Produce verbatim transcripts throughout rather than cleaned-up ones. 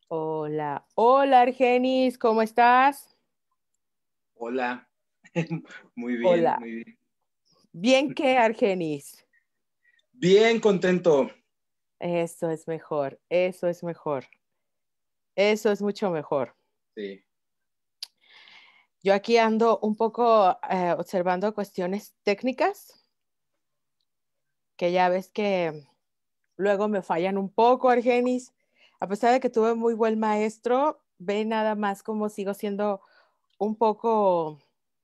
Hola, hola Argenis, ¿cómo estás? Hola, muy bien, Hola. muy bien. Bien que Argenis. Bien contento. Eso es mejor, eso es mejor, eso es mucho mejor. Sí. Yo aquí ando un poco eh, observando cuestiones técnicas, que ya ves que luego me fallan un poco, Argenis. A pesar de que tuve muy buen maestro, ve nada más como sigo siendo un poco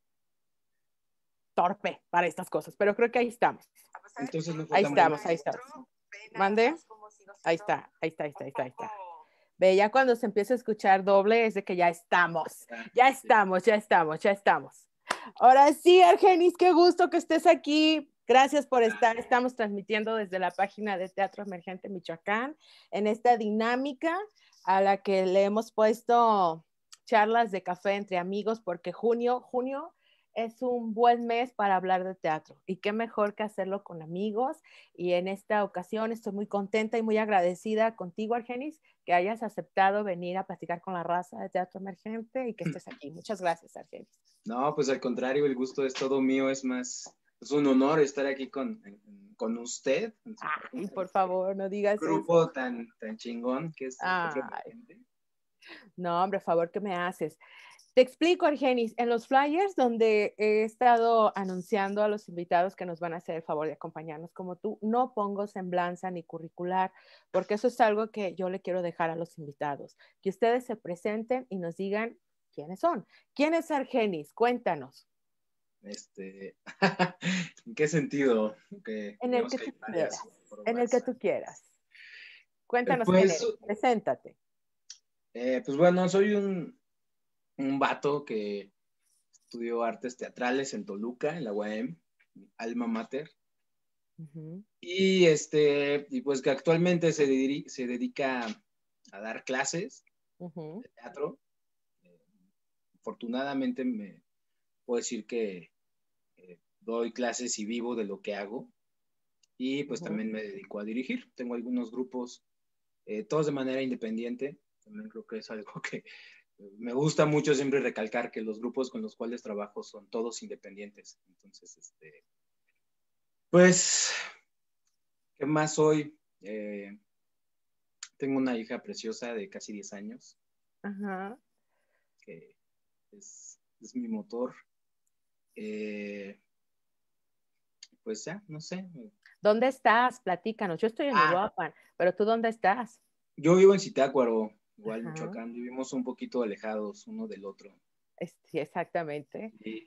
torpe para estas cosas, pero creo que ahí estamos. Entonces no fue Ahí tan bueno. estamos, ahí estamos. ¿Mande? Ahí está, ahí está, ahí está, ahí está, ahí está. Ve, ya cuando se empieza a escuchar doble es de que ya estamos, Ah, ya sí. estamos, ya estamos, ya estamos. Ahora sí, Argenis, qué gusto que estés aquí. Gracias por Ah, estar. Estamos transmitiendo desde la página de Teatro Emergente Michoacán en esta dinámica a la que le hemos puesto charlas de café entre amigos porque junio, junio es un buen mes para hablar de teatro y qué mejor que hacerlo con amigos. Y en esta ocasión estoy muy contenta y muy agradecida contigo, Argenis, que hayas aceptado venir a platicar con la raza de Teatro Emergente y que estés aquí. Muchas gracias, Argenis. No, pues al contrario, el gusto es todo mío. Es más, es un honor estar aquí con, con usted, en su Ay, página, en por este favor, no digas eso. grupo tan, tan chingón que es el Teatro Ay, Emergente. no, hombre, favor que me haces. Te explico, Argenis, en los flyers donde he estado anunciando a los invitados que nos van a hacer el favor de acompañarnos como tú, no pongo semblanza ni curricular, porque eso es algo que yo le quiero dejar a los invitados, que ustedes se presenten y nos digan quiénes son. ¿Quién es Argenis? Cuéntanos. Este, ¿en qué sentido? Que En el digamos que que hay tú quieras, varias en el que formas. tú quieras. Eh, Cuéntanos quién Pues, eres, preséntate. eh, pues bueno, soy un, un vato que estudió artes teatrales en Toluca, en la U A M, alma mater. Uh -huh, Y este, y pues que actualmente se, dedi- se dedica a dar clases uh -huh, de teatro. Eh, afortunadamente me puedo decir que eh, doy clases y vivo de lo que hago. Y uh pues -huh. también me dedico a dirigir. Tengo algunos grupos, eh, todos de manera independiente. También creo que es algo que me gusta mucho siempre recalcar, que los grupos con los cuales trabajo son todos independientes. Entonces, este, pues, ¿qué más soy? Eh, tengo una hija preciosa de casi diez años, Ajá. que es, es mi motor. Eh, pues ya, no sé. ¿Dónde estás? Platícanos. Yo estoy en Ah, Uruapan, pero ¿tú dónde estás? yo vivo en Zitácuaro, igual Ajá. Michoacán, vivimos un poquito alejados uno del otro. Es- sí, exactamente. Y,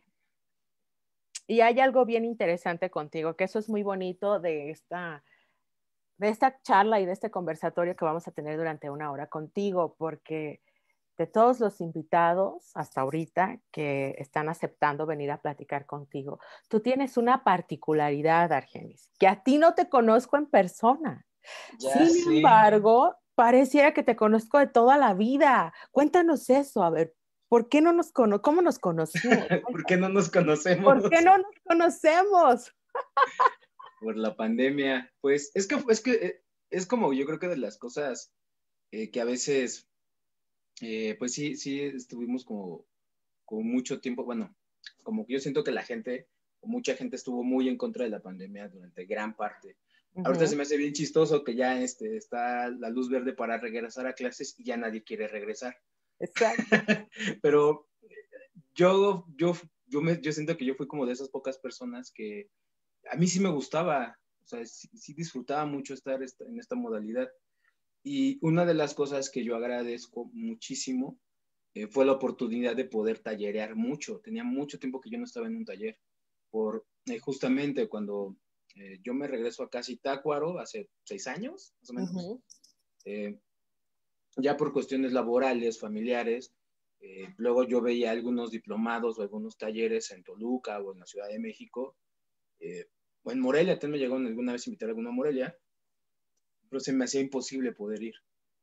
Y hay algo bien interesante contigo, que eso es muy bonito de esta, de esta charla y de este conversatorio que vamos a tener durante una hora contigo, porque de todos los invitados hasta ahorita que están aceptando venir a platicar contigo, tú tienes una particularidad, Argenis, que a ti no te conozco en persona. ya Sin sé, embargo, pareciera que te conozco de toda la vida. Cuéntanos eso, a ver, ¿por qué no nos cono ¿cómo nos conocimos? ¿por qué no nos conocemos? ¿Por qué no nos conocemos? Por la pandemia. Pues es que, es que eh, es como yo creo que de las cosas eh, que a veces, eh, pues sí, sí estuvimos como, como mucho tiempo, bueno, como que yo siento que la gente, o mucha gente estuvo muy en contra de la pandemia durante gran parte. Uh Ahorita se -huh. me hace bien chistoso que ya este, está la luz verde para regresar a clases y ya nadie quiere regresar. Exacto. Pero yo, yo, yo, me, yo siento que yo fui como de esas pocas personas que a mí sí me gustaba, o sea, sí, sí disfrutaba mucho estar esta, en esta modalidad. Y una de las cosas que yo agradezco muchísimo eh, fue la oportunidad de poder tallerear mucho. Tenía mucho tiempo que yo no estaba en un taller, por eh, justamente cuando eh, yo me regreso a casi Tácuaro, hace seis años, más o Uh menos, -huh. eh, ya por cuestiones laborales, familiares, eh, luego yo veía algunos diplomados o algunos talleres en Toluca o en la Ciudad de México, eh, o en Morelia, también me llegó alguna vez a invitar a alguna a Morelia, pero se me hacía imposible poder ir.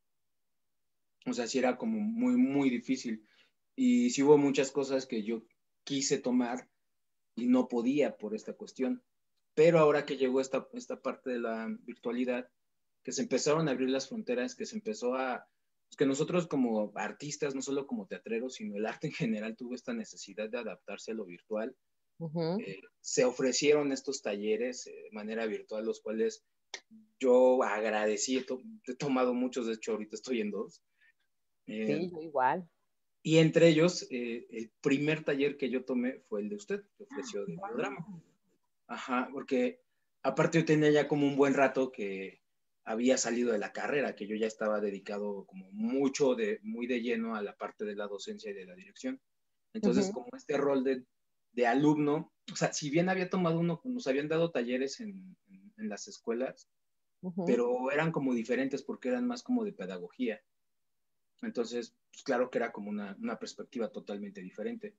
O sea, sí era como muy, muy difícil. Y sí hubo muchas cosas que yo quise tomar y no podía por esta cuestión. Pero ahora que llegó esta, esta parte de la virtualidad, que se empezaron a abrir las fronteras, que se empezó a, o que nosotros como artistas, no solo como teatreros, sino el arte en general tuvo esta necesidad de adaptarse a lo virtual. Uh-huh. Eh, se ofrecieron estos talleres eh, de manera virtual, los cuales yo agradecí, he, to he tomado muchos, de hecho ahorita estoy en dos. Eh, sí, yo igual. Y entre ellos, eh, el primer taller que yo tomé fue el de usted, que ofreció de biodrama. Ajá, porque aparte yo tenía ya como un buen rato que había salido de la carrera, que yo ya estaba dedicado como mucho, de, muy de lleno a la parte de la docencia y de la dirección. Entonces, Uh-huh. como este rol de, de alumno, o sea, si bien había tomado uno, nos habían dado talleres en, en, en las escuelas, Uh-huh. pero eran como diferentes porque eran más como de pedagogía. Entonces, pues claro que era como una, una perspectiva totalmente diferente.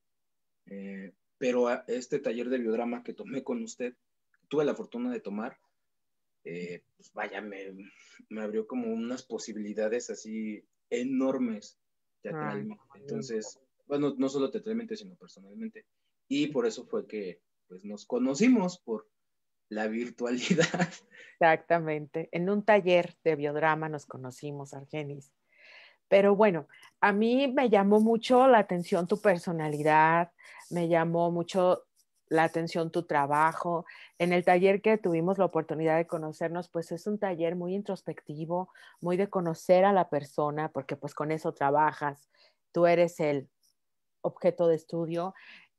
Eh, pero a este taller de biodrama que tomé con usted, tuve la fortuna de tomar, eh, pues vaya, me, me abrió como unas posibilidades así enormes Ay, teatralmente. qué bonito. Entonces, bueno, no solo teatralmente, sino personalmente. Y por eso fue que pues, nos conocimos por la virtualidad. Exactamente. En un taller de biodrama nos conocimos, Argenis. Pero bueno, a mí me llamó mucho la atención tu personalidad, me llamó mucho la atención tu trabajo. En el taller que tuvimos la oportunidad de conocernos, pues es un taller muy introspectivo, muy de conocer a la persona, porque pues con eso trabajas. Tú eres el objeto de estudio.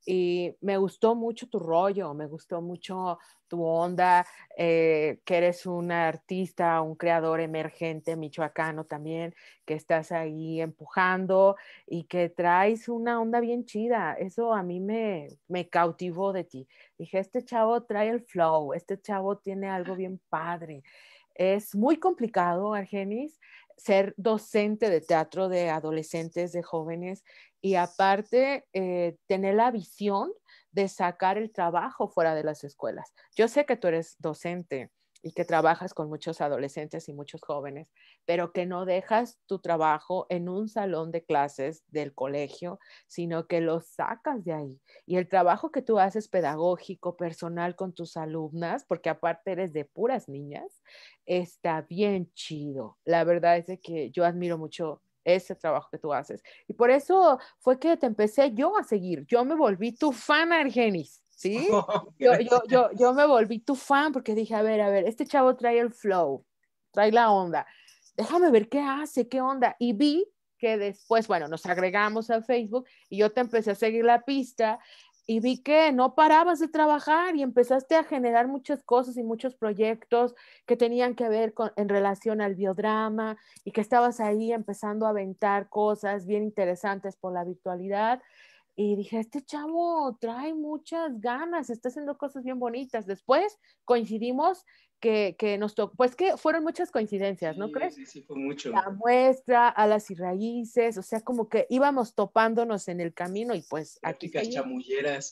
Y me gustó mucho tu rollo, me gustó mucho tu onda, eh, que eres un artista, un creador emergente michoacano también, que estás ahí empujando y que traes una onda bien chida. Eso a mí me, me cautivó de ti. Dije, este chavo trae el flow, este chavo tiene algo bien padre. Es muy complicado, Argenis, ser docente de teatro de adolescentes, de jóvenes, y aparte eh, tener la visión de sacar el trabajo fuera de las escuelas. Yo sé que tú eres docente y que trabajas con muchos adolescentes y muchos jóvenes, pero que no dejas tu trabajo en un salón de clases del colegio, sino que lo sacas de ahí. Y el trabajo que tú haces pedagógico, personal con tus alumnas, porque aparte eres de puras niñas, está bien chido. La verdad es de que yo admiro mucho ese trabajo que tú haces. Y por eso fue que te empecé yo a seguir. Yo me volví tu fan, Argenis, ¿sí? Oh, Yo, yo, gracias. yo, yo me volví tu fan porque dije, a ver, a ver, este chavo trae el flow, trae la onda. Déjame ver qué hace, qué onda. Y vi que después, bueno, nos agregamos a Facebook y yo te empecé a seguir la pista y vi que no parabas de trabajar y empezaste a generar muchas cosas y muchos proyectos que tenían que ver con, en relación al biodrama y que estabas ahí empezando a aventar cosas bien interesantes por la virtualidad. Y dije, este chavo trae muchas ganas, está haciendo cosas bien bonitas. Después coincidimos que, que nos tocó, pues que fueron muchas coincidencias, ¿no Sí, crees? sí, sí, fue mucho. La muestra, alas y raíces, o sea, como que íbamos topándonos en el camino y pues aquí Prácticas seguimos. chamulleras.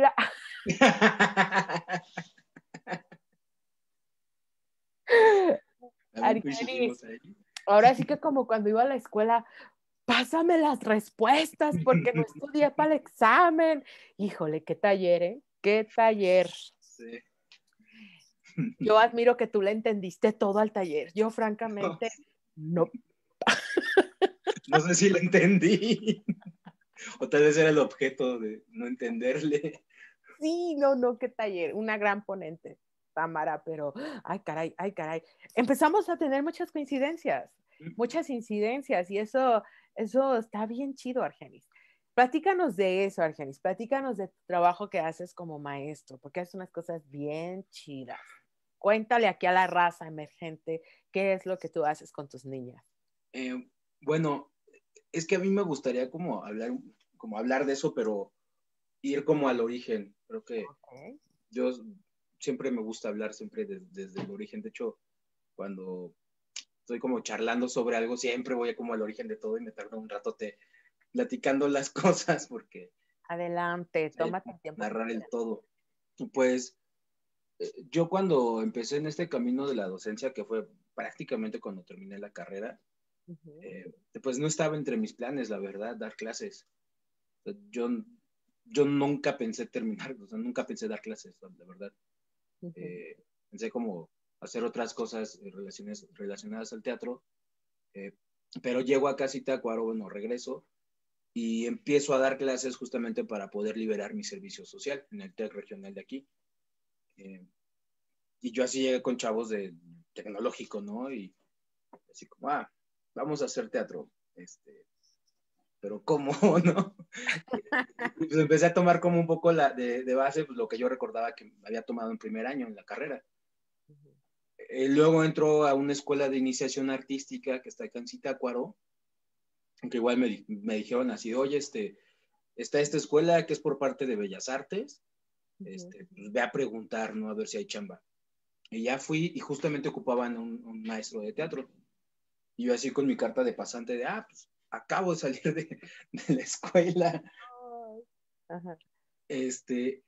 También Argenis, coincidimos ahí. ahora sí que como cuando iba a la escuela, pásame las respuestas porque no estudié para el examen. Híjole, qué taller, ¿eh? Qué taller. Sí. Yo admiro que tú le entendiste todo al taller. Yo No, francamente, no. no sé si lo entendí. O tal vez era el objeto de no entenderle. Sí, no, no, qué taller. Una gran ponente, Tamara, pero, ay, caray, ay, caray. Empezamos a tener muchas coincidencias, muchas incidencias y eso, eso está bien chido, Argenis. Platícanos de eso, Argenis. Platícanos de tu trabajo que haces como maestro, porque haces unas cosas bien chidas. Cuéntale aquí a la raza emergente qué es lo que tú haces con tus niñas. Eh, bueno, es que a mí me gustaría como hablar, como hablar de eso, pero ir como al origen. Creo que Okay. yo siempre me gusta hablar siempre de, desde el origen. De hecho, cuando estoy como charlando sobre algo, siempre voy como al origen de todo y me tardo un rato te, platicando las cosas porque Adelante, eh, tómate el tiempo que narrar el quieras. todo. Pues eh, yo cuando empecé en este camino de la docencia, que fue prácticamente cuando terminé la carrera, Uh -huh. eh, pues no estaba entre mis planes, la verdad, dar clases. O sea, yo, yo nunca pensé terminar, o sea, nunca pensé dar clases, la verdad. Uh -huh. Eh, pensé como hacer otras cosas relaciones, relacionadas al teatro, eh, pero llego acá a Zitácuaro, bueno, regreso y empiezo a dar clases justamente para poder liberar mi servicio social en el TEC regional de aquí. Eh, y yo así llegué con chavos de tecnológico, ¿no? Y así como, ah, vamos a hacer teatro. Este, pero ¿cómo, no? Y pues empecé a tomar como un poco la, de, de base pues, lo que yo recordaba que había tomado en primer año en la carrera. Eh, luego entró a una escuela de iniciación artística que está acá en Zitácuaro, que igual me, me dijeron así, oye, este, está esta escuela que es por parte de Bellas Artes, este, pues ve a preguntar, ¿no? A ver si hay chamba. Y ya fui y justamente ocupaban un, un maestro de teatro. Y yo así con mi carta de pasante de, ah, pues acabo de salir de, de la escuela. Ajá. Este,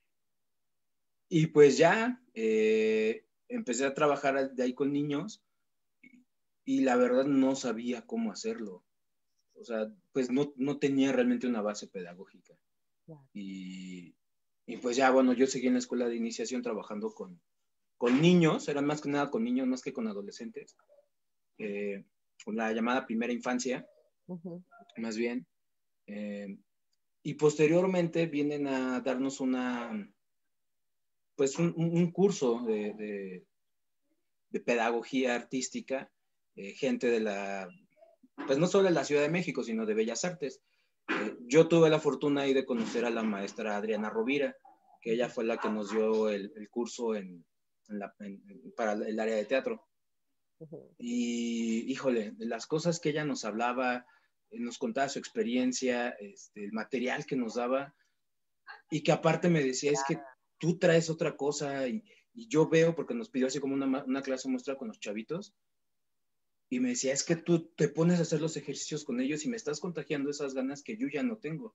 y pues ya eh, empecé a trabajar de ahí con niños y la verdad no sabía cómo hacerlo. O sea, pues no, no tenía realmente una base pedagógica. Claro. Y, y pues ya, bueno, yo seguí en la escuela de iniciación trabajando con, con niños, era más que nada con niños, más que con adolescentes, eh, con la llamada primera infancia, Uh-huh. más bien. Eh, y posteriormente vienen a darnos una, pues un, un curso de, de, de pedagogía artística, eh, gente de la, pues no solo de la Ciudad de México, sino de Bellas Artes. Eh, yo tuve la fortuna ahí de conocer a la maestra Adriana Rovira, que ella fue la que nos dio el, el curso en, en la, en, para el área de teatro. Uh-huh. Y, híjole, de las cosas que ella nos hablaba, eh, nos contaba su experiencia, este, el material que nos daba, y que aparte me decía, es que tú traes otra cosa, y, y yo veo, porque nos pidió así como una, una clase muestra con los chavitos, y me decía, es que tú te pones a hacer los ejercicios con ellos y me estás contagiando esas ganas que yo ya no tengo.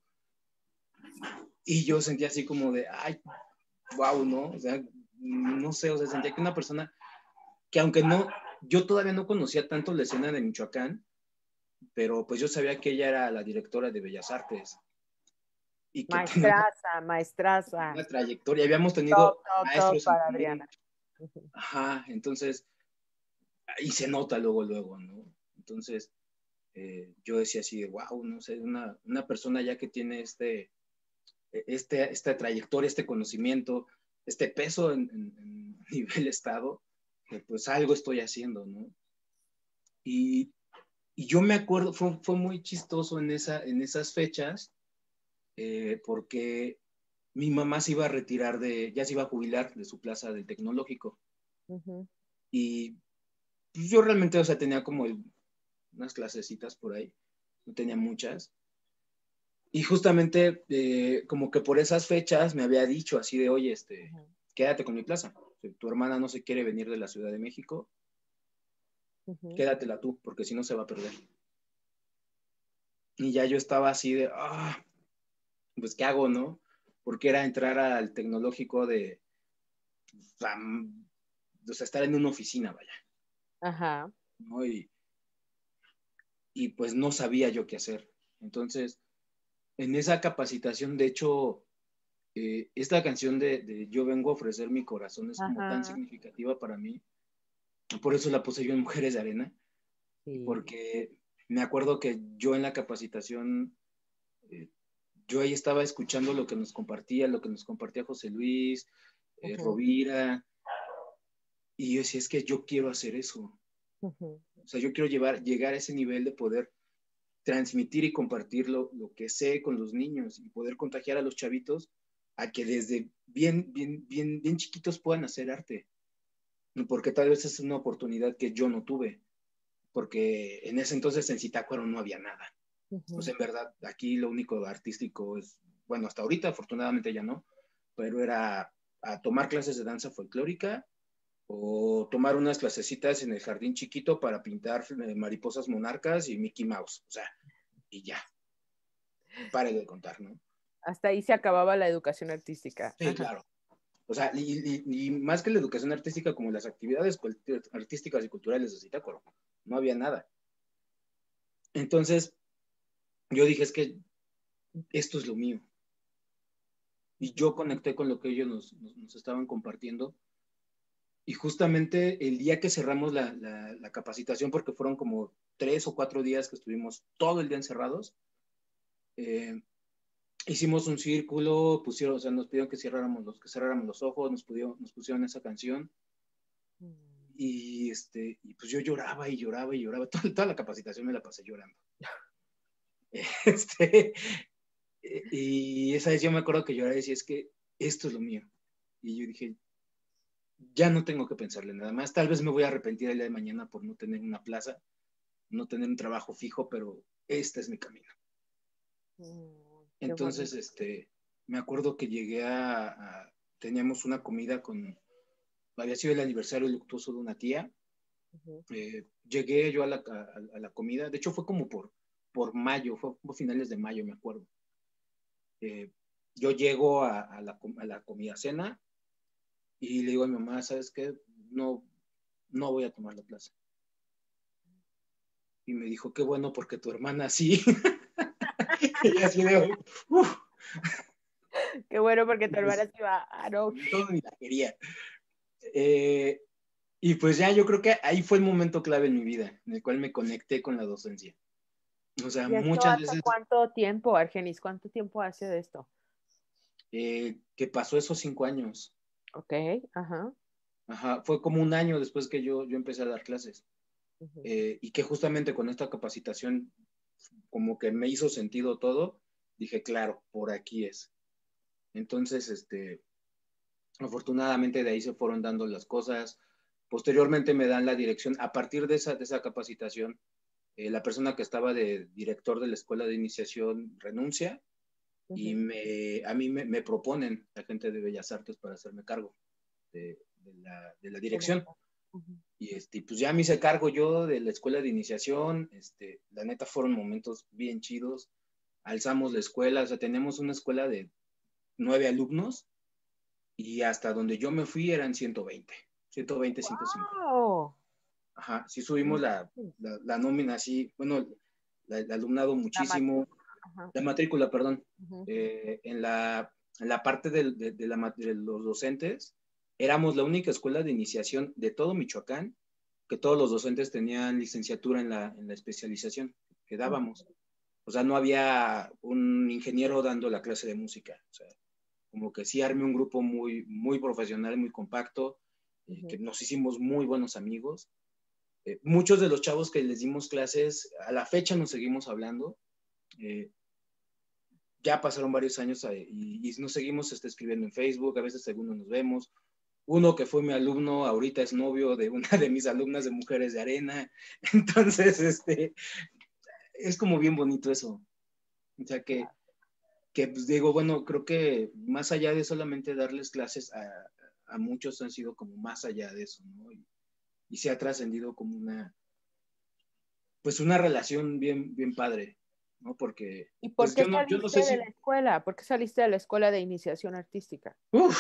Y yo sentía así como de, ay, wow, ¿no? O sea, no sé, o sea, sentía que una persona que aunque no, yo todavía no conocía tanto la escena de Michoacán, pero pues yo sabía que ella era la directora de Bellas Artes. Y que maestraza, maestraza. Una trayectoria, habíamos tenido top, top, maestros top en para común. Adriana. Uh-huh. Ajá, entonces, y se nota luego, luego, ¿no? Entonces, eh, yo decía así de, wow, no sé, una, una persona ya que tiene este, este, esta trayectoria, este conocimiento, este peso en, en, en nivel estado, que pues algo estoy haciendo, ¿no? Y, y yo me acuerdo, fue, fue muy chistoso en, esa, en esas fechas, eh, porque mi mamá se iba a retirar de, ya se iba a jubilar de su plaza del tecnológico. Uh-huh. Y pues, yo realmente, o sea, tenía como el, unas clasecitas por ahí, no tenía muchas. Y justamente, eh, como que por esas fechas me había dicho así de, oye, este, uh-huh. quédate con mi plaza. Si tu hermana no se quiere venir de la Ciudad de México, uh-huh. quédatela tú, porque si no se va a perder. Y ya yo estaba así de, ah, pues, ¿qué hago, no? Porque era entrar al tecnológico de, o sea, estar en una oficina, vaya. Ajá. ¿No? Y, y pues no sabía yo qué hacer. Entonces, en esa capacitación, de hecho, eh, esta canción de, de Yo vengo a ofrecer mi corazón es como Ajá. tan significativa para mí. Por eso la puse yo en Mujeres de Arena. Sí. Porque me acuerdo que yo en la capacitación, eh, yo ahí estaba escuchando lo que nos compartía, lo que nos compartía José Luis, eh, uh-huh. Rovira, y yo decía, es que yo quiero hacer eso. Uh-huh. O sea, yo quiero llevar, llegar a ese nivel de poder transmitir y compartir lo, lo que sé con los niños y poder contagiar a los chavitos a que desde bien, bien, bien, bien chiquitos puedan hacer arte. Porque tal vez es una oportunidad que yo no tuve. Porque en ese entonces en Zitácuaro no había nada. Uh-huh. O sea, en verdad, aquí lo único artístico es, bueno, hasta ahorita afortunadamente ya no, pero era a tomar clases de danza folclórica o tomar unas clasecitas en el jardín chiquito para pintar mariposas monarcas y Mickey Mouse, o sea, y ya. Pare de contar, ¿no? Hasta ahí se acababa la educación artística. Sí, Ajá. claro. O sea, y, y, y más que la educación artística, como las actividades artísticas y culturales de Zitácuaro, no había nada. Entonces, yo dije, es que esto es lo mío. Y yo conecté con lo que ellos nos, nos, nos estaban compartiendo. Y justamente el día que cerramos la, la, la capacitación, porque fueron como tres o cuatro días que estuvimos todo el día encerrados, eh, hicimos un círculo, pusieron, o sea, nos pidieron que cerráramos los, que cerráramos los ojos, nos, pudieron, nos pusieron esa canción. Y, este, y pues yo lloraba y lloraba y lloraba. Toda, toda la capacitación me la pasé llorando. Este, y esa vez yo me acuerdo que lloraba y decía, es que esto es lo mío. Y yo dije, ya no tengo que pensarle nada más. Tal vez me voy a arrepentir el día de mañana por no tener una plaza, no tener un trabajo fijo, pero este es mi camino. Mm, Entonces, bonito. este, me acuerdo que llegué a, a, teníamos una comida con, había sido el aniversario luctuoso de una tía. Uh-huh. eh, llegué yo a la, a, a la comida, de hecho fue como por, por mayo, fue como finales de mayo, me acuerdo. Eh, yo llego a, a, la, a la comida cena y le digo a mi mamá, ¿sabes qué? No, no voy a tomar la plaza. Y me dijo, qué bueno, porque tu hermana sí. Y así de, uf. Qué bueno, porque tu hermana sí va, ah, no. Todo ni la quería. Eh, y pues ya yo creo que ahí fue el momento clave en mi vida, en el cual me conecté con la docencia. O sea, ¿Y esto muchas hace veces... cuánto tiempo, Argenis? ¿Cuánto tiempo hace de esto? Eh, que pasó esos cinco años. Ok, ajá. Ajá, fue como un año después que yo, yo empecé a dar clases. Uh-huh. eh, y que justamente con esta capacitación como que me hizo sentido todo, dije, claro, por aquí es. Entonces, este, afortunadamente de ahí se fueron dando las cosas. Posteriormente me dan la dirección. A partir de esa, de esa capacitación, eh, la persona que estaba de director de la escuela de iniciación renuncia. Uh-huh. Y me, a mí me, me proponen la gente de Bellas Artes para hacerme cargo de, de, la, de la dirección. Uh-huh. Y este, pues ya me hice cargo yo de la escuela de iniciación. Este, la neta fueron momentos bien chidos. Alzamos la escuela, o sea, tenemos una escuela de nueve alumnos y hasta donde yo me fui eran ciento veinte, ciento veinte, wow. ciento cincuenta. Ajá, sí subimos la, la, la nómina así, bueno, la, el alumnado muchísimo. La, la matrícula, perdón. Uh-huh. Eh, en, la, en la parte de, de, de, la, de los docentes, éramos la única escuela de iniciación de todo Michoacán que todos los docentes tenían licenciatura en la, en la especialización que dábamos. Uh-huh. O sea, no había un ingeniero dando la clase de música. O sea, como que sí armé un grupo muy, muy profesional, muy compacto, uh-huh. eh, que nos hicimos muy buenos amigos. Eh, muchos de los chavos que les dimos clases, a la fecha nos seguimos hablando. Eh, ya pasaron varios años y, y nos seguimos este, escribiendo en Facebook, a veces algunos nos vemos. Uno que fue mi alumno, ahorita es novio de una de mis alumnas de Mujeres de Arena. Entonces, este, es como bien bonito eso. O sea, que, que pues digo, bueno, creo que más allá de solamente darles clases, a, a muchos han sido como más allá de eso, ¿no? Y, y se ha trascendido como una, pues una relación bien, bien padre. ¿No? Porque, ¿Y por pues, qué yo no, saliste yo no sé de si... la escuela? ¿Por qué saliste de la escuela de iniciación artística? Uf.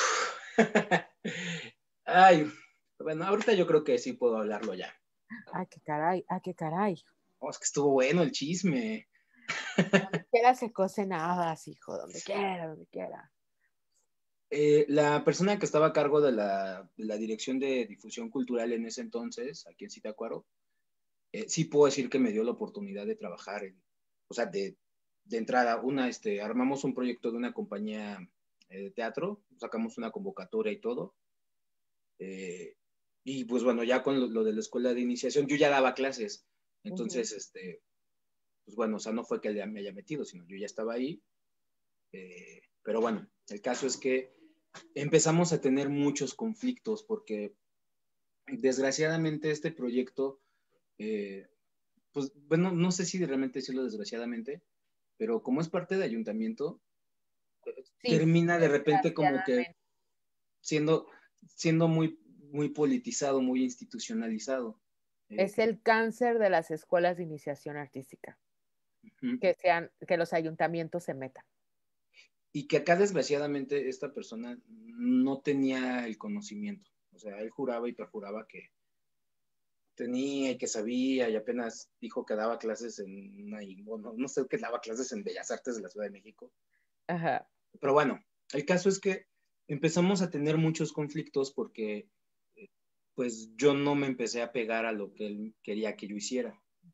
Ay, bueno, ahorita yo creo que sí puedo hablarlo ya. Ay, qué caray, ay, qué caray. Oh, es que estuvo bueno el chisme. Donde quiera se cocen habas, hijo, donde quiera, donde quiera. Eh, la persona que estaba a cargo de la, de la dirección de difusión cultural en ese entonces, aquí en Zitácuaro, eh, sí puedo decir que me dio la oportunidad de trabajar, en, o sea, de, de entrada, una, este, armamos un proyecto de una compañía eh, de teatro, sacamos una convocatoria y todo, eh, y pues bueno, ya con lo, lo de la escuela de iniciación, yo ya daba clases, entonces, uh-huh. este, pues bueno, o sea, no fue que me haya metido, sino yo ya estaba ahí, eh, pero bueno, el caso es que empezamos a tener muchos conflictos porque desgraciadamente este proyecto, eh, pues bueno, no sé si realmente decirlo desgraciadamente, pero como es parte de ayuntamiento, sí, termina de repente como que siendo, siendo muy, muy politizado, muy institucionalizado. Es el cáncer de las escuelas de iniciación artística, uh-huh. que, sean, que los ayuntamientos se metan. Y que acá desgraciadamente esta persona no tenía el conocimiento. O sea, él juraba y perjuraba que tenía y que sabía y apenas dijo que daba clases en una, bueno, no sé qué daba clases en Bellas Artes de la Ciudad de México. Ajá. Pero bueno, el caso es que empezamos a tener muchos conflictos porque pues yo no me empecé a pegar a lo que él quería que yo hiciera.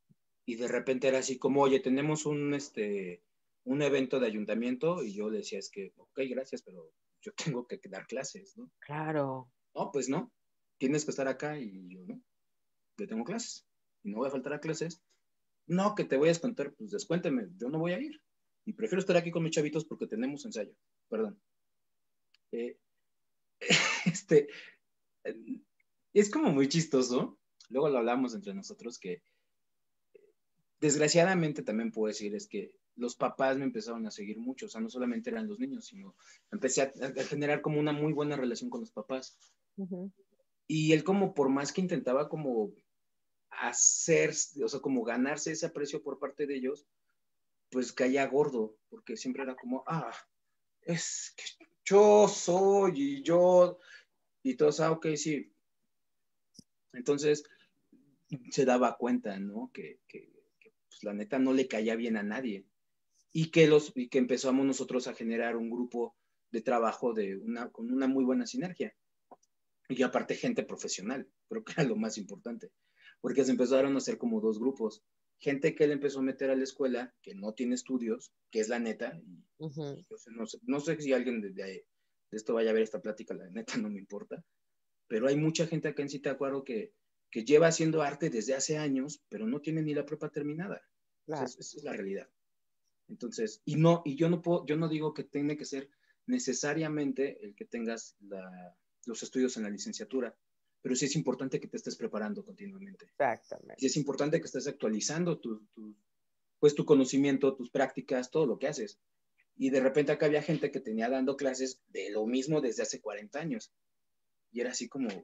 y de repente era así como, oye, tenemos un, este, un evento de ayuntamiento, y yo le decía, es que, ok, gracias, pero yo tengo que dar clases, ¿no? Claro. No, pues no, tienes que estar acá, y yo, no, yo tengo clases, y no voy a faltar a clases. No, que te voy a descontar, pues descuénteme, yo no voy a ir, y prefiero estar aquí con mis chavitos porque tenemos ensayo, perdón. Eh, este, eh, es como muy chistoso, luego lo hablamos entre nosotros, que desgraciadamente también puedo decir es que los papás me empezaron a seguir mucho, o sea, no solamente eran los niños, sino empecé a, a generar como una muy buena relación con los papás. Uh-huh. Y él como por más que intentaba como hacer, o sea, como ganarse ese aprecio por parte de ellos, pues caía gordo, porque siempre era como, ah, es que yo soy y yo, y todos, ah, ok, sí. Entonces se daba cuenta, ¿no? Que, que, que pues, la neta no le caía bien a nadie. Y que, los, y que empezamos nosotros a generar un grupo de trabajo de una, con una muy buena sinergia. Y aparte gente profesional, creo que era lo más importante, porque se empezaron a hacer como dos grupos. Gente que él empezó a meter a la escuela, que no tiene estudios, que es la neta, y Uh-huh. no, sé, no sé si alguien de, de, de esto vaya a ver esta plática, la neta no me importa, pero hay mucha gente acá en Zitácuaro que, que lleva haciendo arte desde hace años, pero no tiene ni la prepa terminada. Claro. Esa es, esa es la realidad. Entonces, y no, y yo no puedo, yo no digo que tiene que ser necesariamente el que tengas la, los estudios en la licenciatura, pero sí es importante que te estés preparando continuamente. Exactamente. Sí es importante que estés actualizando tu, tu, pues, tu conocimiento, tus prácticas, todo lo que haces. Y de repente acá había gente que tenía dando clases de lo mismo desde hace cuarenta años. Y era así como,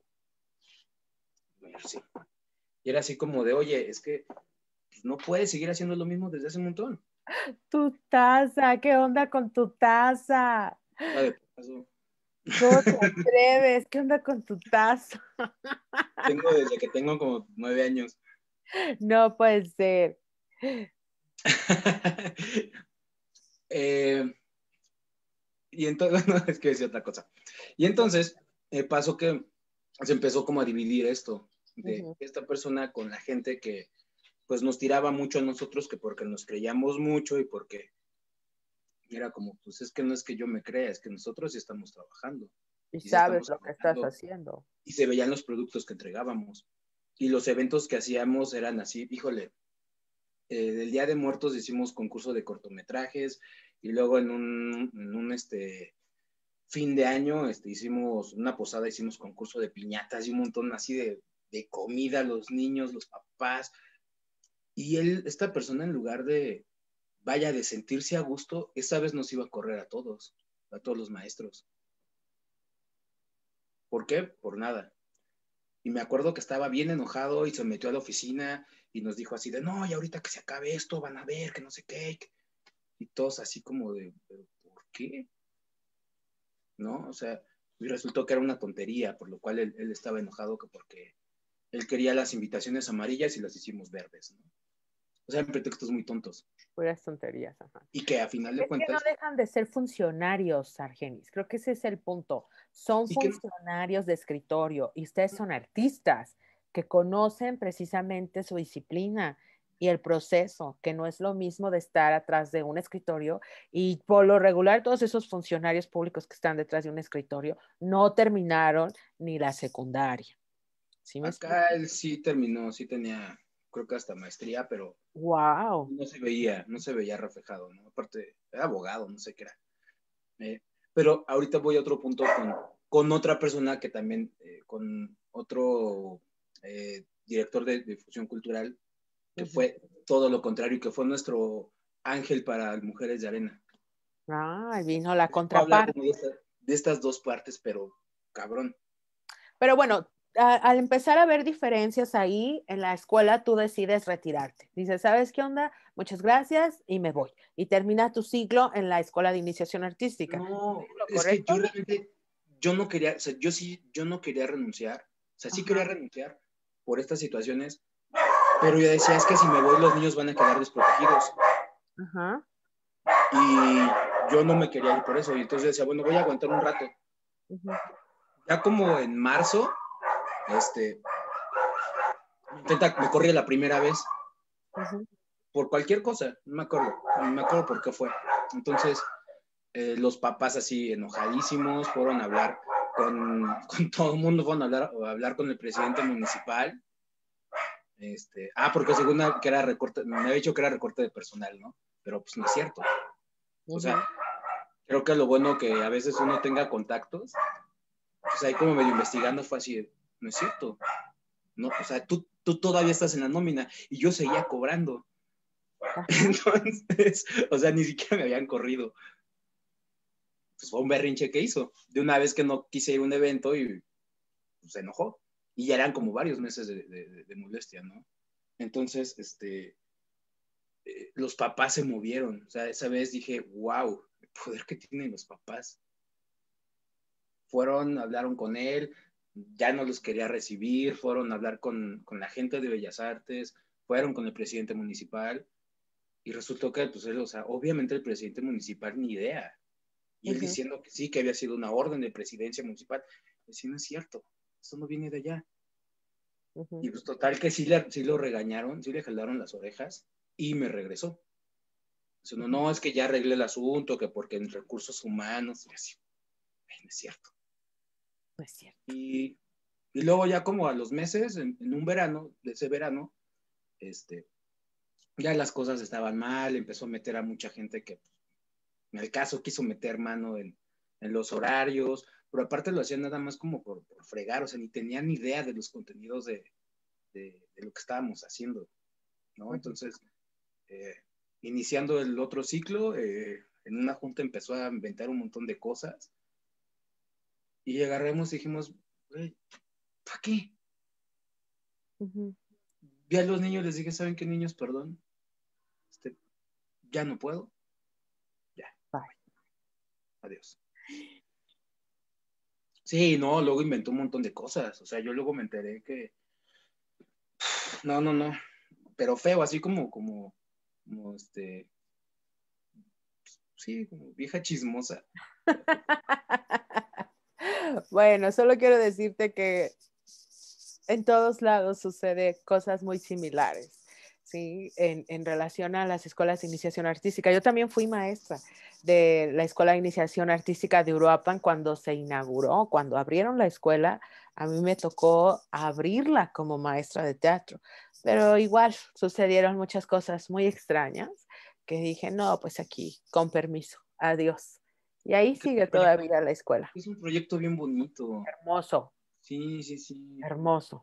sí. Y era así como de, oye, es que pues, no puedes seguir haciendo lo mismo desde hace un montón. Tu taza, ¿qué onda con tu taza? Era de paso. ¿Cómo te atreves? ¿Qué onda con tu taza? Tengo desde que tengo como nueve años. No puede ser. eh, y entonces, no, es que decía otra cosa. Y entonces eh, pasó que se empezó como a dividir esto de Uh-huh. esta persona con la gente que pues nos tiraba mucho a nosotros, que porque nos creíamos mucho y porque era como, pues es que no es que yo me crea, es que nosotros sí estamos trabajando. Y Y sí sabes estamos lo que estás trabajando. haciendo. Y se veían los productos que entregábamos. Y los eventos que hacíamos eran así, híjole, eh, del Día de Muertos hicimos concurso de cortometrajes y luego en un, en un este, fin de año este, hicimos una posada, hicimos concurso de piñatas y un montón así de, de comida, los niños, los papás. Y él, esta persona, en lugar de, vaya, de sentirse a gusto, esa vez nos iba a correr a todos, a todos los maestros. ¿Por qué? Por nada. Y me acuerdo que estaba bien enojado y se metió a la oficina y nos dijo así de, no, y ahorita que se acabe esto, van a ver que no sé qué. Y todos así como de, ¿pero por qué? ¿No? O sea, y resultó que era una tontería, por lo cual él, él estaba enojado que porque él quería las invitaciones amarillas y las hicimos verdes, ¿no? O sea, en pretextos muy tontos. Puras tonterías, ajá. Y que a final de Es que no cuentas, dejan de ser funcionarios, Argenis. Creo que ese es el punto. Son y que, funcionarios de escritorio y ustedes son artistas que conocen precisamente su disciplina y el proceso, que no es lo mismo de estar atrás de un escritorio y por lo regular todos esos funcionarios públicos que están detrás de un escritorio no terminaron ni la secundaria. ¿Sí me explico? acá él sí terminó, sí tenía, creo que hasta maestría, pero Wow. no se veía, no se veía reflejado, ¿no? Aparte, era abogado, no sé qué era. Eh, pero ahorita voy a otro punto con, con otra persona que también, eh, con otro eh, director de difusión cultural, que Uh-huh. fue todo lo contrario, que fue nuestro ángel para Mujeres de Arena. Ah, vino la Puedo hablar contraparte. como de, esta, de estas dos partes, pero cabrón. Pero bueno, a, al empezar a ver diferencias ahí en la escuela, tú decides retirarte. Dices, ¿sabes qué onda? Muchas gracias y me voy. Y termina tu ciclo en la escuela de iniciación artística. No, ¿Es lo es que correcto? yo realmente, yo no quería, o sea, yo sí, yo no quería renunciar, o sea, sí quería Ajá, renunciar por estas situaciones, pero yo decía, es que si me voy los niños van a quedar desprotegidos. ajá. Y yo no me quería ir por eso, y entonces decía, bueno, voy a aguantar un rato. Uh-huh. Ya como en marzo, este, intenta, me corrí la primera vez, Uh-huh. Por cualquier cosa, no me acuerdo, no me acuerdo por qué fue. Entonces, eh, los papás así enojadísimos fueron a hablar con, con todo el mundo, fueron a hablar, a hablar con el presidente municipal. Este, ah, porque según que era recorte, me había dicho que era recorte de personal, ¿no? Pero pues no es cierto. Uh-huh. O sea, creo que lo bueno que a veces uno tenga contactos, pues ahí como medio investigando fue así, no es cierto. No, o sea, tú, tú todavía estás en la nómina y yo seguía cobrando. Ajá. Entonces, o sea, ni siquiera me habían corrido. Pues fue un berrinche que hizo. De una vez que no quise ir a un evento y pues, se enojó. Y ya eran como varios meses de, de, de molestia, ¿no? Entonces, este, eh, los papás se movieron. O sea, esa vez dije, wow, el poder que tienen los papás. Fueron, hablaron con él, ya no los quería recibir, fueron a hablar con, con la gente de Bellas Artes, fueron con el presidente municipal. Y resultó que, pues, él, o sea, obviamente el presidente municipal ni idea. Y él uh-huh. diciendo que sí, que había sido una orden de presidencia municipal. Pues sí, no es cierto. Eso no viene de allá. Uh-huh. Y pues total que sí, le, sí lo regañaron, sí le jalaron las orejas y me regresó. Dice, no, no, es que ya arreglé el asunto, que porque en recursos humanos, y así. No es cierto. No es cierto. Y, y luego ya como a los meses, en, en un verano, de ese verano, este... ya las cosas estaban mal, empezó a meter a mucha gente que, en el caso, quiso meter mano en, en los horarios, pero aparte lo hacían nada más como por, por fregar, o sea, ni tenían ni idea de los contenidos de, de, de lo que estábamos haciendo, ¿no? Entonces, eh, iniciando el otro ciclo, eh, en una junta empezó a inventar un montón de cosas y agarramos y dijimos, ¿para qué? Uh-huh. Vi a los niños, les dije, ¿saben qué, niños? Perdón. Este, ya no puedo. Ya. Bye. Adiós. Sí, no, luego inventó un montón de cosas. O sea, yo luego me enteré que. No, no, no. Pero feo, así como, como, como este. Sí, como vieja chismosa. Bueno, solo quiero decirte que en todos lados sucede cosas muy similares, ¿sí? En, en relación a las escuelas de iniciación artística. Yo también fui maestra de la Escuela de Iniciación Artística de Uruapan cuando se inauguró, cuando abrieron la escuela. A mí me tocó abrirla como maestra de teatro, pero igual sucedieron muchas cosas muy extrañas que dije, no, pues aquí, con permiso, adiós. Y ahí sigue todavía la escuela. Es un proyecto bien bonito. Hermoso. Sí, sí, sí. Hermoso.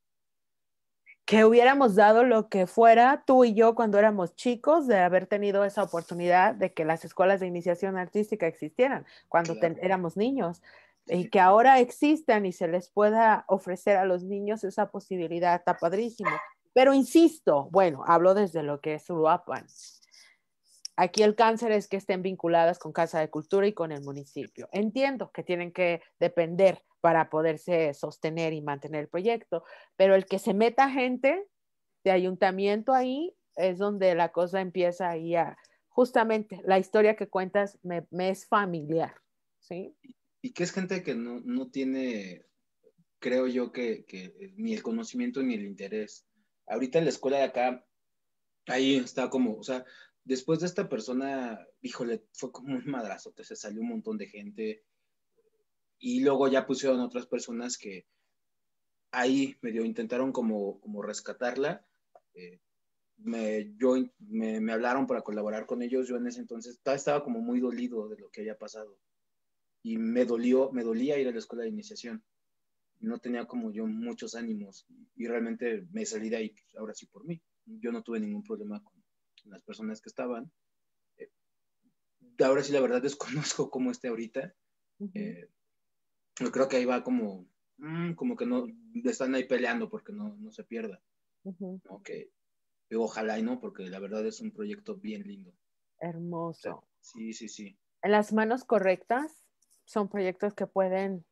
Que hubiéramos dado lo que fuera tú y yo cuando éramos chicos, de haber tenido esa oportunidad de que las escuelas de iniciación artística existieran cuando claro. te, éramos niños, sí. Y que ahora existan y se les pueda ofrecer a los niños esa posibilidad, está padrísimo. Pero insisto, bueno, hablo desde lo que es Uruapan. Aquí el cáncer es que estén vinculadas con Casa de Cultura y con el municipio. Entiendo que tienen que depender para poderse sostener y mantener el proyecto, pero el que se meta gente de ayuntamiento ahí es donde la cosa empieza ahí a, justamente, la historia que cuentas me, me es familiar, ¿sí? Y que es gente que no, no tiene, creo yo, que, que ni el conocimiento ni el interés. Ahorita en la escuela de acá, ahí está como, o sea, después de esta persona, híjole, fue como un madrazo, que se salió un montón de gente y luego ya pusieron otras personas que ahí medio intentaron como, como rescatarla. Eh, me, yo, me, me hablaron para colaborar con ellos, yo en ese entonces estaba como muy dolido de lo que había pasado y me dolió, me dolía ir a la escuela de iniciación. No tenía como yo muchos ánimos y realmente me salí de ahí, ahora sí por mí. Yo no tuve ningún problema con las personas que estaban. Eh, ahora sí, la verdad, desconozco cómo esté ahorita. Uh-huh. Eh, yo creo que ahí va como, mmm, como que no, están ahí peleando porque no, no se pierda. Uh-huh. ¿No? Que, ojalá y no, porque la verdad es un proyecto bien lindo. Hermoso. O sea, sí, sí, sí. En las manos correctas son proyectos que pueden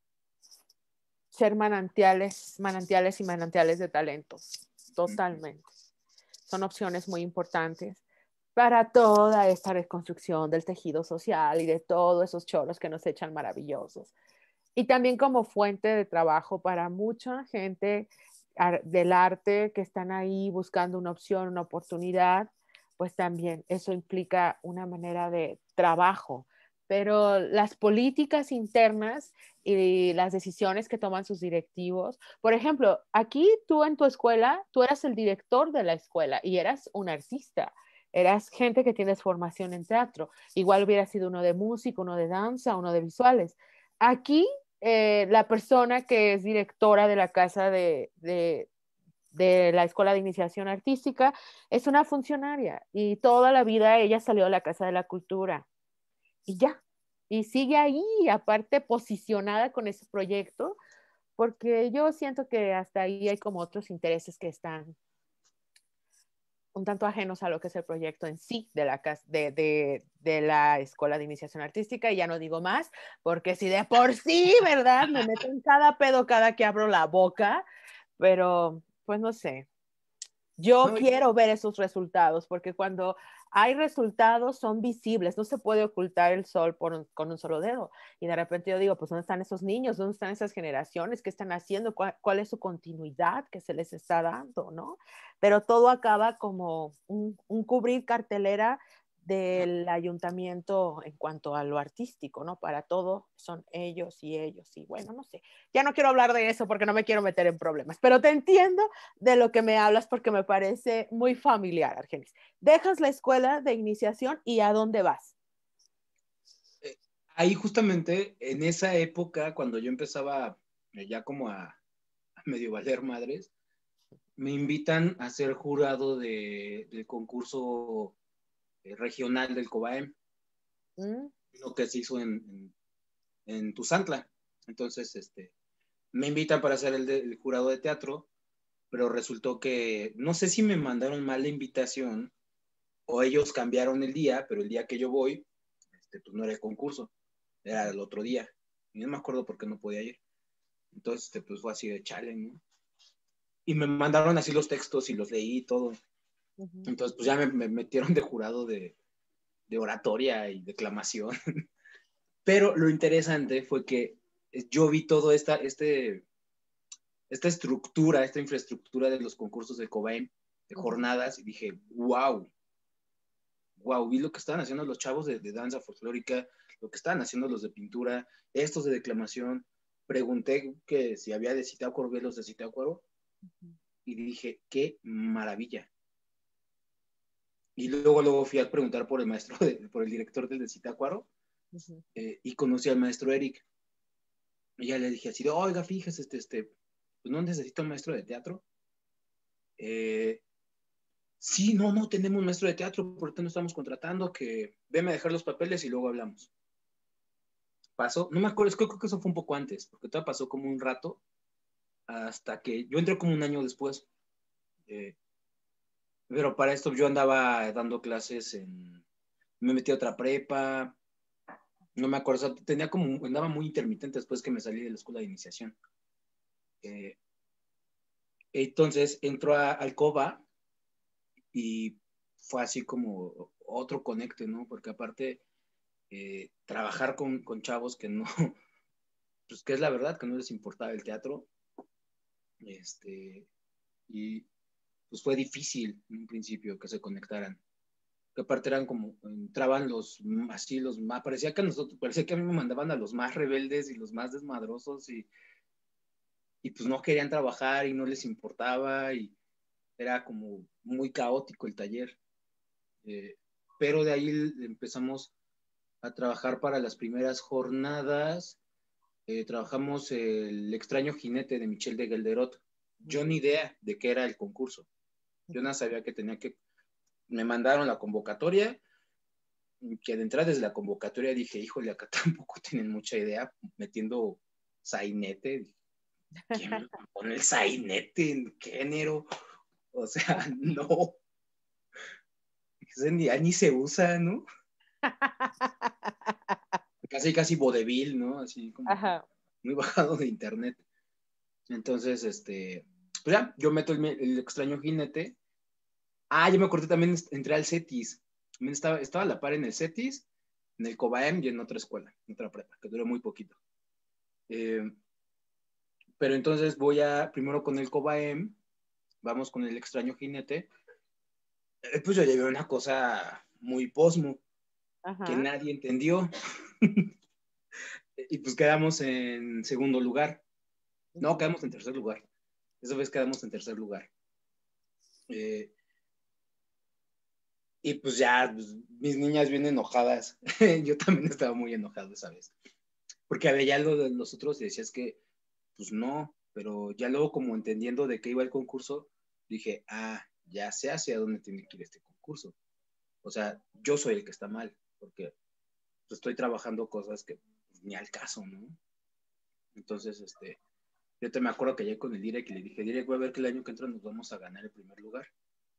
ser manantiales, manantiales y manantiales de talentos, totalmente. Son opciones muy importantes para toda esta reconstrucción del tejido social y de todos esos choros que nos echan maravillosos. Y también como fuente de trabajo para mucha gente del arte que están ahí buscando una opción, una oportunidad, pues también eso implica una manera de trabajo. Pero las políticas internas y las decisiones que toman sus directivos, por ejemplo, aquí tú en tu escuela, tú eras el director de la escuela y eras un artista, eras gente que tienes formación en teatro, igual hubiera sido uno de música, uno de danza, uno de visuales. Aquí eh, la persona que es directora de la casa de, de, de la Escuela de Iniciación Artística es una funcionaria y toda la vida ella salió de la Casa de la Cultura y ya, y sigue ahí, aparte posicionada con ese proyecto, porque yo siento que hasta ahí hay como otros intereses que están un tanto ajenos a lo que es el proyecto en sí de la, de, de, de la Escuela de Iniciación Artística, y ya no digo más, porque si de por sí, ¿verdad? Me meto en cada pedo cada que abro la boca, pero pues no sé. Yo No, quiero ver esos resultados, porque cuando hay resultados son visibles, no se puede ocultar el sol por un, con un solo dedo. Y de repente yo digo, pues ¿dónde están esos niños? ¿Dónde están esas generaciones? ¿Qué están haciendo? ¿Cuál, cuál es su continuidad que se les está dando? ¿No? Pero todo acaba como un, un cubrir cartelera del ayuntamiento en cuanto a lo artístico, ¿no? Para todo son ellos y ellos. Y bueno, no sé, ya no quiero hablar de eso porque no me quiero meter en problemas, pero te entiendo de lo que me hablas porque me parece muy familiar, Argenis. Dejas la escuela de iniciación y ¿a dónde vas? Eh, ahí justamente en esa época, cuando yo empezaba eh, ya como a, a medio valer madres, me invitan a ser jurado de, del concurso eh, regional del COBAEM, ¿Mm? lo que se hizo en, en, en Tuzantla. Entonces, este, me invitan para ser el, de, el jurado de teatro, pero resultó que no sé si me mandaron mal la invitación o ellos cambiaron el día, pero el día que yo voy, este, pues no era el concurso, era el otro día. Y no me acuerdo por qué no podía ir. Entonces, este, pues fue así de chale, ¿no? Y me mandaron así los textos y los leí y todo. Uh-huh. Entonces, pues ya me, me metieron de jurado de, de oratoria y declamación. Pero lo interesante fue que yo vi toda esta, este, esta estructura, esta infraestructura de los concursos de COBAEM, de jornadas, y dije, wow, wow, vi lo que estaban haciendo los chavos de, de danza folclórica, lo que estaban haciendo los de pintura, estos de declamación. Pregunté que si había de Zitácuaro, vi los de Zitácuaro, uh-huh. Y dije, qué maravilla. Y luego, luego fui a preguntar por el maestro, de, por el director del de Zitácuaro, uh-huh. eh, y conocí al maestro Eric. Y ya le dije así, oiga, fíjese, este, este, pues no necesito un maestro de teatro. Eh, sí, no, no tenemos un maestro de teatro, por qué no estamos contratando, que veme a dejar los papeles y luego hablamos. Pasó, no me acuerdo, creo que eso fue un poco antes, porque todavía pasó como un rato, hasta que yo entré como un año después. Eh, pero para esto yo andaba dando clases en, me metí a otra prepa, no me acuerdo, o sea, tenía como, andaba muy intermitente después que me salí de la escuela de iniciación. Eh, entonces entró a Alcoba y fue así como otro conecte, ¿no? Porque aparte, eh, trabajar con, con chavos que no, pues que es la verdad, que no les importaba el teatro, este, y pues fue difícil en un principio que se conectaran. Que aparte eran como, entraban los, así los más, parecía que a nosotros, parecía que a mí me mandaban a los más rebeldes y los más desmadrosos y, y pues no querían trabajar y no les importaba y era como muy caótico el taller. Eh, pero de ahí empezamos a trabajar para las primeras jornadas. Eh, trabajamos el extraño jinete de Michel de Gelderot. Yo ni idea de qué era el concurso. Yo no sabía que tenía que... Me mandaron la convocatoria, que de entrada desde la convocatoria dije, híjole, acá tampoco tienen mucha idea, metiendo sainete. ¿Quién me pone el sainete en género? O sea, no. Ya ni se usa, ¿no? Casi, casi vodevil, ¿no? Así como Ajá. Muy bajado de internet. Entonces, este, pues ya, yo meto el, el extraño jinete. Ah, yo me acordé también, entré al CETIS. También estaba, estaba a la par en el CETIS, en el COBAEM y en otra escuela, en otra prepa, que duró muy poquito. Eh, pero entonces voy a, primero con el Cobaem, vamos con el extraño jinete, eh, pues yo llevé una cosa muy posmo, que Ajá. nadie entendió, y pues quedamos en segundo lugar. No, Ujú. quedamos en tercer lugar. Esa vez quedamos en tercer lugar. Eh, y pues ya, pues, mis niñas bien enojadas. Yo también estaba muy enojado esa vez. Porque veía lo de los otros y decías que, pues no, pero ya luego como entendiendo de qué iba el concurso, dije, ah, ya sé hacia dónde tiene que ir este concurso. O sea, yo soy el que está mal, porque pues, estoy trabajando cosas que pues, ni al caso, ¿no? Entonces, este, yo te me acuerdo que llegué con el Direct y le dije, Direct, voy a ver que el año que entra nos vamos a ganar el primer lugar.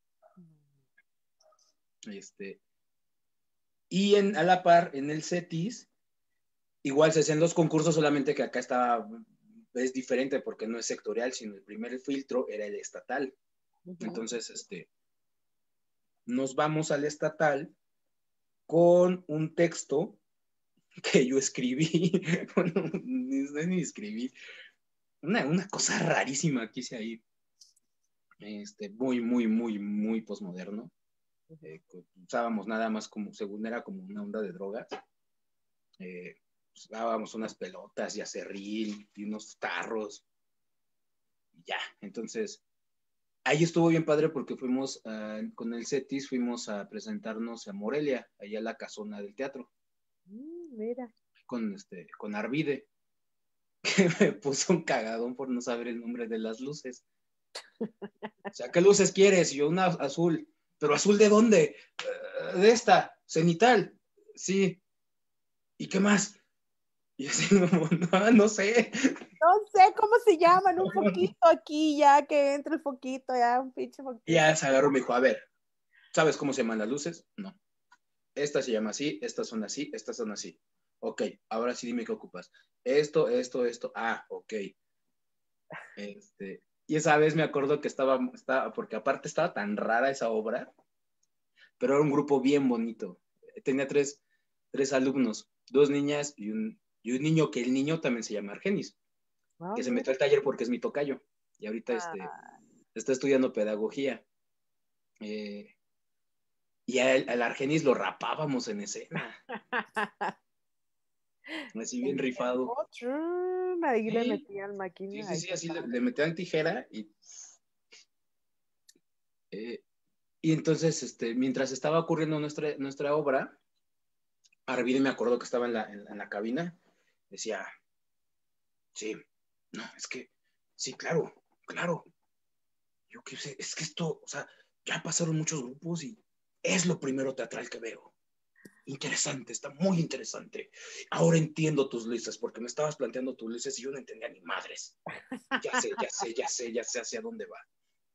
Este, y en, a la par, en el CETIS, igual se hacían los concursos, solamente que acá estaba, es diferente porque no es sectorial, sino el primer filtro era el estatal. Ujú. Entonces, este, nos vamos al estatal con un texto que yo escribí, bueno, ni, ni escribí, una, una cosa rarísima que hice ahí, este, muy, muy, muy, muy posmoderno. Eh, usábamos nada más como, según era como una onda de drogas, eh, pues, dábamos unas pelotas y acerrín y unos tarros, y ya, entonces ahí estuvo bien padre porque fuimos uh, con el CETIS, fuimos a presentarnos a Morelia, allá a la casona del teatro, Mm, mira. con, este, con Arvide, que me puso un cagadón por no saber el nombre de las luces. O sea, ¿qué luces quieres? Y yo, una azul. ¿Pero azul de dónde? Uh, de esta, cenital. Sí. ¿Y qué más? Y así, no, no, no sé. No sé cómo se llaman, un foquito aquí, ya que entra el foquito, ya un pinche Y foquito. ya se agarró y me dijo, a ver, ¿sabes cómo se llaman las luces? No. Esta se llama así, estas son así, estas son así. Ok, ahora sí dime qué ocupas. Esto, esto, esto. Ah, ok. Este, y esa vez me acuerdo que estaba, estaba, porque aparte estaba tan rara esa obra, pero era un grupo bien bonito. Tenía tres, tres alumnos, dos niñas y un, y un niño, que el niño también se llama Argenis, Ah, que se mira. metió al taller porque es mi tocayo. Y ahorita este, Ah. está estudiando pedagogía. Eh, y al, al Argenis lo rapábamos en escena, así bien rifado. Otro, ahí le Sí, metían sí, máquina, sí, ay, sí, qué así le, padre. le metían tijera y, eh, y entonces, este, mientras estaba ocurriendo nuestra, nuestra obra, Arvide me acuerdo que estaba en la, en, en la cabina, decía, sí, no, es que, sí, claro, claro, yo qué sé, es que esto, o sea, ya pasaron muchos grupos y es lo primero teatral que veo. Interesante, está muy interesante. Ahora entiendo tus luces, porque me estabas planteando tus luces y yo no entendía ni madres. Ya sé, ya sé, ya sé, ya sé hacia dónde va.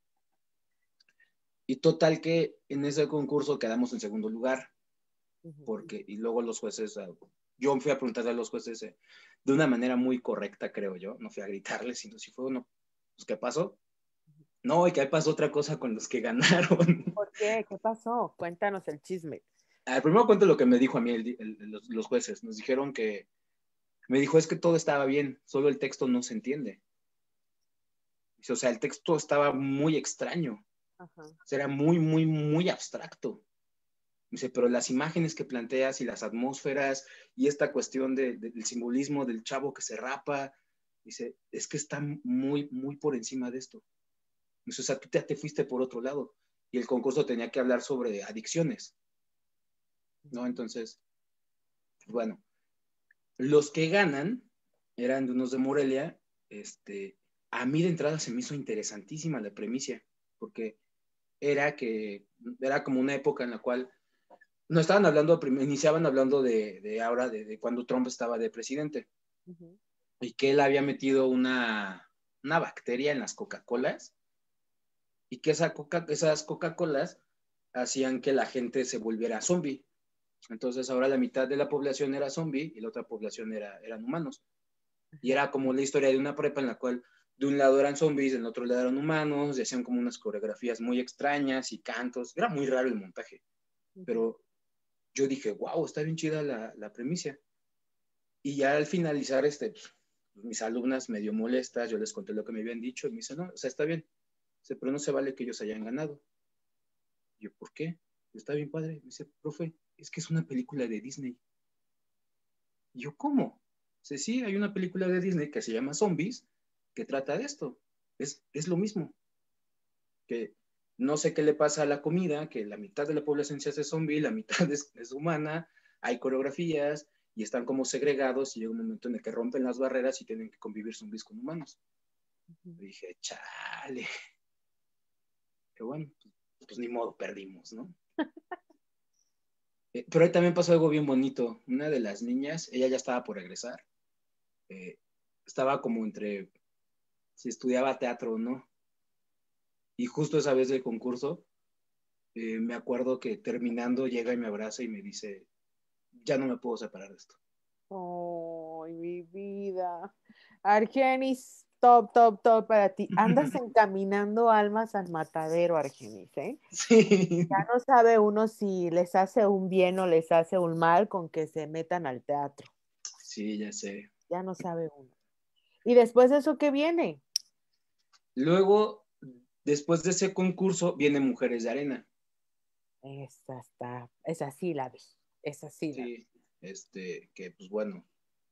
Y total que en ese concurso quedamos en segundo lugar, Ujú. porque, y luego los jueces, yo fui a preguntarle a los jueces eh, de una manera muy correcta, creo yo, no fui a gritarles, sino si fue uno, pues, ¿qué pasó? No, y que ahí pasó otra cosa con los que ganaron. ¿Por qué? ¿Qué pasó? Cuéntanos el chisme. Al primero cuento lo que me dijo a mí el, el, los, los jueces, nos dijeron que, me dijo, es que todo estaba bien, solo el texto no se entiende. O sea, el texto estaba muy extraño, Ajá. o sea, era muy, muy, muy abstracto. Dice, pero las imágenes que planteas y las atmósferas y esta cuestión de, de, del simbolismo del chavo que se rapa, dice, es que está muy, muy por encima de esto. Dice, o sea, tú ya te fuiste por otro lado. Y el concurso tenía que hablar sobre adicciones, ¿no? Entonces, bueno, los que ganan eran de unos de Morelia. Este, a mí de entrada se me hizo interesantísima la premisa, porque era que era como una época en la cual no estaban hablando, iniciaban hablando de, de ahora, de, de, cuando Trump estaba de presidente, Ujú. y que él había metido una, una bacteria en las Coca-Colas, y que esa Coca, esas Coca-Colas hacían que la gente se volviera zombie. Entonces ahora la mitad de la población era zombie y la otra población era, eran humanos. Y era como la historia de una prepa en la cual de un lado eran zombies, del otro lado eran humanos, y hacían como unas coreografías muy extrañas y cantos. Era muy raro el montaje, Ujú. pero yo dije, wow, está bien chida la, la premisa. Y ya al finalizar, este, mis alumnas medio molestas, yo les conté lo que me habían dicho y me dice, no, o sea, está bien, dice, pero no se vale que ellos hayan ganado. Y yo, ¿por qué? Está bien padre. Me dice, profe, es que es una película de Disney. Y yo, ¿cómo? Dice, sí, hay una película de Disney que se llama Zombies, que trata de esto. Es, es lo mismo. Que no sé qué le pasa a la comida, que la mitad de la población se hace zombie, la mitad es, es humana, hay coreografías y están como segregados y llega un momento en el que rompen las barreras y tienen que convivir zombies con humanos. Uh-huh. Y dije, chale. Pero bueno, pues, pues ni modo, perdimos, ¿no? eh, pero ahí también pasó algo bien bonito. Una de las niñas, ella ya estaba por egresar. Eh, estaba como entre si estudiaba teatro o no. Y justo esa vez del concurso, eh, me acuerdo que terminando llega y me abraza y me dice, ya no me puedo separar de esto. ¡Oh, mi vida! Argenis, top, top, top para ti. Andas encaminando almas al matadero, Argenis, ¿eh? Sí. Ya no sabe uno si les hace un bien o les hace un mal con que se metan al teatro. Sí, ya sé. Ya no sabe uno. ¿Y después de eso qué viene? Luego, después de ese concurso, viene Mujeres de Arena. Esa está, esa sí la vi, esa sí la vi. Sí, este, que pues bueno,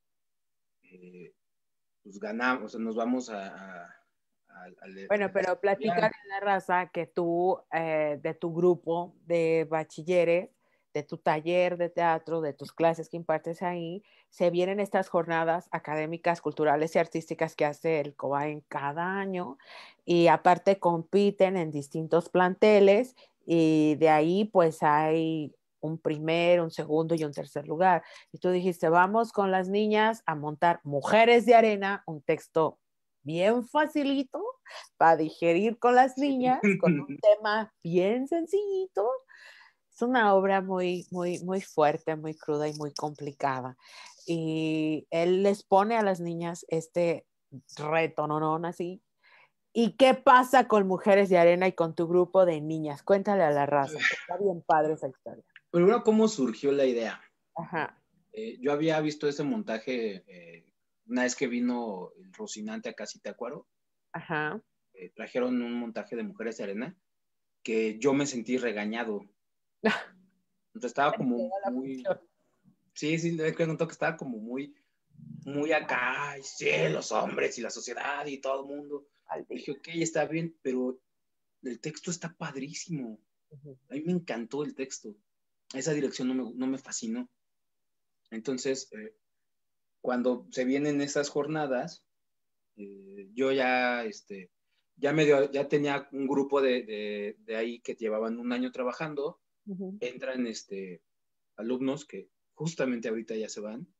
eh, pues ganamos, o sea, nos vamos a... a, a, a bueno, a pero platicar en la raza que tú, eh, de tu grupo de bachilleres, de tu taller de teatro, de tus clases que impartes ahí, se vienen estas jornadas académicas, culturales y artísticas que hace el COBAEN cada año y aparte compiten en distintos planteles y de ahí pues hay un primer, un segundo y un tercer lugar. Y tú dijiste, vamos con las niñas a montar Mujeres de Arena, un texto bien facilito para digerir con las niñas, con un tema bien sencillito. Es una obra muy, muy, muy fuerte, muy cruda y muy complicada. Y él les pone a las niñas este reto, no, no, así. ¿Y qué pasa con Mujeres de Arena y con tu grupo de niñas? Cuéntale a la raza, que está bien padre esa historia. Primero, ¿cómo surgió la idea? Ajá. Eh, yo había visto ese montaje eh, una vez que vino el Rocinante acá a Zitácuaro. Ajá. Eh, trajeron un montaje de Mujeres de Arena que yo me sentí regañado. Entonces estaba como muy... Sí, sí, le noto que estaba como muy, muy acá, y sí, los hombres y la sociedad y todo el mundo. Dije, ok, está bien, pero el texto está padrísimo. Uh-huh. A mí me encantó el texto. Esa dirección no me, no me fascinó. Entonces, eh, cuando se vienen esas jornadas, eh, yo ya, este, ya, medio, ya tenía un grupo de, de, de ahí que llevaban un año trabajando. Uh-huh. Entran este, alumnos que justamente ahorita ya se van.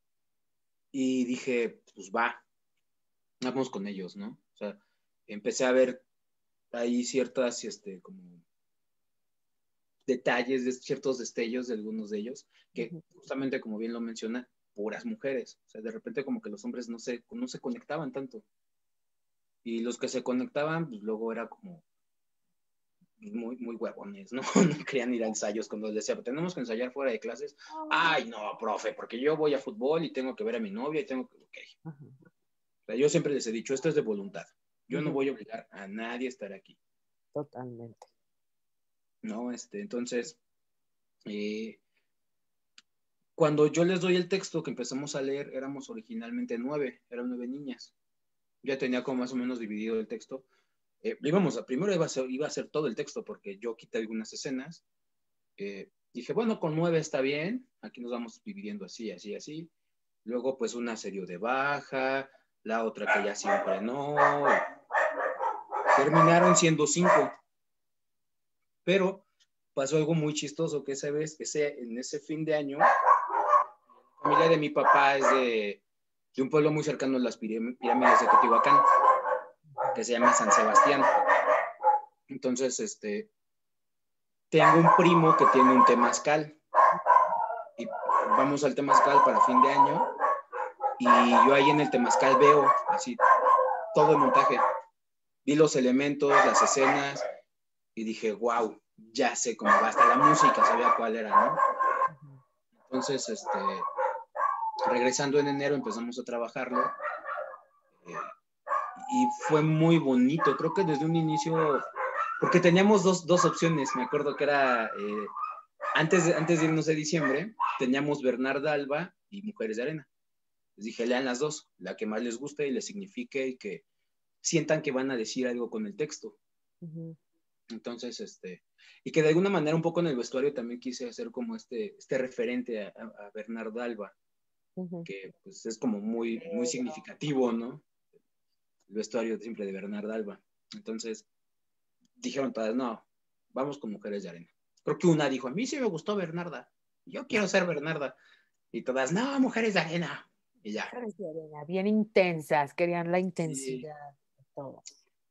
Y dije, pues va, vamos con ellos, ¿no? O sea, empecé a ver ahí ciertas, este, como detalles, de ciertos destellos de algunos de ellos, que uh-huh. justamente como bien lo menciona, puras mujeres. O sea, de repente como que los hombres no se, no se conectaban tanto. Y los que se conectaban, pues luego era como muy, muy huevones, ¿no? No querían ir a ensayos cuando les decía, tenemos que ensayar fuera de clases. Ay, no, profe, porque yo voy a fútbol y tengo que ver a mi novia y tengo que... Okay. Uh-huh. O sea, yo siempre les he dicho, esto es de voluntad. Yo uh-huh. no voy a obligar a nadie a estar aquí. Totalmente. No, este, entonces, eh, cuando yo les doy el texto que empezamos a leer, éramos originalmente nueve, eran nueve niñas. Ya tenía como más o menos dividido el texto. Eh, íbamos a, primero iba a, ser, iba a ser todo el texto porque yo quité algunas escenas. Eh, dije, bueno, con nueve está bien, aquí nos vamos dividiendo así, así, así. Luego, pues, una se dio de baja, la otra que ya siempre no. Terminaron siendo cinco. Pero pasó algo muy chistoso, que esa vez, ese, en ese fin de año, la familia de mi papá es de, de un pueblo muy cercano a las pirámides de Teotihuacán, que se llama San Sebastián. Entonces, este, tengo un primo que tiene un temazcal. Y vamos al temazcal para fin de año. Y yo ahí en el temazcal veo así todo el montaje. Vi los elementos, las escenas, y dije, wow, ya sé cómo va. Hasta la música sabía cuál era, ¿no? Entonces, este, regresando en enero empezamos a trabajarlo y fue muy bonito. Creo que desde un inicio, porque teníamos dos, dos opciones, me acuerdo que era, eh, antes, de, antes de irnos de diciembre, teníamos Bernarda Alba y Mujeres de Arena. Les dije, lean las dos, la que más les guste y les signifique y que sientan que van a decir algo con el texto. Uh-huh. Entonces, este, y que de alguna manera un poco en el vestuario también quise hacer como este, este referente a, a Bernarda Alba, uh-huh. que pues es como muy, muy significativo, ¿no? El vestuario siempre de Bernarda Alba. Entonces, dijeron todas, no, vamos con Mujeres de Arena. Creo que una dijo, a mí sí me gustó Bernarda, yo quiero ser Bernarda. Y todas, no, Mujeres de Arena. Y ya. Mujeres de Arena, bien intensas, querían la intensidad. Sí. Todo.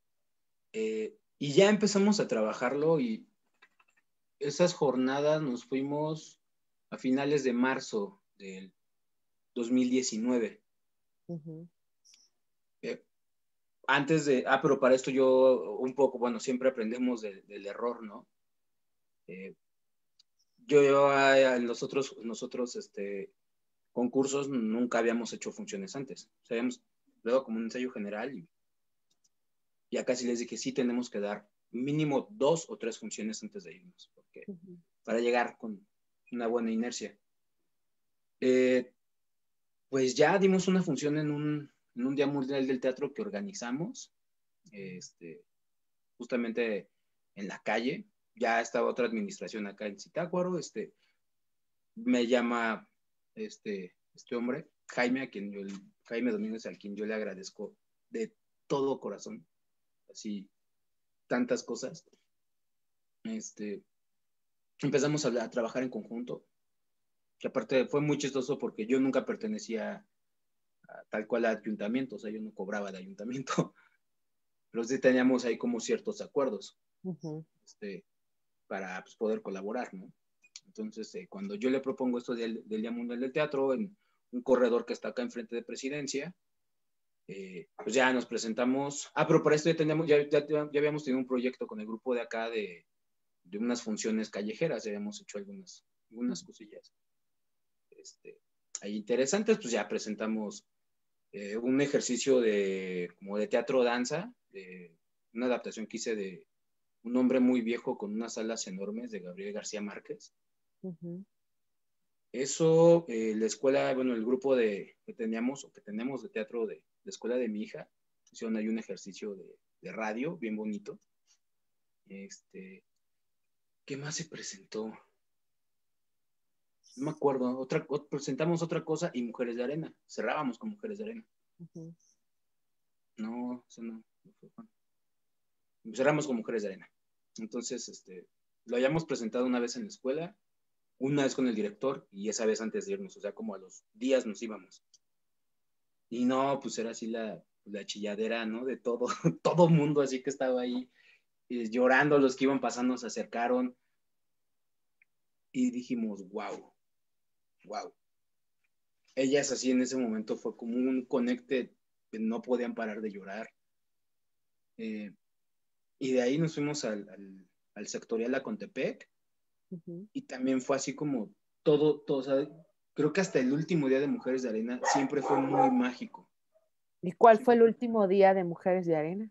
Eh, y ya empezamos a trabajarlo y esas jornadas nos fuimos a finales de marzo del dos mil diecinueve. Uh-huh. Eh, antes de, ah, pero para esto yo un poco, bueno, siempre aprendemos de, del error, ¿no? Eh, yo, yo en los otros, nosotros, este, concursos nunca habíamos hecho funciones antes. O sea, habíamos dado como un ensayo general y, y acá sí les dije, sí tenemos que dar mínimo dos o tres funciones antes de irnos, porque uh-huh. para llegar con una buena inercia. Eh, pues ya dimos una función en un, en un Día Mundial del Teatro que organizamos, este, justamente en la calle. Ya estaba otra administración acá en Zitácuaro, este, me llama este, este hombre, Jaime, a quien yo, Jaime Domínguez, a quien yo le agradezco de todo corazón, así, tantas cosas. Este, empezamos a, a trabajar en conjunto, que aparte fue muy chistoso porque yo nunca pertenecía a, tal cual al ayuntamiento, o sea, yo no cobraba de ayuntamiento, pero sí teníamos ahí como ciertos acuerdos, uh-huh. este, para pues, poder colaborar, ¿no? Entonces, eh, cuando yo le propongo esto del, del Día Mundial del Teatro, en un corredor que está acá enfrente de Presidencia, eh, pues ya nos presentamos. Ah, pero para esto ya, teníamos, ya, ya, ya habíamos tenido un proyecto con el grupo de acá de, de unas funciones callejeras, ya habíamos hecho algunas, algunas cosillas este, ahí interesantes, pues ya presentamos eh, un ejercicio de, como de teatro-danza, de una adaptación que hice de Un hombre muy viejo con unas alas enormes, de Gabriel García Márquez. Uh-huh. Eso, eh, la escuela, bueno, el grupo de, que teníamos, o que tenemos de teatro de la escuela de mi hija, hicieron ahí un ejercicio de, de radio, bien bonito. Este, ¿qué más se presentó? No me acuerdo, otra, otra, presentamos otra cosa y Mujeres de Arena, cerrábamos con Mujeres de Arena. Uh-huh. No, eso no, no fue bueno. Cerramos con Mujeres de Arena. Entonces, este, lo habíamos presentado una vez en la escuela, una vez con el director y esa vez antes de irnos, o sea, como a los días nos íbamos. Y no, pues era así la, la chilladera, ¿no? De todo, todo mundo así que estaba ahí eh, llorando, los que iban pasando se acercaron y dijimos, wow, wow. Ellas así en ese momento fue como un conecte, que no podían parar de llorar. Eh, y de ahí nos fuimos al, al, al sectorial a Contepec. Uh-huh. Y también fue así como todo, todo, o sea, creo que hasta el último día de Mujeres de Arena siempre fue muy mágico. ¿Y cuál fue el último día de Mujeres de Arena?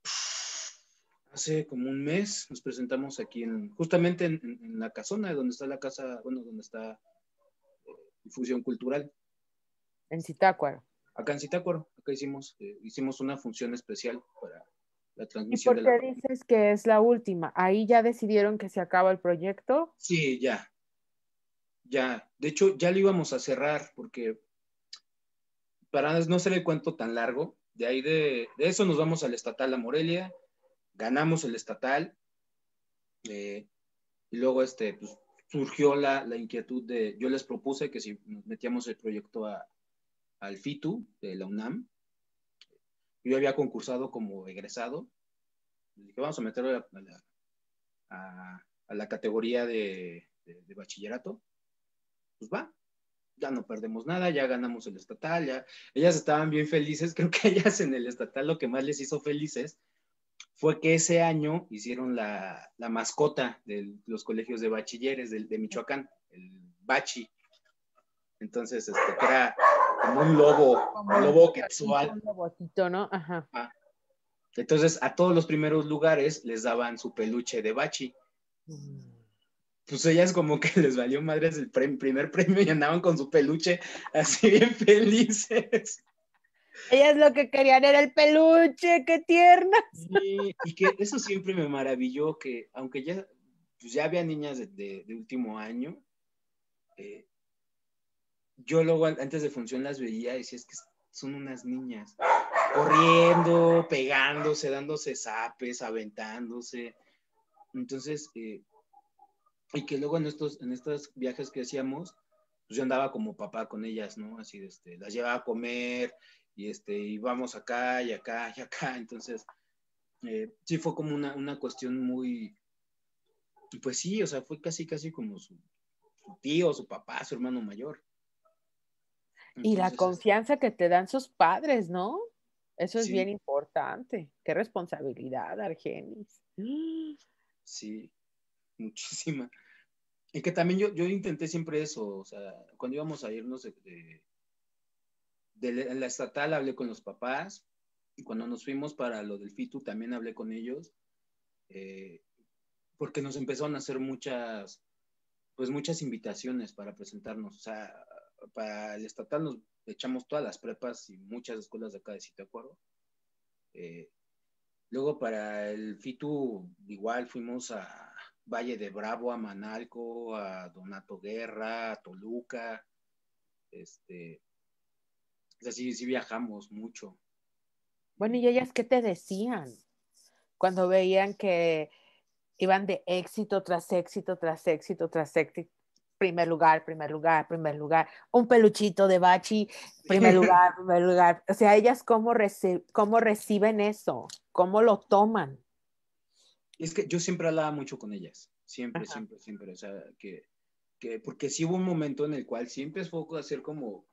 Hace como un mes nos presentamos aquí, en, justamente en, en, en la casona, donde está la casa, bueno, donde está eh, difusión cultural. En Zitácuaro. Acá en Zitácuaro, acá hicimos, eh, hicimos una función especial para la ¿Y transmisión por de qué la... dices que es la última? ¿Ahí ya decidieron que se acaba el proyecto? Sí, ya. Ya. De hecho, ya lo íbamos a cerrar porque para no ser el cuento tan largo, de ahí de, de eso nos vamos al estatal a Morelia, ganamos el estatal, eh, y luego este, pues, surgió la, la inquietud de, yo les propuse que si nos metíamos el proyecto a, al FITU de la UNAM, yo había concursado como egresado, y dije, vamos a meterlo a, a, la, a, a la categoría de, de, de bachillerato, pues va, ya no perdemos nada, ya ganamos el estatal, ya, ellas estaban bien felices, creo que ellas en el estatal lo que más les hizo felices fue que ese año hicieron la, la mascota de los colegios de bachilleres de, de Michoacán, el Bachi. Entonces, este, que era como un lobo, Como un un lobo señorcito, quetzal. un robotito, ¿no? Ajá. Ah. Entonces, a todos los primeros lugares les daban su peluche de Bachi. Mm. Pues ellas como que les valió madres el pre primer premio y andaban con su peluche así bien felices. Ellas lo que querían era el peluche, qué tiernas. Y, y que eso siempre me maravilló, que aunque ya, pues ya había niñas de, de, de último año, eh, yo luego antes de función las veía y decía, es que son unas niñas, corriendo, pegándose, dándose zapes, aventándose. Entonces, eh, y que luego en estos, en estos viajes que hacíamos, pues yo andaba como papá con ellas, ¿no? Así, de, este, las llevaba a comer y, este, y vamos acá y acá y acá. Entonces, eh, sí fue como una, una cuestión muy, pues sí, o sea, fue casi, casi como su, su tío, su papá, su hermano mayor. Y la Entonces, este, confianza que te dan sus padres, ¿no? Eso es bien sí, importante. Qué responsabilidad, Argenis. sí, muchísima. Y que también yo, yo intenté siempre eso, o sea, cuando íbamos a irnos de, de, de la estatal hablé con los papás, y cuando nos fuimos para lo del FITU también hablé con ellos, eh, porque nos empezaron a hacer muchas, pues muchas invitaciones para presentarnos, o sea, para el estatal nos echamos todas las prepas y muchas escuelas de acá de Zitácuaro. Eh, luego para el FITU igual fuimos a Valle de Bravo, a Manalco, a Donato Guerra, a Toluca, este, o sea, sí, sí viajamos mucho. Bueno, ¿y ellas qué te decían cuando veían que iban de éxito tras éxito, tras éxito, tras éxito? Primer lugar, primer lugar, primer lugar. Un peluchito de Bachi, primer lugar, primer lugar. O sea, ellas cómo, reci cómo reciben eso, cómo lo toman. Es que yo siempre hablaba mucho con ellas, siempre, Ajá. siempre, siempre, o sea, que, que porque sí hubo un momento en el cual sí empezó a hacer como,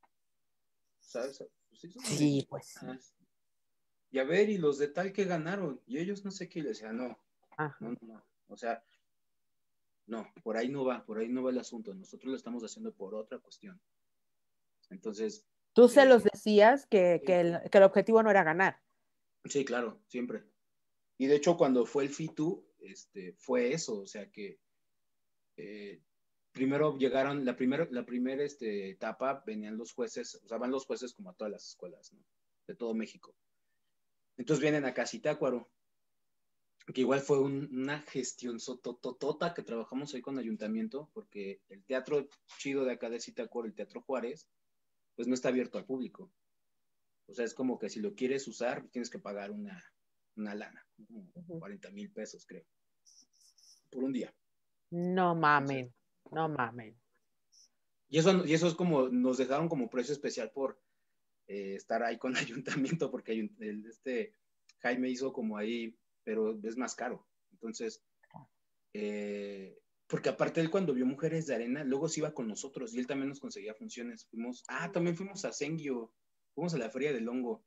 ¿sabes? Pues sí, son Sí, pues sí. niñas. Y a ver, y los de tal que ganaron, y ellos no sé qué, y les decía, no, no, Ajá. no, no, o sea, no, por ahí no va, por ahí no va el asunto, nosotros lo estamos haciendo por otra cuestión. Entonces, Tú se los eh, decías que, que, sí, el, que el objetivo no era ganar. sí, claro, siempre. Y de hecho, cuando fue el FITU, este, fue eso, o sea que eh, primero llegaron, la primera la primer, este, etapa venían los jueces, o sea, van los jueces como a todas las escuelas, ¿no? De todo México. Entonces vienen acá a Zitácuaro, que igual fue un, una gestión sototota que trabajamos ahí con ayuntamiento, porque el teatro chido de acá de Zitácuaro, el Teatro Juárez, pues no está abierto al público. O sea, es como que si lo quieres usar, tienes que pagar una, una lana, como Ujú. cuarenta mil pesos, creo, por un día. No Entonces, mamen, no mamen. y eso, y eso es como, nos dejaron como precio especial por eh, estar ahí con el ayuntamiento, porque hay un, el, este Jaime hizo como ahí, pero es más caro. Entonces, eh, porque aparte él cuando vio Mujeres de Arena, luego se iba con nosotros y él también nos conseguía funciones. Fuimos, ah, también fuimos a Sengio, fuimos a la Feria del Hongo.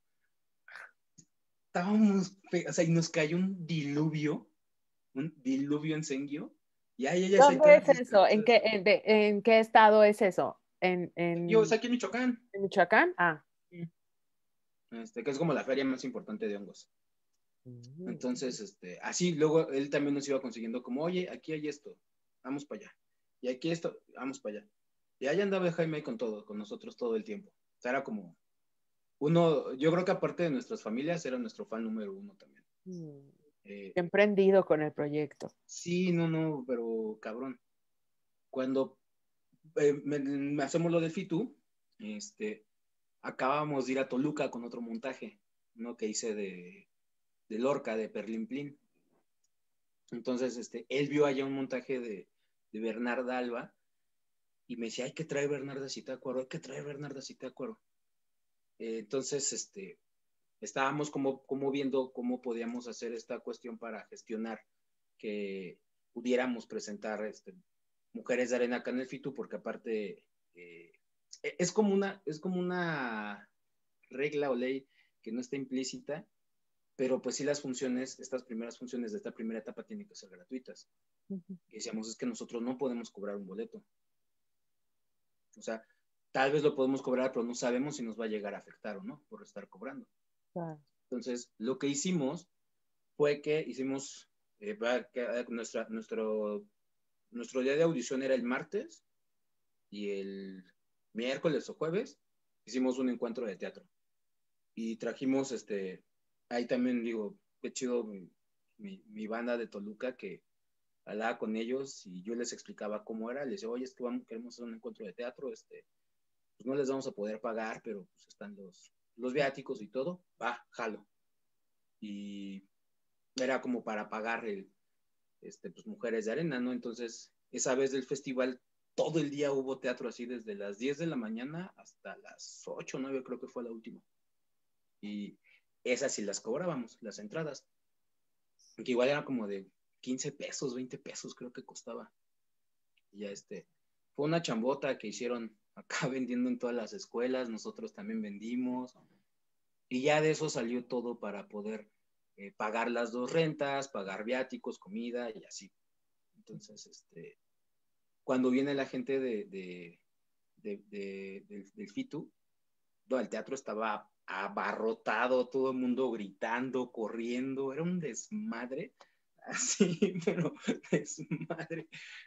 Estábamos, o sea, y nos cayó un diluvio, un diluvio en Sengio, y ahí ellas ahí ¿Dónde todas es eso? ¿En qué, descalzas. en, de- en qué estado es eso? ¿En, Yo, o en, sea, aquí en Michoacán, en Michoacán? Ah. este, que es como la feria más importante de hongos. Mm. Entonces, este, así luego él también nos iba consiguiendo como, oye, aquí hay esto, vamos para allá. Y aquí esto, vamos para allá. Y ahí andaba Jaime con todo, con nosotros todo el tiempo. O sea, era como uno, yo creo que aparte de nuestras familias, era nuestro fan número uno también. Mm. Eh, Emprendido con el proyecto. sí, no, no, pero cabrón. Cuando eh, me, me hacemos lo del FITU, este, acabamos de ir a Toluca con otro montaje, ¿no? Que hice de, de Lorca, de Perlimplín. Entonces, este, él vio allá un montaje de, de Bernarda Alba y me decía, hay que traer Bernarda Citácuaro, hay que traer Bernarda Citácuaro. Eh, entonces, este, estábamos como, como viendo cómo podíamos hacer esta cuestión para gestionar que pudiéramos presentar este, Mujeres de Arena acá en el FITU, porque aparte eh, es, como una, es como una regla o ley que no está implícita, pero pues sí las funciones, estas primeras funciones de esta primera etapa tienen que ser gratuitas. Ujú. Y decíamos, es que nosotros no podemos cobrar un boleto. O sea, tal vez lo podemos cobrar, pero no sabemos si nos va a llegar a afectar o no por estar cobrando. Claro. Entonces, lo que hicimos fue que hicimos, eh, que nuestra, nuestro, nuestro día de audición era el martes y el miércoles o jueves hicimos un encuentro de teatro. Y trajimos, este, ahí también digo, qué chido mi, mi, mi banda de Toluca que hablaba con ellos y yo les explicaba cómo era. Les decía, oye, es que vamos, queremos hacer un encuentro de teatro, este, pues no les vamos a poder pagar, pero pues están los, los viáticos y todo. Va, jalo. Y era como para pagar el, este, pues Mujeres de Arena, ¿no? Entonces, esa vez del festival, todo el día hubo teatro así desde las diez de la mañana hasta las ocho o nueve, creo que fue la última. Y esas sí las cobrábamos, las entradas, que igual era como de quince pesos, veinte pesos creo que costaba. Y ya este, fue una chambota que hicieron acá vendiendo en todas las escuelas, nosotros también vendimos, y ya de eso salió todo para poder eh, pagar las dos rentas, pagar viáticos, comida y así. Entonces, este, cuando viene la gente de, de, de, de del, del FITU, no, el teatro estaba abarrotado, todo el mundo gritando, corriendo, era un desmadre, así, pero desmadre.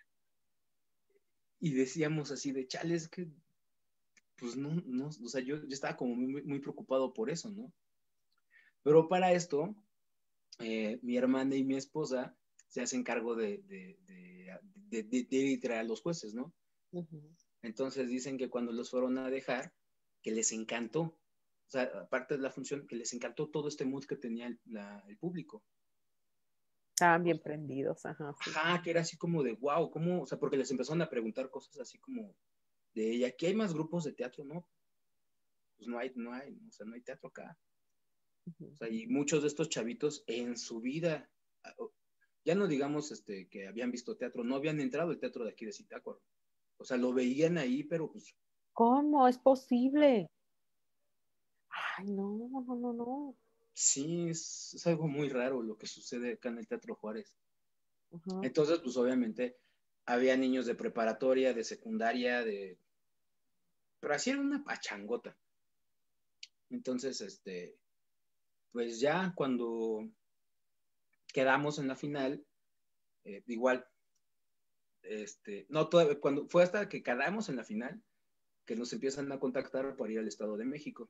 Y decíamos así de chales que, pues no, no, o sea, yo, yo estaba como muy, muy preocupado por eso, ¿no? Pero para esto, eh, mi hermana y mi esposa se hacen cargo de, de, de, de, de, de ir a traer a los jueces, ¿no? Uh-huh. Entonces dicen que cuando los fueron a dejar, que les encantó, o sea, aparte de la función, que les encantó todo este mood que tenía el, la, el público. Estaban bien prendidos, ajá. Sí. Ajá, que era así como de, wow, ¿cómo? O sea, porque les empezaron a preguntar cosas así como de, ¿y aquí hay más grupos de teatro? No, pues no hay, no hay, o sea, no hay teatro acá. Uh-huh. O sea, y muchos de estos chavitos en su vida, ya no digamos este, que habían visto teatro, no habían entrado al teatro de aquí de Zitácuaro. O sea, lo veían ahí, pero pues... ¿Cómo es posible? Ay, no, no, no, no. Sí, es, es algo muy raro lo que sucede acá en el Teatro Juárez. Uh-huh. Entonces, pues obviamente había niños de preparatoria, de secundaria, de... Pero así era una pachangota. Entonces, este, pues ya cuando quedamos en la final, eh, igual, este, no, todo, cuando fue hasta que quedamos en la final, que nos empiezan a contactar para ir al Estado de México.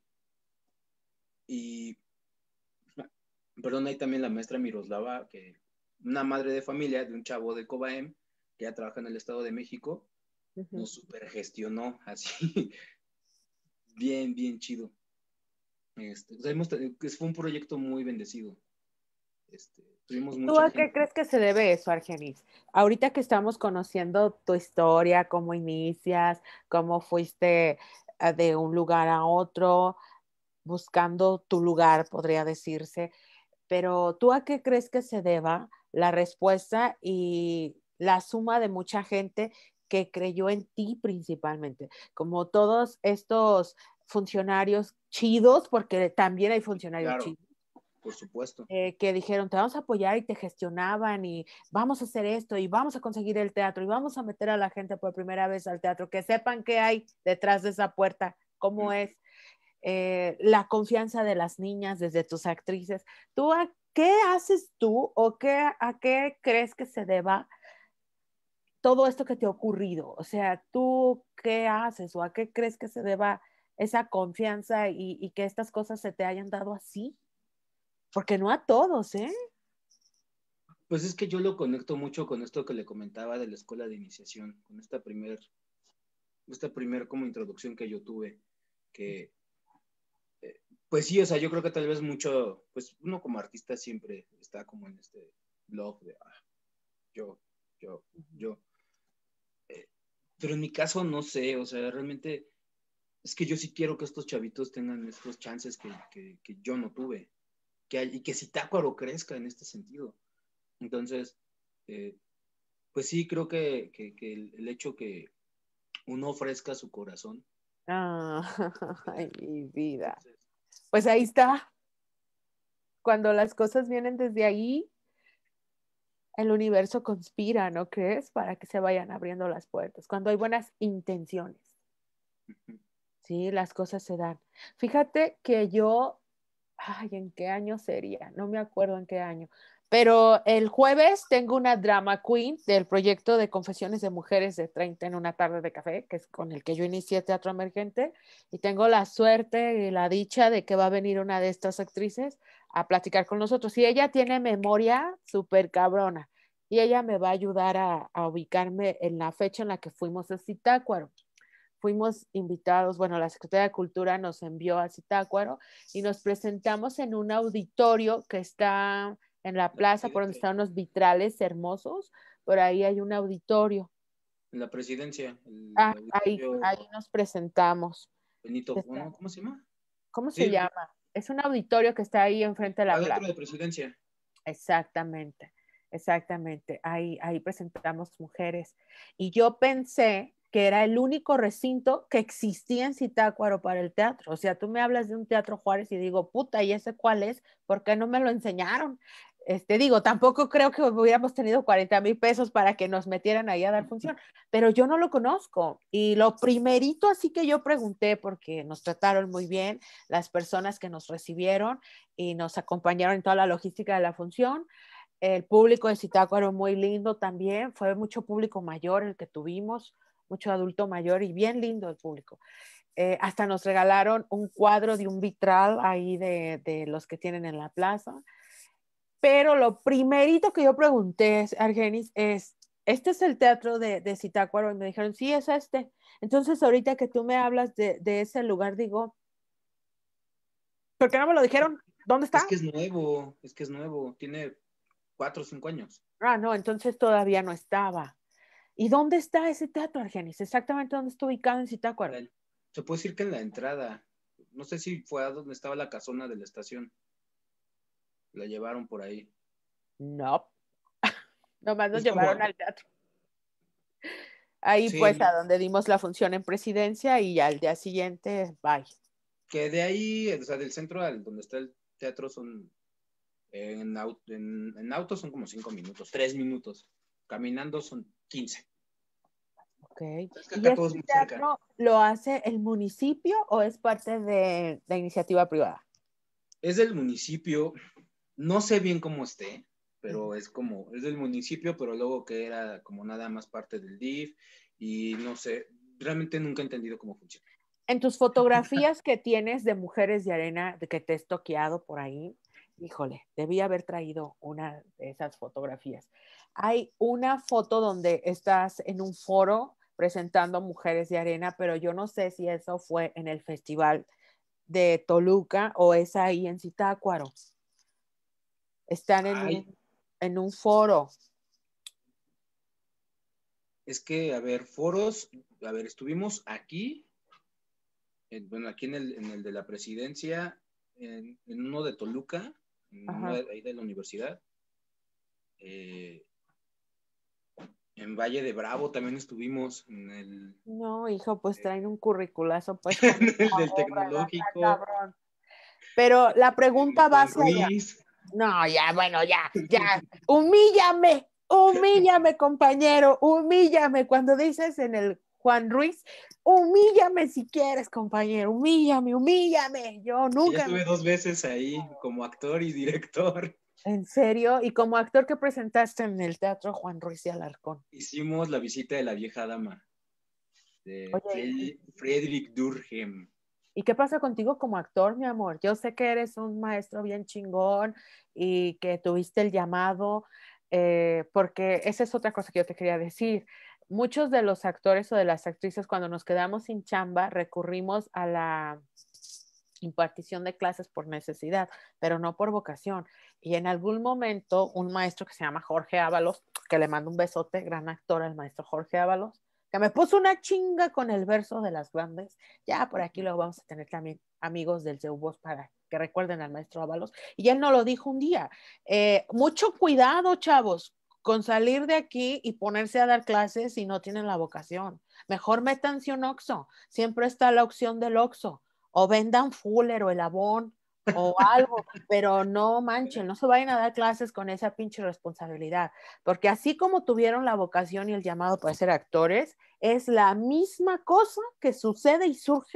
Y, perdón, ahí también la maestra Miroslava, que una madre de familia de un chavo de Cobaem, que ya trabaja en el Estado de México, uh-huh. Nos supergestionó así, bien, bien chido. Este, o sea, hemos, fue un proyecto muy bendecido. Este, tuvimos mucha ¿Tú a gente. qué crees que se debe eso, Argenis? Ahorita que estamos conociendo tu historia, cómo inicias, cómo fuiste de un lugar a otro, buscando tu lugar, podría decirse, pero ¿tú a qué crees que se deba la respuesta y la suma de mucha gente que creyó en ti principalmente? Como todos estos funcionarios chidos, porque también hay funcionarios claro, chidos. Por supuesto. Eh, que dijeron, te vamos a apoyar y te gestionaban y vamos a hacer esto y vamos a conseguir el teatro y vamos a meter a la gente por primera vez al teatro, que sepan qué hay detrás de esa puerta, cómo mm. es. Eh, la confianza de las niñas desde tus actrices. ¿Tú a qué haces tú o qué, a qué crees que se deba todo esto que te ha ocurrido? O sea, ¿tú qué haces o a qué crees que se deba esa confianza y, y que estas cosas se te hayan dado así? Porque no a todos, ¿eh? Pues es que yo lo conecto mucho con esto que le comentaba de la escuela de iniciación, con esta primer, esta primer como introducción que yo tuve, que eh, pues sí, o sea, yo creo que tal vez mucho, pues uno como artista siempre está como en este blog de ah, yo, yo, yo. Eh, pero en mi caso no sé, o sea, realmente es que yo sí quiero que estos chavitos tengan estos chances que, que, que yo no tuve, que hay, y que Zitácuaro crezca en este sentido. Entonces, eh, pues sí, creo que, que, que el, el hecho que uno ofrezca su corazón. Ah, ay, mi vida. Pues ahí está. Cuando las cosas vienen desde ahí, el universo conspira, ¿no crees? Para que se vayan abriendo las puertas. Cuando hay buenas intenciones. Sí, las cosas se dan. Fíjate que yo, ay, ¿en qué año sería? No me acuerdo en qué año. Pero el jueves tengo una drama queen del proyecto de Confesiones de Mujeres de treinta en una tarde de café, que es con el que yo inicié Teatro Emergente, y tengo la suerte y la dicha de que va a venir una de estas actrices a platicar con nosotros. Y ella tiene memoria súper cabrona, y ella me va a ayudar a, a ubicarme en la fecha en la que fuimos a Zitácuaro. Fuimos invitados, bueno, la Secretaría de Cultura nos envió a Zitácuaro y nos presentamos en un auditorio que está en la La plaza por donde presidencia. están unos vitrales hermosos, por ahí hay un auditorio. En la presidencia, el Ah, ahí, auditorio ahí nos presentamos. Benito, Está, ¿no? ¿Cómo se llama? ¿cómo se Sí, llama? Es un auditorio que está ahí enfrente de la adentro plaza. de presidencia. Exactamente, exactamente. Ahí, ahí presentamos mujeres. Y yo pensé que era el único recinto que existía en Zitácuaro para el teatro. O sea, tú me hablas de un Teatro Juárez y digo, puta, ¿y ese cuál es? ¿Por qué no me lo enseñaron? Este, digo, tampoco creo que hubiéramos tenido cuarenta mil pesos para que nos metieran ahí a dar función, pero yo no lo conozco. Y lo primerito así que yo pregunté, porque nos trataron muy bien las personas que nos recibieron, y nos acompañaron en toda la logística de la función. El público de Zitácuaro muy lindo también, fue mucho público mayor el que tuvimos, mucho adulto mayor y bien lindo el público. Eh, hasta nos regalaron un cuadro de un vitral ahí de, de los que tienen en la plaza. Pero lo primerito que yo pregunté, Argenis, es, ¿este es el teatro de, de Zitácuaro? Y me dijeron, sí, es este. Entonces, ahorita que tú me hablas de, de ese lugar, digo, ¿por qué no me lo dijeron? ¿Dónde Es está? que es nuevo, es que es nuevo, tiene cuatro o cinco años. Ah, no, entonces todavía no estaba. ¿Y dónde está ese teatro, Argenis? Exactamente dónde está ubicado en Zitácuaro. La- se puede decir que en la entrada, no sé si fue a donde estaba la casona de la estación, la llevaron por ahí. No, nomás nos Es llevaron como, al teatro. Ahí pues a sí, donde dimos la función en presidencia y al día siguiente, bye. que de ahí, o sea, del centro al donde está el teatro son, en, au- en, en auto son como cinco minutos, tres minutos, caminando son quince. Ok. Es que ¿Y acá todo es este muy cerca. teatro lo hace el municipio o es parte de la iniciativa privada? Es del municipio, no sé bien cómo esté, Ujú. pero es como, es del municipio, pero luego que era como nada más parte del D I F y no sé, realmente nunca he entendido cómo funciona. En tus fotografías que tienes de Mujeres de Arena, de que te he toqueado por ahí, híjole, debí haber traído una de esas fotografías. Hay una foto donde estás en un foro presentando Mujeres de Arena, pero yo no sé si eso fue en el festival de Toluca o es ahí en Zitácuaro. Están en Ay, un, en un foro. es que, a ver, foros, a ver, estuvimos aquí, en- bueno, aquí en el, en el de la presidencia, en, en uno de Toluca, en uno Ajá. de, ahí de la universidad, eh, en Valle de Bravo también estuvimos, en el, No, hijo, pues eh, traen un curriculazo, pues con en el esta del obra, no está tecnológico, cabrón. Pero la en pregunta va Juan hacia allá. Ruiz. No, ya, bueno, ya, ya. Humíllame, humíllame, compañero, humíllame. Cuando dices en el Juan Ruiz, humíllame si quieres, compañero, humíllame, humíllame. Yo Ya nunca me... estuve dos veces ahí como actor y director. En serio, y como actor que presentaste en el Teatro Juan Ruiz y Alarcón. Hicimos la visita de la vieja dama, de Oye, ¿y, Fre- Friedrich Durkheim. y qué pasa contigo como actor, mi amor? Yo sé que eres un maestro bien chingón y que tuviste el llamado, eh, porque esa es otra cosa que yo te quería decir. Muchos de los actores o de las actrices, cuando nos quedamos sin chamba, recurrimos a la impartición de clases por necesidad, pero no por vocación. Y en algún momento, un maestro que se llama Jorge Ábalos, que le mando un besote, gran actor, el maestro Jorge Ábalos, que me puso una chinga con el verso de las grandes. Ya por aquí lo vamos a tener también amigos del Zeubos para que recuerden al maestro Ábalos. Y él nos lo dijo un día. Eh, mucho cuidado, chavos, con salir de aquí y ponerse a dar clases si no tienen la vocación. Mejor métanse un Oxxo. Siempre está la opción del Oxxo. O vendan Fuller o el Avon o algo, pero no manchen, no se vayan a dar clases con esa pinche responsabilidad, porque así como tuvieron la vocación y el llamado para ser actores, es la misma cosa que sucede y surge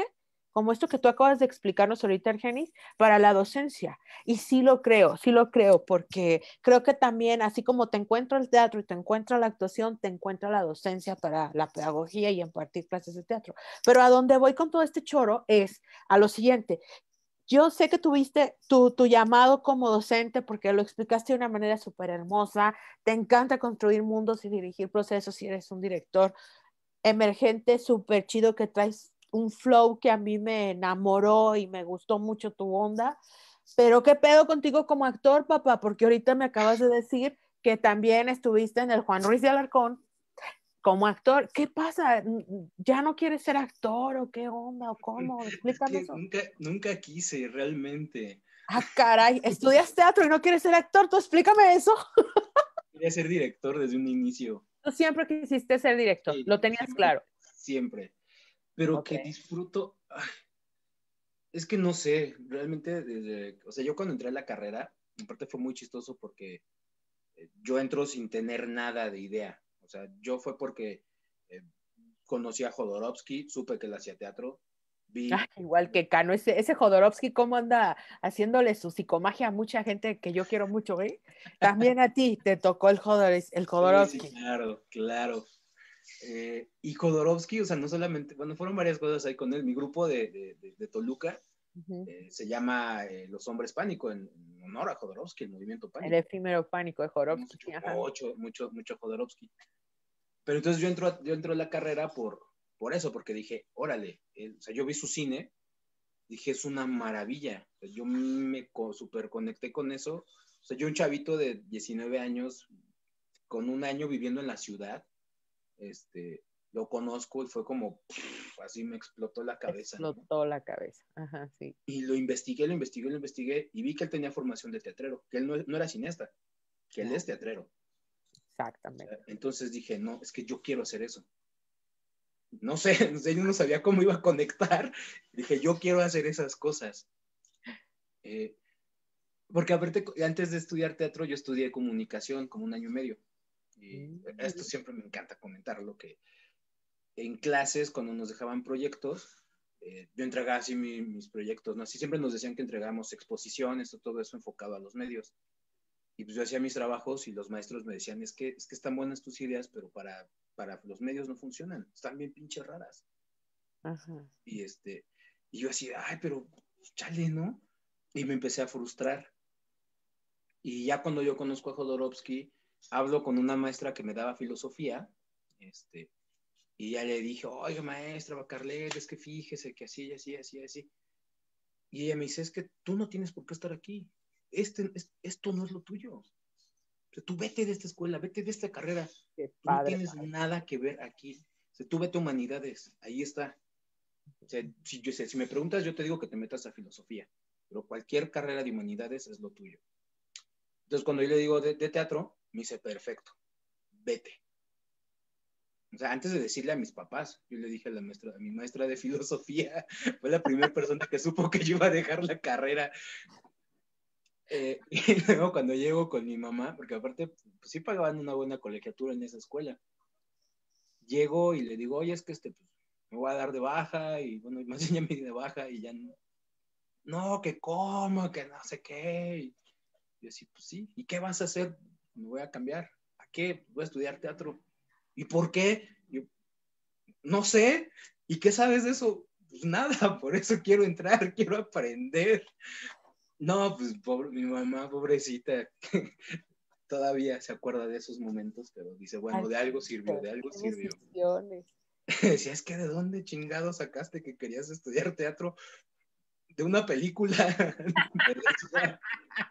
como esto que tú acabas de explicarnos ahorita, Argenis, para la docencia. Y sí lo creo, sí lo creo, porque creo que también, así como te encuentro el teatro y te encuentra la actuación, te encuentra la docencia para la pedagogía y impartir clases de teatro. Pero a donde voy con todo este choro es a lo siguiente. Yo sé que tuviste tu, tu llamado como docente porque lo explicaste de una manera súper hermosa, te encanta construir mundos y dirigir procesos y eres un director emergente súper chido que traes un flow que a mí me enamoró y me gustó mucho tu onda. Pero ¿qué pedo contigo como actor, papá? Porque ahorita me acabas de decir que también estuviste en el Juan Ruiz de Alarcón como actor. ¿Qué pasa? ¿Ya no quieres ser actor o qué onda o cómo? Es Explícame que eso. nunca, nunca quise realmente. Ah, caray, estudias teatro y no quieres ser actor, tú explícame eso. Quería ser director desde un inicio. Tú siempre quisiste ser director, Sí, lo tenías siempre, claro. siempre. Pero Ok. que disfruto, ay, es que no sé, realmente desde, o sea, yo cuando entré a la carrera, en parte fue muy chistoso porque eh, yo entro sin tener nada de idea. O sea, yo fue porque eh, conocí a Jodorowsky, supe que él hacía teatro, Ah, vi, igual que Cano, ese, ese Jodorowsky, ¿cómo anda haciéndole su psicomagia a mucha gente que yo quiero mucho, eh? También a ti te tocó el, Jodor, el sí, sí, Jodorowsky. claro, claro. Eh, y Jodorowsky, o sea, no solamente, bueno, fueron varias cosas ahí con él. Mi grupo de, de, de, de Toluca Ujú. eh, se llama eh, Los Hombres Pánico, en, en, honor a Jodorowsky, el movimiento El Pánico. efímero pánico de Hemos Jodorowsky, hecho sí, ajá. mucho, mucho, mucho Jodorowsky. Pero entonces yo entro, yo entro a la carrera por, por eso, porque dije, órale, eh, o sea, yo vi su cine, dije, es una maravilla. O sea, yo me co super conecté con eso. O sea, yo un chavito de diecinueve años, con un año viviendo en la ciudad, este, lo conozco y fue como, pff, así me explotó la cabeza, ¿no? Explotó la cabeza, ajá, sí, Y lo investigué, lo investigué, lo investigué y vi que él tenía formación de teatrero, que él no, no era cineasta, que él no, es teatrero. O exactamente. sea, entonces dije, no, es que yo quiero hacer eso. No sé, yo no sabía cómo iba a conectar. Dije, yo quiero hacer esas cosas. Eh, porque aparte, antes de estudiar teatro, yo estudié comunicación como un año y medio. Y esto Mm. siempre me encanta comentarlo, que en clases, cuando nos dejaban proyectos, eh, yo entregaba así mi, mis proyectos, ¿no? Así siempre nos decían que entregamos exposiciones o todo eso enfocado a los medios. Y pues yo hacía mis trabajos y los maestros me decían, es que, es que están buenas tus ideas, pero para, para los medios no funcionan, están bien pinches raras. Ajá. Y, este, y yo así, ay, pero chale, ¿no? Y me empecé a frustrar. Y ya cuando yo conozco a Jodorowsky, hablo con una maestra que me daba filosofía, este, y ya le dije, oye, maestra Bacarlet, es que fíjese que así, así, así, así. Y ella me dice, es que tú no tienes por qué estar aquí. Este, es, esto no es lo tuyo. O sea, tú vete de esta escuela, vete de esta carrera. Qué Tú no padre, tienes padre. nada que ver aquí. O sea, tú vete a humanidades, ahí está. O sea, si, yo, si me preguntas, yo te digo que te metas a filosofía, pero cualquier carrera de humanidades es lo tuyo. Entonces, cuando yo le digo de, de teatro, me dice, perfecto, vete. O sea, antes de decirle a mis papás, yo le dije a la maestra, a mi maestra de filosofía, fue la primera persona que supo que yo iba a dejar la carrera. Eh, y luego cuando llego con mi mamá, porque aparte pues, sí pagaban una buena colegiatura en esa escuela, llego y le digo, oye, es que este, pues, me voy a dar de baja, y bueno, más bien ya me di de baja y ya no, no, que cómo, que no sé qué. Y yo así, pues sí, ¿y qué vas a hacer? Me voy a cambiar. ¿A qué? Voy a estudiar teatro. ¿Y por qué? Yo, no sé. ¿Y qué sabes de eso? Pues nada, por eso quiero entrar, quiero aprender. No, pues pobre, mi mamá, pobrecita, todavía se acuerda de esos momentos, pero dice, bueno, de algo sirvió, Alfonso, de algo qué sirvió. decisiones. Decía, es que de dónde chingado sacaste que querías estudiar teatro de una película de la.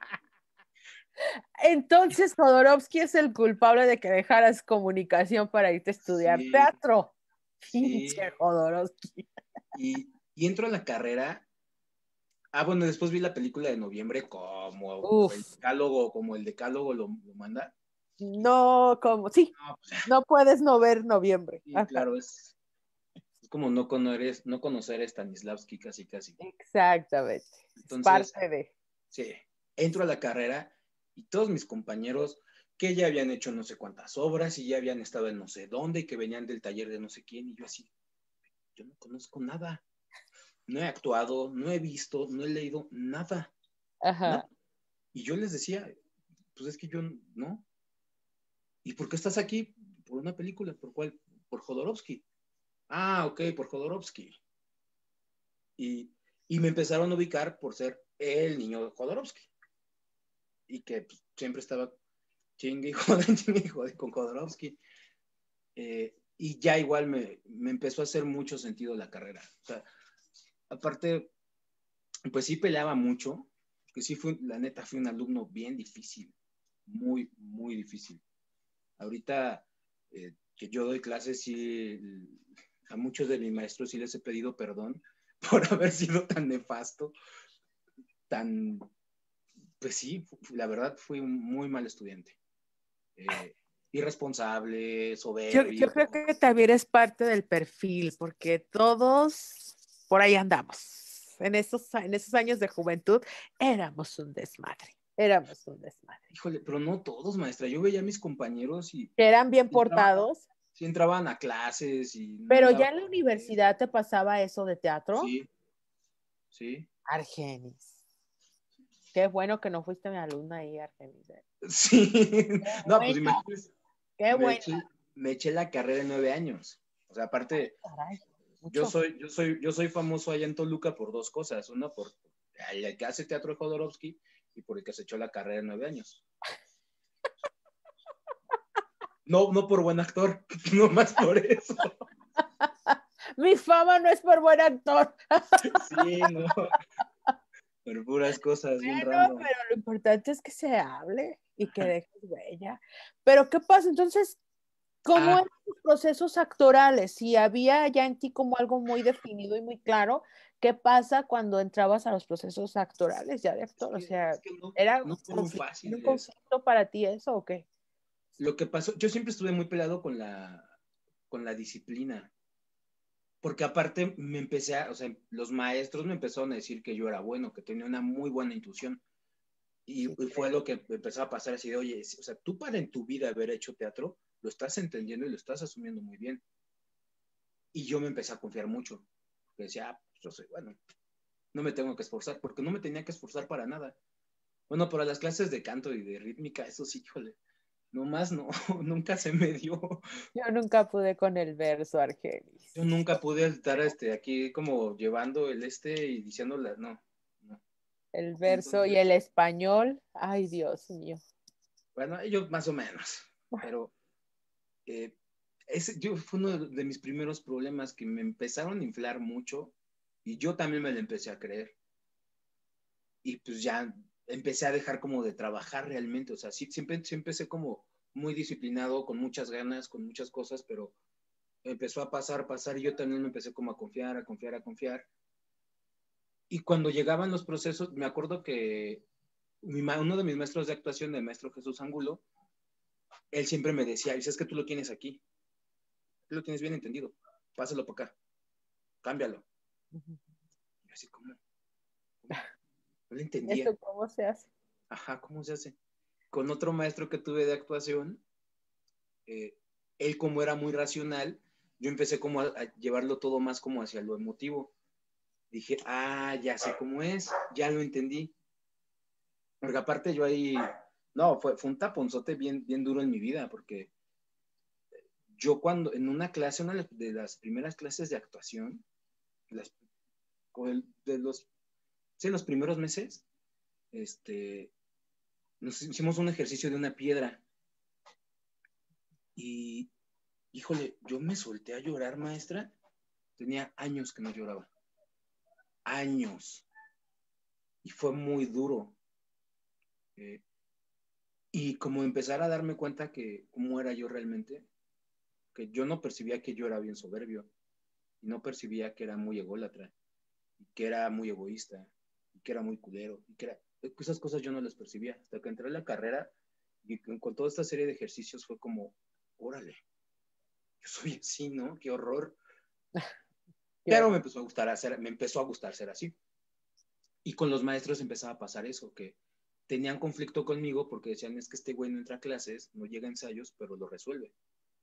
Entonces, Jodorowsky es el culpable de que dejaras comunicación para irte a estudiar Sí, teatro. sí. Pinche Jodorowsky. Y, y entro a la carrera. Ah, bueno, después vi la película de noviembre como el Uf, decálogo, como el decálogo lo, lo manda. no, como, sí, No, pues, no puedes no ver noviembre. sí, Ajá, claro, es, es como no conocer, no conocer a Stanislavski casi, casi. exactamente. Es Entonces, parte de. sí, entro a la carrera y todos mis compañeros que ya habían hecho no sé cuántas obras y ya habían estado en no sé dónde y que venían del taller de no sé quién y yo así, yo no conozco nada. no he actuado, no he visto, no he leído nada. Ajá. Nada. Y yo les decía, pues es que yo no. ¿Y por qué estás aquí? Por una película, ¿por cuál? Por Jodorowsky. Ah, ok, por Jodorowsky. Y, y me empezaron a ubicar por ser el niño de Jodorowsky. Y que pues, siempre estaba chingue y jode, chingue y jode con Jodorowsky. Eh, y ya igual me, me empezó a hacer mucho sentido la carrera. O sea, aparte, pues sí peleaba mucho, que sí fue, la neta, fui un alumno bien difícil, muy, muy difícil. Ahorita eh, que yo doy clases, sí, a muchos de mis maestros sí les he pedido perdón por haber sido tan nefasto, tan, pues sí, la verdad fui un muy mal estudiante. Eh, irresponsable, Yo, yo soberbio. creo que también es parte del perfil, porque todos por ahí andamos. En esos, en esos años de juventud éramos un desmadre, éramos un desmadre. Híjole, pero no todos, maestra. Yo veía a mis compañeros y Que eran bien sí entraban, portados, sí entraban a clases y no pero andaban. ya en la universidad te pasaba eso de teatro. Sí, sí. Argenis. Qué bueno que no fuiste mi alumna ahí, Argenis. ¿Eh? Sí. Qué No, pues bueno, imagínate, qué me bueno. eché, me eché la carrera en nueve años. O sea, aparte, Caray, yo mucho. soy, yo soy, yo soy famoso allá en Toluca por dos cosas. Una, por el que hace teatro de Jodorowsky y por el que se echó la carrera en nueve años. No, no por buen actor, no más por eso. Mi fama no es por buen actor. Sí, no. Por puras cosas bien Bueno, random. pero lo importante es que se hable y que dejes huella. Pero ¿qué pasa? Entonces, ¿cómo Ah, eran los procesos actorales? Si había ya en ti como algo muy definido y muy claro, ¿qué pasa cuando entrabas a los procesos actorales ya de es actor? O que, sea, es que no, ¿era no fueron conflicto, un fáciles. conflicto para ti eso o qué? Lo que pasó, yo siempre estuve muy peleado con la, con la disciplina, porque aparte me empecé a, o sea, los maestros me empezaron a decir que yo era bueno, que tenía una muy buena intuición, y, Sí, y fue lo que empezó a pasar así de, oye, o sea, tú para en tu vida haber hecho teatro, lo estás entendiendo y lo estás asumiendo muy bien. Y yo me empecé a confiar mucho, porque decía, ah, pues yo soy bueno, no me tengo que esforzar, porque no me tenía que esforzar para nada. Bueno, para las clases de canto y de rítmica, eso sí, híjole, no más no, nunca se me dio. yo nunca pude con el verso, Yo Argenis. nunca pude estar este, aquí como llevando el este y diciéndola, no, no. El verso y Entonces, el español, ay Dios mío. bueno, yo más o menos, pero eh, ese yo, fue uno de, de mis primeros problemas que me empezaron a inflar mucho y yo también me lo empecé a creer. Y pues ya empecé a dejar como de trabajar realmente, o sea, sí, siempre, siempre empecé como muy disciplinado, con muchas ganas, con muchas cosas, pero empezó a pasar, pasar y yo también me empecé como a confiar, a confiar, a confiar. Y cuando llegaban los procesos, me acuerdo que mi, uno de mis maestros de actuación, el maestro Jesús Angulo, él siempre me decía, dice, es que tú lo tienes aquí, tú lo tienes bien entendido, pásalo para acá, cámbialo. Y yo así, ¿cómo? ¿Cómo? No le entendía. ¿Eso cómo se hace? Ajá, ¿cómo se hace? Con otro maestro que tuve de actuación, eh, él como era muy racional, yo empecé como a, a llevarlo todo más como hacia lo emotivo. Dije, ah, ya sé cómo es, ya lo entendí. Porque aparte yo ahí, no, fue, fue un taponzote bien, bien duro en mi vida, porque yo cuando, en una clase, una de las primeras clases de actuación, las, de los, sí, los primeros meses, este, nos hicimos un ejercicio de una piedra y, híjole, yo me solté a llorar, maestra. Tenía años que no lloraba. Años. Y fue muy duro. Eh, y como empezar a darme cuenta que cómo era yo realmente, que yo no percibía que yo era bien soberbio, y no percibía que era muy ególatra, y que era muy egoísta, y que era muy culero, y que era... Esas cosas yo no las percibía. Hasta que entré a la carrera y con, con toda esta serie de ejercicios fue como, órale, yo soy así, ¿no? Qué horror. Qué Pero me horror. empezó a gustar hacer, me empezó a gustar ser así. Y con los maestros empezaba a pasar eso, que tenían conflicto conmigo porque decían, es que este güey no entra a clases, no llega a ensayos, pero lo resuelve.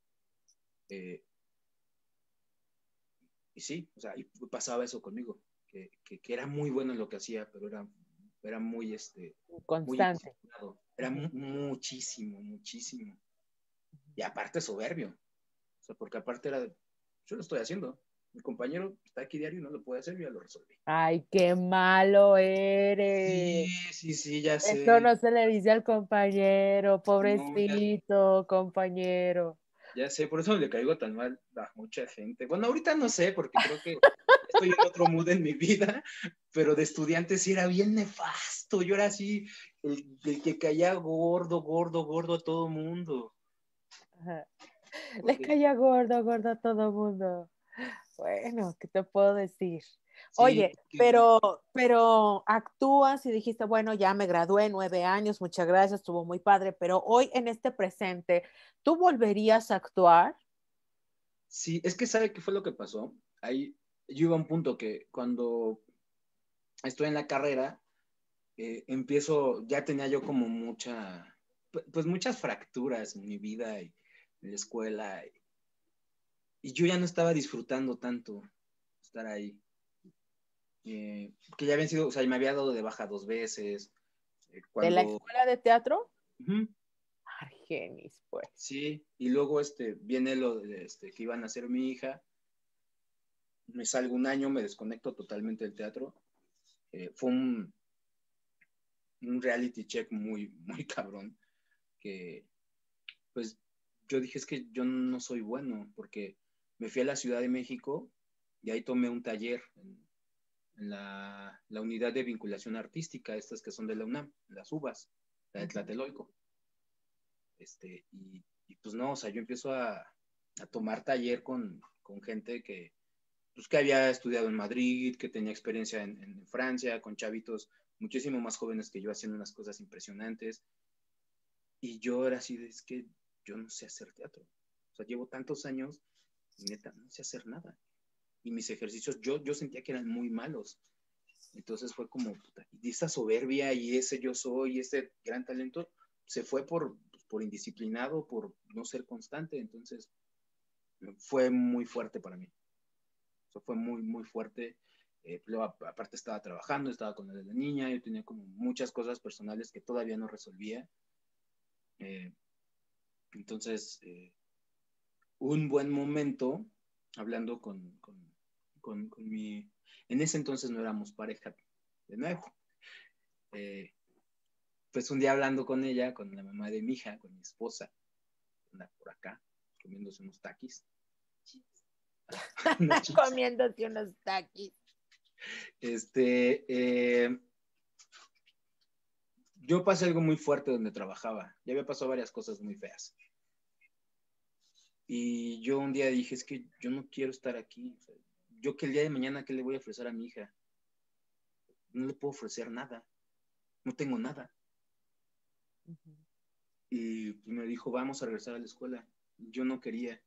Eh, y sí, o sea, y pasaba eso conmigo. que, que, que era muy bueno en lo que hacía, pero era, era muy, este, muy Constante. indisciplinado. Era mu muchísimo, muchísimo. Y aparte soberbio. O sea, porque aparte era, yo lo estoy haciendo. Mi compañero está aquí diario y no lo puede hacer, yo ya lo resolví. Ay, qué malo Sí, eres. sí, sí, ya Eso sé. no se le dice al compañero, No, ya, pobrecito compañero. ya sé, por eso le caigo tan mal a mucha gente. Bueno, ahorita no sé, porque creo que estoy en otro mood en mi vida, pero de estudiante sí era bien nefasto. Yo era así, el, el que caía gordo, gordo, gordo a todo mundo. Ajá. Le Porque caía gordo, gordo a todo mundo. Bueno, ¿qué te puedo decir? sí, Oye, que, pero, pero actúas y dijiste, bueno, ya me gradué nueve años, muchas gracias, estuvo muy padre, pero hoy en este presente, ¿tú volverías a actuar? sí, es que ¿sabe qué fue lo que pasó? Ahí yo iba a un punto que cuando estoy en la carrera, eh, empiezo, ya tenía yo como mucha, pues muchas fracturas en mi vida y en la escuela, y, y yo ya no estaba disfrutando tanto estar ahí. Eh, que ya habían sido, o sea, me había dado de baja dos veces. Eh, ¿De la cuando, escuela de teatro? uh-huh, Argenis, pues. sí, y luego este, viene lo de este, que iban a ser mi hija, me salgo un año, me desconecto totalmente del teatro. Eh, fue un, un reality check muy, muy cabrón, que pues yo dije es que yo no soy bueno, porque me fui a la Ciudad de México y ahí tomé un taller en, en la, la, unidad de vinculación artística, estas que son de la UNAM, las UVAS, la de Tlatelolco. Este, y, y pues no, o sea, yo empiezo a, a tomar taller con, con gente que, pues, que había estudiado en Madrid, que tenía experiencia en, en Francia, con chavitos muchísimo más jóvenes que yo haciendo unas cosas impresionantes. Y yo era así de, es que yo no sé hacer teatro. O sea, llevo tantos años y neta, no sé hacer nada. Y mis ejercicios, yo, yo sentía que eran muy malos. Entonces fue como, puta, y esa soberbia y ese yo soy, ese gran talento, se fue por, por indisciplinado, por no ser constante. Entonces fue muy fuerte para mí. Eso fue muy, muy fuerte. Eh, luego, aparte estaba trabajando, estaba con la niña, yo tenía como muchas cosas personales que todavía no resolvía. Eh, entonces, eh, un buen momento, hablando con, con, con, con mi... En ese entonces no éramos pareja de nuevo. Eh, pues un día hablando con ella, con la mamá de mi hija, con mi esposa, anda por acá, comiéndose unos taquis. unos chips. Comiéndote unos taquis. Este, eh, yo pasé algo muy fuerte donde trabajaba. Ya había pasado varias cosas muy feas. Y yo un día dije, es que yo no quiero estar aquí. O sea, yo que el día de mañana, ¿qué le voy a ofrecer a mi hija? No le puedo ofrecer nada. No tengo nada. Uh-huh. Y me dijo, vamos a regresar a la escuela. Yo no quería.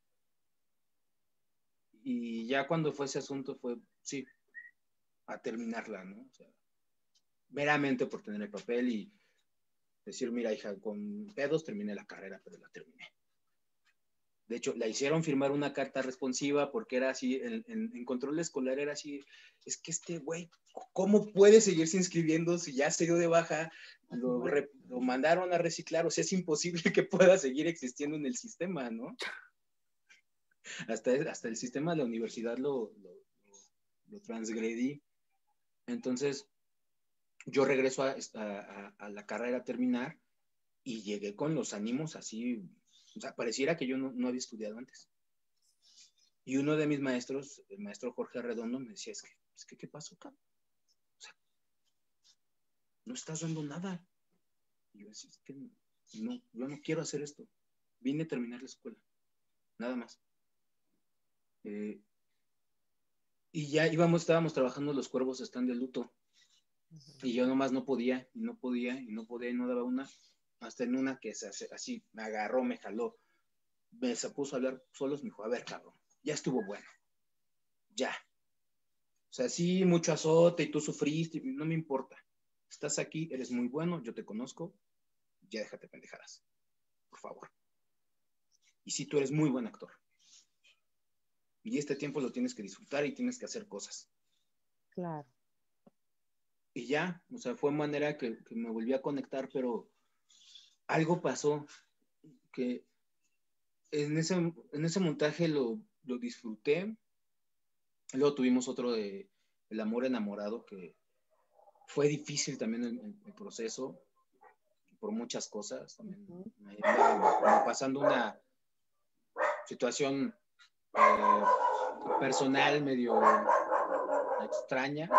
Y ya cuando fue ese asunto fue, sí, a terminarla, ¿no? O sea, meramente por tener el papel y decir, mira, hija, con pedos terminé la carrera, pero la terminé. De hecho, la hicieron firmar una carta responsiva porque era así, en, en, en control escolar era así, es que este güey, ¿cómo puede seguirse inscribiendo si ya se dio de baja? Lo, re, lo mandaron a reciclar, o sea, es imposible que pueda seguir existiendo en el sistema, ¿no? Hasta, hasta el sistema de la universidad lo, lo, lo, lo transgredí. Entonces, yo regreso a, a, a, la carrera a terminar y llegué con los ánimos así, o sea, pareciera que yo no, no había estudiado antes. Y uno de mis maestros, el maestro Jorge Redondo, me decía, es que, es que ¿qué pasó, cabrón? O sea, no estás dando nada. Y yo decía, es que no, yo no quiero hacer esto. Vine a terminar la escuela, nada más. Eh, y ya íbamos, estábamos trabajando, los cuervos están de luto. Uh-huh. Y yo nomás no podía, y no podía, y no podía, y no daba una. Hasta en una que se hace, así me agarró, me jaló, me se puso a hablar solos, me dijo, a ver, cabrón, ya estuvo bueno. Ya. O sea, sí, mucho azote y tú sufriste, no me importa. Estás aquí, eres muy bueno, yo te conozco, ya déjate pendejadas, por favor. Y sí, tú eres muy buen actor. Y este tiempo lo tienes que disfrutar y tienes que hacer cosas. Claro. y ya, o sea, fue manera que, que me volví a conectar, pero algo pasó que en ese, en ese montaje lo, lo disfruté. Luego tuvimos otro de El amor enamorado, que fue difícil también el, el, el proceso, por muchas cosas. También Uh-huh. me estaba pasando una situación eh, personal medio extraña.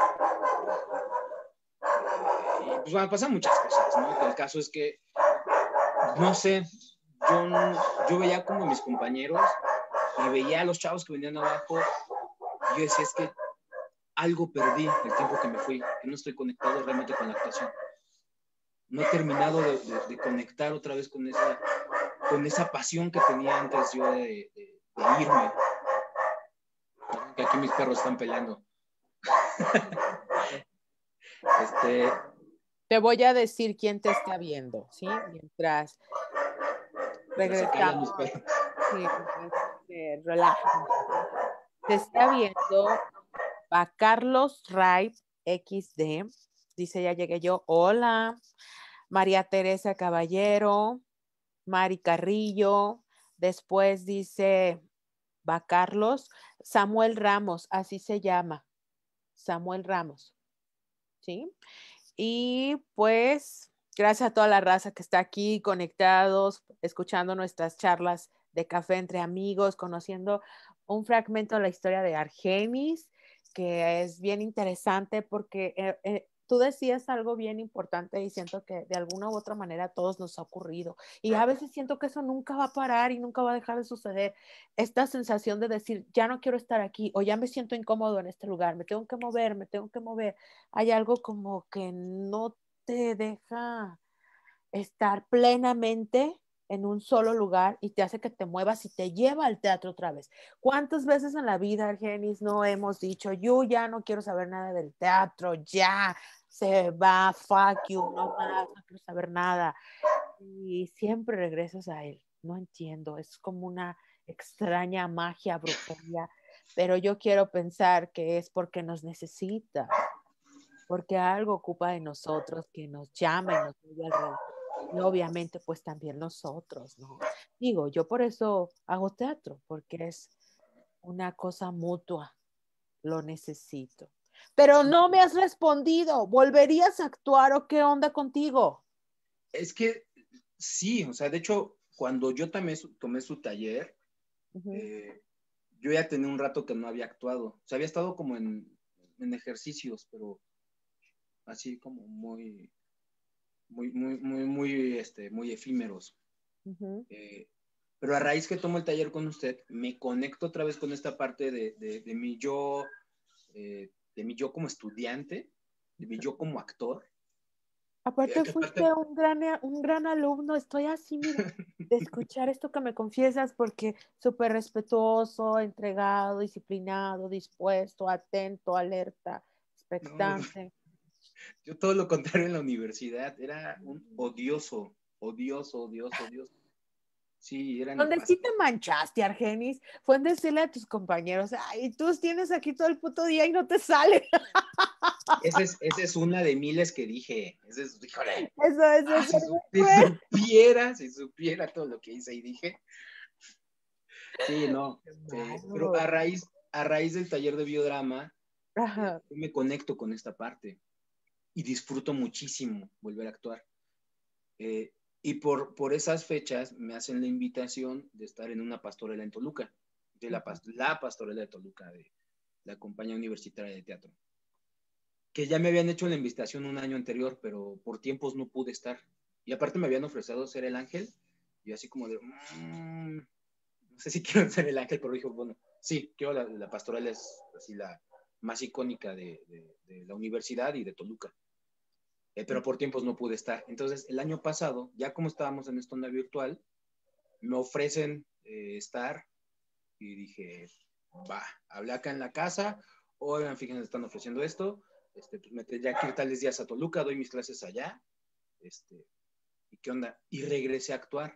Y pues bueno, pasan muchas cosas, ¿no? El caso es que, no sé, yo, yo veía como mis compañeros y veía a los chavos que venían abajo y yo decía, es que algo perdí el tiempo que me fui, que no estoy conectado realmente con la actuación. No he terminado de, de, de conectar otra vez con esa, con esa pasión que tenía antes yo de, de, de irme. Que aquí mis perros están peleando. este... Te voy a decir quién te está viendo, ¿sí? Mientras regresamos. Sí, eh, relájate. Te está viendo a Carlos Ray X D. Dice, ya llegué yo. Hola. María Teresa Caballero. Mari Carrillo. Después dice, va Carlos. Samuel Ramos, así se llama. Samuel Ramos. ¿Sí? Y pues, gracias a toda la raza que está aquí conectados, escuchando nuestras charlas de café entre amigos, conociendo un fragmento de la historia de Argenis, que es bien interesante porque eh, eh, tú decías algo bien importante y siento que de alguna u otra manera a todos nos ha ocurrido. Y a veces siento que eso nunca va a parar y nunca va a dejar de suceder. Esta sensación de decir, ya no quiero estar aquí o ya me siento incómodo en este lugar, me tengo que mover, me tengo que mover. Hay algo como que no te deja estar plenamente en un solo lugar y te hace que te muevas y te lleva al teatro otra vez. ¿Cuántas veces en la vida, Argenis, no hemos dicho, yo ya no quiero saber nada del teatro, ya se va, fuck you, no más, no quiero saber nada? Y siempre regresas a él. No entiendo, es como una extraña magia, brujería, pero yo quiero pensar que es porque nos necesita, porque algo ocupa de nosotros que nos llama y nos mueve alrededor. Y obviamente, pues también nosotros, ¿no? Digo, yo por eso hago teatro, porque es una cosa mutua, lo necesito. Pero no me has respondido, ¿volverías a actuar o qué onda contigo? Es que sí, o sea, de hecho, cuando yo tomé su, tomé su taller, uh-huh. eh, yo ya tenía un rato que no había actuado. O sea, había estado como en, en ejercicios, pero así como muy, muy, muy, muy, muy, este, muy efímeros. Uh-huh. Eh, pero a raíz que tomo el taller con usted, me conecto otra vez con esta parte de, de, de mi yo, eh, de mi yo como estudiante, de mi yo como actor. Aparte fuiste aparte... un gran, un gran alumno, estoy así, mira, de escuchar esto que me confiesas, porque súper respetuoso, entregado, disciplinado, dispuesto, atento, alerta, expectante. No, yo todo lo contrario en la universidad, era un odioso, odioso, odioso, odioso. Sí, era Donde sí te manchaste, Argenis, fue en decirle a tus compañeros, ay, tú tienes aquí todo el puto día y no te sale. Esa es, esa es una de miles que dije. Esa es, híjole. Eso, eso, ah, eso. Si, si supiera, si supiera todo lo que hice y dije. Sí, no. Eh, pero a raíz, a raíz del taller de biodrama, eh, me conecto con esta parte y disfruto muchísimo volver a actuar. Eh, y por, por esas fechas me hacen la invitación de estar en una pastorela en Toluca, de la, uh-huh. la pastorela de Toluca, de la Compañía Universitaria de Teatro, que ya me habían hecho la invitación un año anterior, pero por tiempos no pude estar. Y aparte me habían ofrecido ser el ángel, y así como de, mmm, no sé si quiero ser el ángel, pero dije, bueno, sí, quiero la, la pastorela, es así la más icónica de, de, de la universidad y de Toluca. Eh, pero por tiempos no pude estar. Entonces, el año pasado, ya como estábamos en esta onda virtual, me ofrecen eh, estar y dije, va, hablé acá en la casa, oigan, fíjense, están ofreciendo esto, este, pues me tendría que ir tales días a Toluca, doy mis clases allá, este, ¿y qué onda? Y regresé a actuar.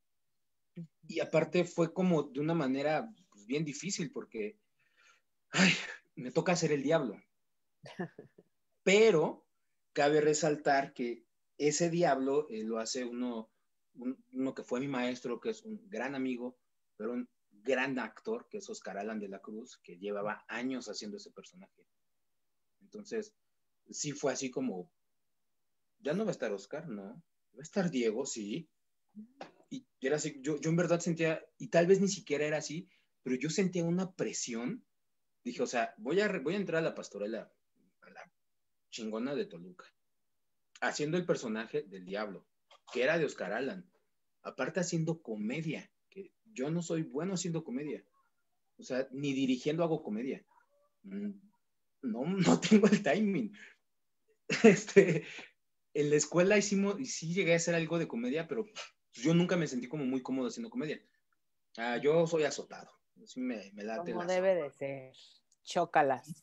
Y aparte fue como de una manera pues, bien difícil porque, ay, me toca hacer el diablo. Pero cabe resaltar que ese diablo eh, lo hace uno, un, uno que fue mi maestro, que es un gran amigo, pero un gran actor, que es Oscar Alan de la Cruz, que llevaba años haciendo ese personaje. Entonces, sí fue así como, ya no va a estar Oscar, ¿no? Va a estar Diego, sí. Y era así, yo, yo en verdad sentía, y tal vez ni siquiera era así, pero yo sentía una presión. Dije, o sea, voy a, voy a entrar a la pastorela, a la chingona de Toluca, haciendo el personaje del diablo, que era de Oscar Alan. Aparte haciendo comedia, que yo no soy bueno haciendo comedia. O sea, ni dirigiendo hago comedia. No, no tengo el timing. Este, en la escuela hicimos, y sí llegué a hacer algo de comedia, pero yo nunca me sentí como muy cómodo haciendo comedia. Ah, yo soy azotado. Sí me, me late Como el debe azote. de ser. Chócalas,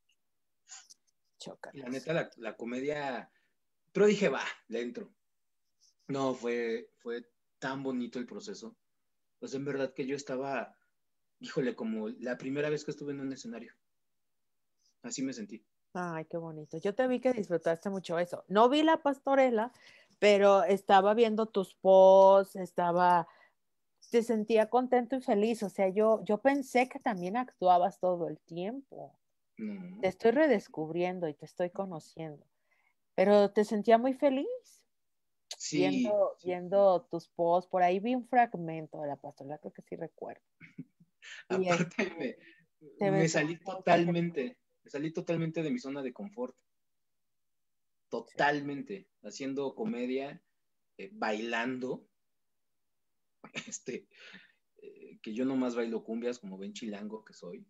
Y la chócalas. neta, la, la comedia, pero dije, va, le entro. No, fue, fue tan bonito el proceso. Pues en verdad que yo estaba, híjole, como la primera vez que estuve en un escenario. Así me sentí. Ay, qué bonito. Yo te vi que disfrutaste mucho eso. No vi la pastorela, pero estaba viendo tus posts, estaba, te sentía contento y feliz. O sea, yo, yo pensé que también actuabas todo el tiempo. No, Te estoy redescubriendo y te estoy conociendo, pero te sentía muy feliz sí, viendo, sí. viendo tus posts. Por ahí vi un fragmento de la pastorela, creo que sí recuerdo. Y este, Aparte me, te me ves salí muy feliz. totalmente, me salí totalmente de mi zona de confort. Totalmente. Haciendo comedia, eh, bailando, este, eh, que yo nomás bailo cumbias como ven chilango que soy.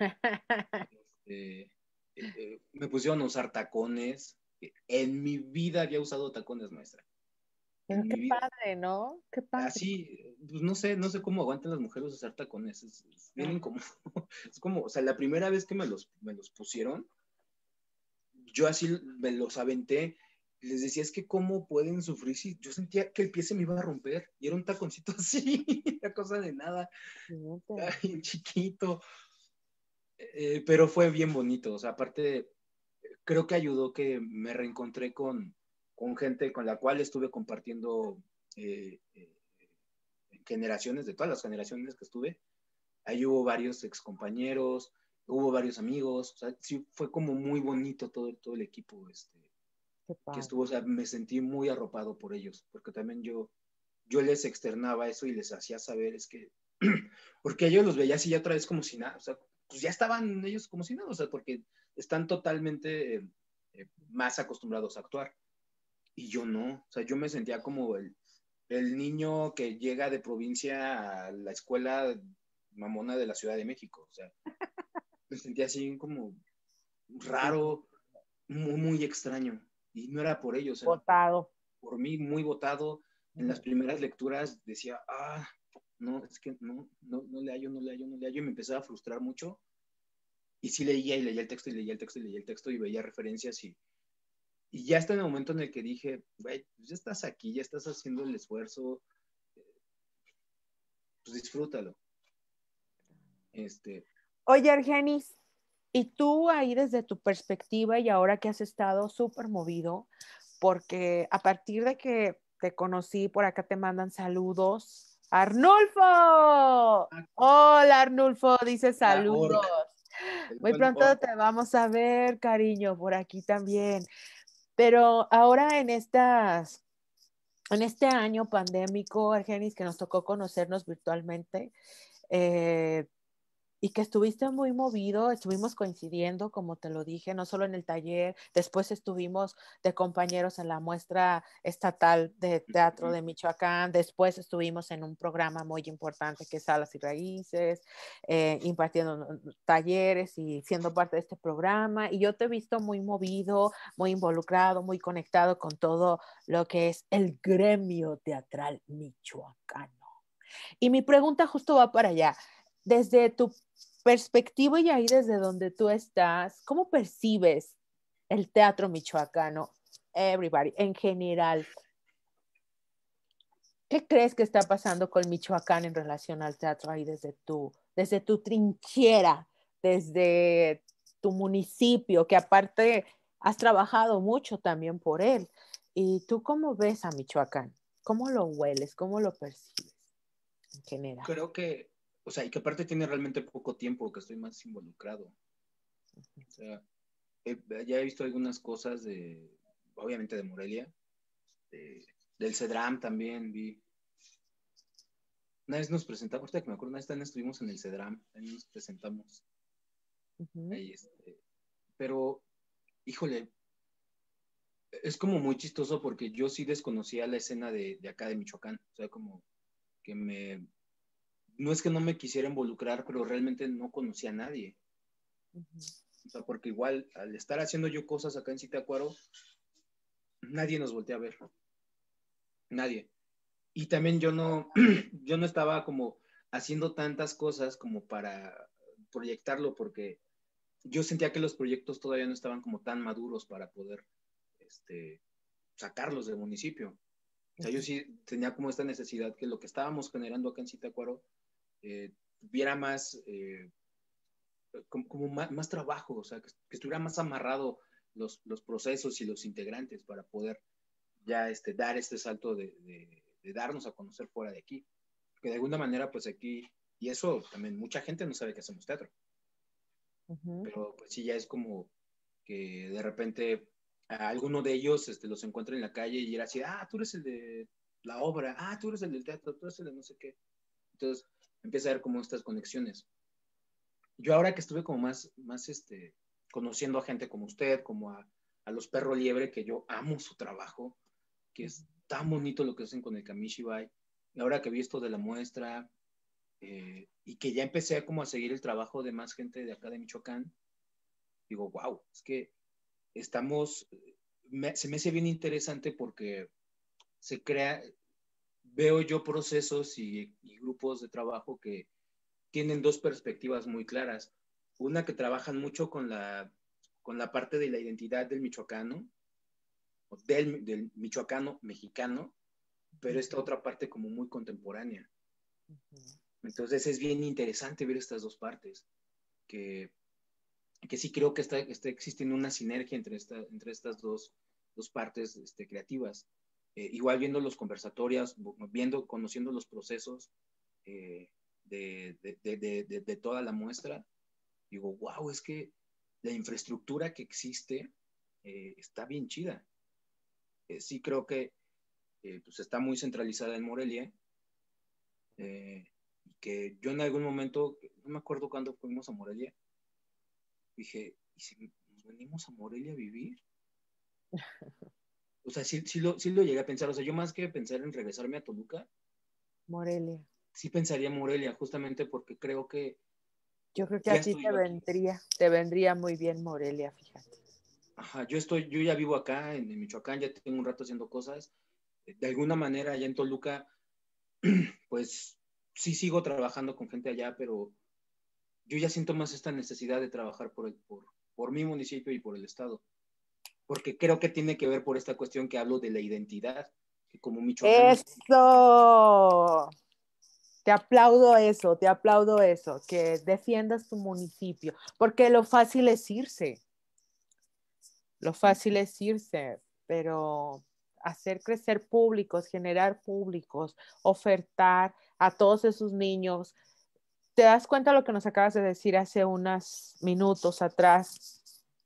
Este, eh, eh, me pusieron a usar tacones. En mi vida había usado tacones, maestra. Pero En mi qué vida. padre, ¿no? Qué padre. Así, pues no sé, no sé cómo aguantan las mujeres usar tacones. Es, es bien incómodo. Es como, o sea, la primera vez que me los, me los pusieron, yo así me los aventé. Les decía, es que cómo pueden sufrir si yo sentía que el pie se me iba a romper y era un taconcito así, una cosa de nada, Fíjate. ay, chiquito, eh, pero fue bien bonito, o sea, aparte creo que ayudó que me reencontré con, con gente con la cual estuve compartiendo eh, eh, generaciones, de todas las generaciones que estuve. Ahí hubo varios excompañeros, hubo varios amigos, o sea, sí fue como muy bonito todo, todo el equipo este, Qué que padre. estuvo, o sea, me sentí muy arropado por ellos, porque también yo, yo les externaba eso y les hacía saber, es que, porque ellos los veía así ya otra vez como si nada, o sea, pues ya estaban ellos como si nada, o sea, porque están totalmente eh, eh, más acostumbrados a actuar. Y yo no, o sea, yo me sentía como el, el niño que llega de provincia a la escuela mamona de la Ciudad de México, o sea, me sentía así como Sí, raro, muy, muy extraño. Y no era por ellos, era por, botado. por mí, muy votado. En las Ujú. primeras lecturas decía, ah, no, es que no, no, no le hallo, no le hallo, no le hallo, y me empezaba a frustrar mucho. Y sí leía y leía el texto y leía el texto y leía el texto y veía referencias y, y ya está en el momento en el que dije, güey, pues ya estás aquí, ya estás haciendo el esfuerzo, pues disfrútalo. Este, Oye, Argenis, y tú ahí desde tu perspectiva y ahora que has estado súper movido, porque a partir de que te conocí, por acá te mandan saludos. Arnulfo, hola Arnulfo, dice la saludos. orc, el Muy buen pronto orc. te vamos a ver, cariño, por aquí también. Pero ahora en estas, en este año pandémico, Argenis, que nos tocó conocernos virtualmente, eh, y que estuviste muy movido, estuvimos coincidiendo, como te lo dije, no solo en el taller, después estuvimos de compañeros en la muestra estatal de teatro de Michoacán, después estuvimos en un programa muy importante que es Salas y Raíces, eh, impartiendo talleres y siendo parte de este programa, y yo te he visto muy movido, muy involucrado, muy conectado con todo lo que es el gremio teatral michoacano. Y mi pregunta justo va para allá. Desde tu perspectiva y ahí desde donde tú estás, ¿cómo percibes el teatro michoacano? Everybody, en general. ¿Qué crees que está pasando con Michoacán en relación al teatro ahí desde tu, desde tu trinchera, desde tu municipio, que aparte has trabajado mucho también por él. ¿Y tú cómo ves a Michoacán? ¿Cómo lo hueles? ¿Cómo lo percibes en general? Creo que, o sea, y que aparte tiene realmente poco tiempo que estoy más involucrado. O sea, he- ya he visto algunas cosas de, obviamente de Morelia, de- del CEDRAM también vi. Una vez nos presentamos, ahorita que me acuerdo, una vez también estuvimos en el CEDRAM, ahí nos presentamos. Ujú. Ahí, este, pero, híjole, es como muy chistoso porque yo sí desconocía la escena de, de acá de Michoacán. O sea, como que me, no es que no me quisiera involucrar, pero realmente no conocía a nadie. Ujú. O sea, porque igual al estar haciendo yo cosas acá en Zitácuaro, nadie nos voltea a ver, nadie. Y también yo no, yo no estaba como haciendo tantas cosas como para proyectarlo, porque yo sentía que los proyectos todavía no estaban como tan maduros para poder este, sacarlos del municipio. O sea, yo sí tenía como esta necesidad que lo que estábamos generando acá en Zitácuaro eh, tuviera más, eh, como, como más, más, trabajo, o sea, que, que, estuviera más amarrado los, los procesos y los integrantes para poder ya este, dar este salto de, de, de darnos a conocer fuera de aquí. Que de alguna manera, pues aquí, y eso también mucha gente no sabe que hacemos teatro, Ujú. pero pues sí, ya es como que de repente a alguno de ellos este, los encuentra en la calle y era así, ah, tú eres el de la obra, ah, tú eres el del teatro, tú eres el de no sé qué. Entonces empieza a haber como estas conexiones. Yo ahora que estuve como más, más este, conociendo a gente como usted, como a, a los Perro Liebre, que yo amo su trabajo, que es tan bonito lo que hacen con el Kamishibai, y ahora que vi esto de la muestra, eh, y que ya empecé como a seguir el trabajo de más gente de acá de Michoacán, digo, wow, es que estamos, me, se me hace bien interesante porque se crea, veo yo procesos y, y grupos de trabajo que tienen dos perspectivas muy claras. Una que trabajan mucho con la, con la parte de la identidad del michoacano, o del, del michoacano mexicano, pero esta otra parte como muy contemporánea. Entonces es bien interesante ver estas dos partes, que, que sí creo que está, está existiendo una sinergia entre, esta, entre estas dos, dos partes este, creativas. Eh, igual viendo los conversatorios, viendo, conociendo los procesos eh, de, de, de, de, de toda la muestra, digo, wow, es que la infraestructura que existe eh, está bien chida. Eh, sí creo que eh, pues está muy centralizada en Morelia, eh, y que yo en algún momento, no me acuerdo cuándo fuimos a Morelia, dije, ¿y si nos venimos a Morelia a vivir? O sea, sí, sí, lo, sí lo llegué a pensar, o sea, yo más que pensar en regresarme a Toluca, Morelia. sí pensaría en Morelia, justamente porque creo que Yo creo que ya a ti estoy te yo aquí. vendría, te vendría muy bien Morelia, fíjate. Ajá, yo estoy, yo ya vivo acá en, en Michoacán, ya tengo un rato haciendo cosas. De alguna manera, allá en Toluca, pues sí sigo trabajando con gente allá, pero yo ya siento más esta necesidad de trabajar por, el, por, por mi municipio y por el Estado, porque creo que tiene que ver por esta cuestión que hablo de la identidad, que como michoacanos... Eso. Te aplaudo eso, te aplaudo eso, que defiendas tu municipio, porque lo fácil es irse, lo fácil es irse, pero hacer crecer públicos, generar públicos, ofertar a todos esos niños. ¿Te das cuenta lo que nos acabas de decir hace unos minutos atrás?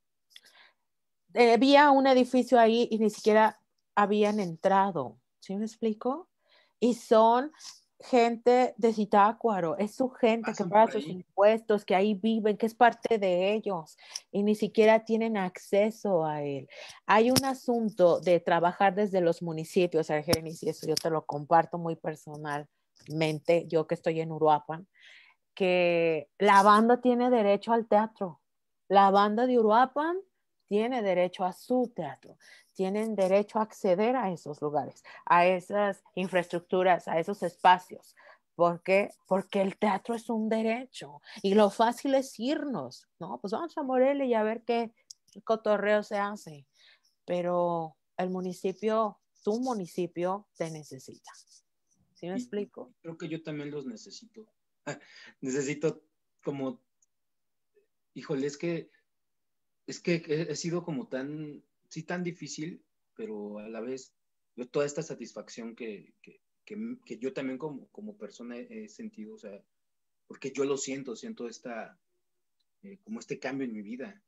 Eh, había un edificio ahí y ni siquiera habían entrado, ¿sí me explico? Y son gente de Zitácuaro, es su gente que Pasan paga por sus ahí. impuestos, que ahí viven, que es parte de ellos y ni siquiera tienen acceso a él. Hay un asunto de trabajar desde los municipios, Argenis, y eso yo te lo comparto muy personalmente, yo que estoy en Uruapan, que la banda tiene derecho al teatro. La banda de Uruapan tiene derecho a su teatro. Tienen derecho a acceder a esos lugares, a esas infraestructuras, a esos espacios. ¿Por qué? Porque el teatro es un derecho y lo fácil es irnos, ¿no? Pues vamos a Morelia y a ver qué cotorreo se hace. Pero el municipio, tu municipio te necesita. ¿Sí me Y explico? creo que yo también los necesito. Necesito como, híjole, es que es que he, he sido como tan, sí, tan difícil, pero a la vez, yo toda esta satisfacción que, que, que, que yo también como, como persona he, he sentido, o sea, porque yo lo siento, siento esta, eh, como este cambio en mi vida.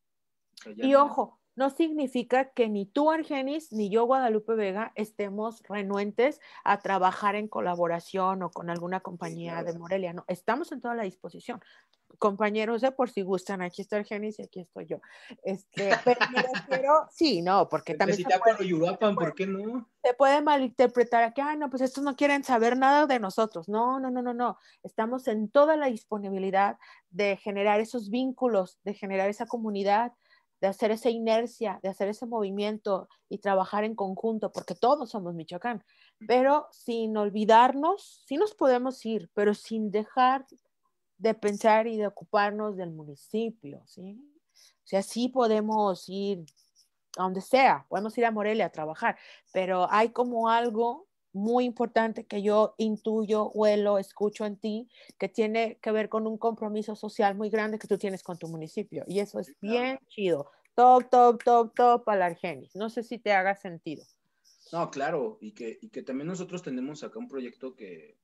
O sea, ya Y no. ojo, no significa que ni tú, Argenis, ni yo, Guadalupe Vega, estemos renuentes a trabajar en colaboración o con alguna Sí, compañía de claro. Morelia. No, estamos en toda la disposición. Compañeros, ¿eh? Por si gustan, aquí está Argenis y aquí estoy yo. Este, pero me refiero, sí, no, porque Entre también se puede, Zitácuaro y Uruapan, ¿por qué no? se puede malinterpretar que, ah, no, pues estos no quieren saber nada de nosotros. No, no, no, no, no. Estamos en toda la disponibilidad de generar esos vínculos, de generar esa comunidad, de hacer esa inercia, de hacer ese movimiento y trabajar en conjunto, porque todos somos Michoacán, pero sin olvidarnos, sí nos podemos ir, pero sin dejar de pensar y de ocuparnos del municipio, ¿sí? O sea, sí podemos ir a donde sea, podemos ir a Morelia a trabajar, pero hay como algo muy importante que yo intuyo, huelo, escucho en ti, que tiene que ver con un compromiso social muy grande que tú tienes con tu municipio. Y eso es Sí, claro. bien chido. Top, top, top, top para la Argenis. No sé si te haga sentido. No, claro, y que, y que también nosotros tenemos acá un proyecto que,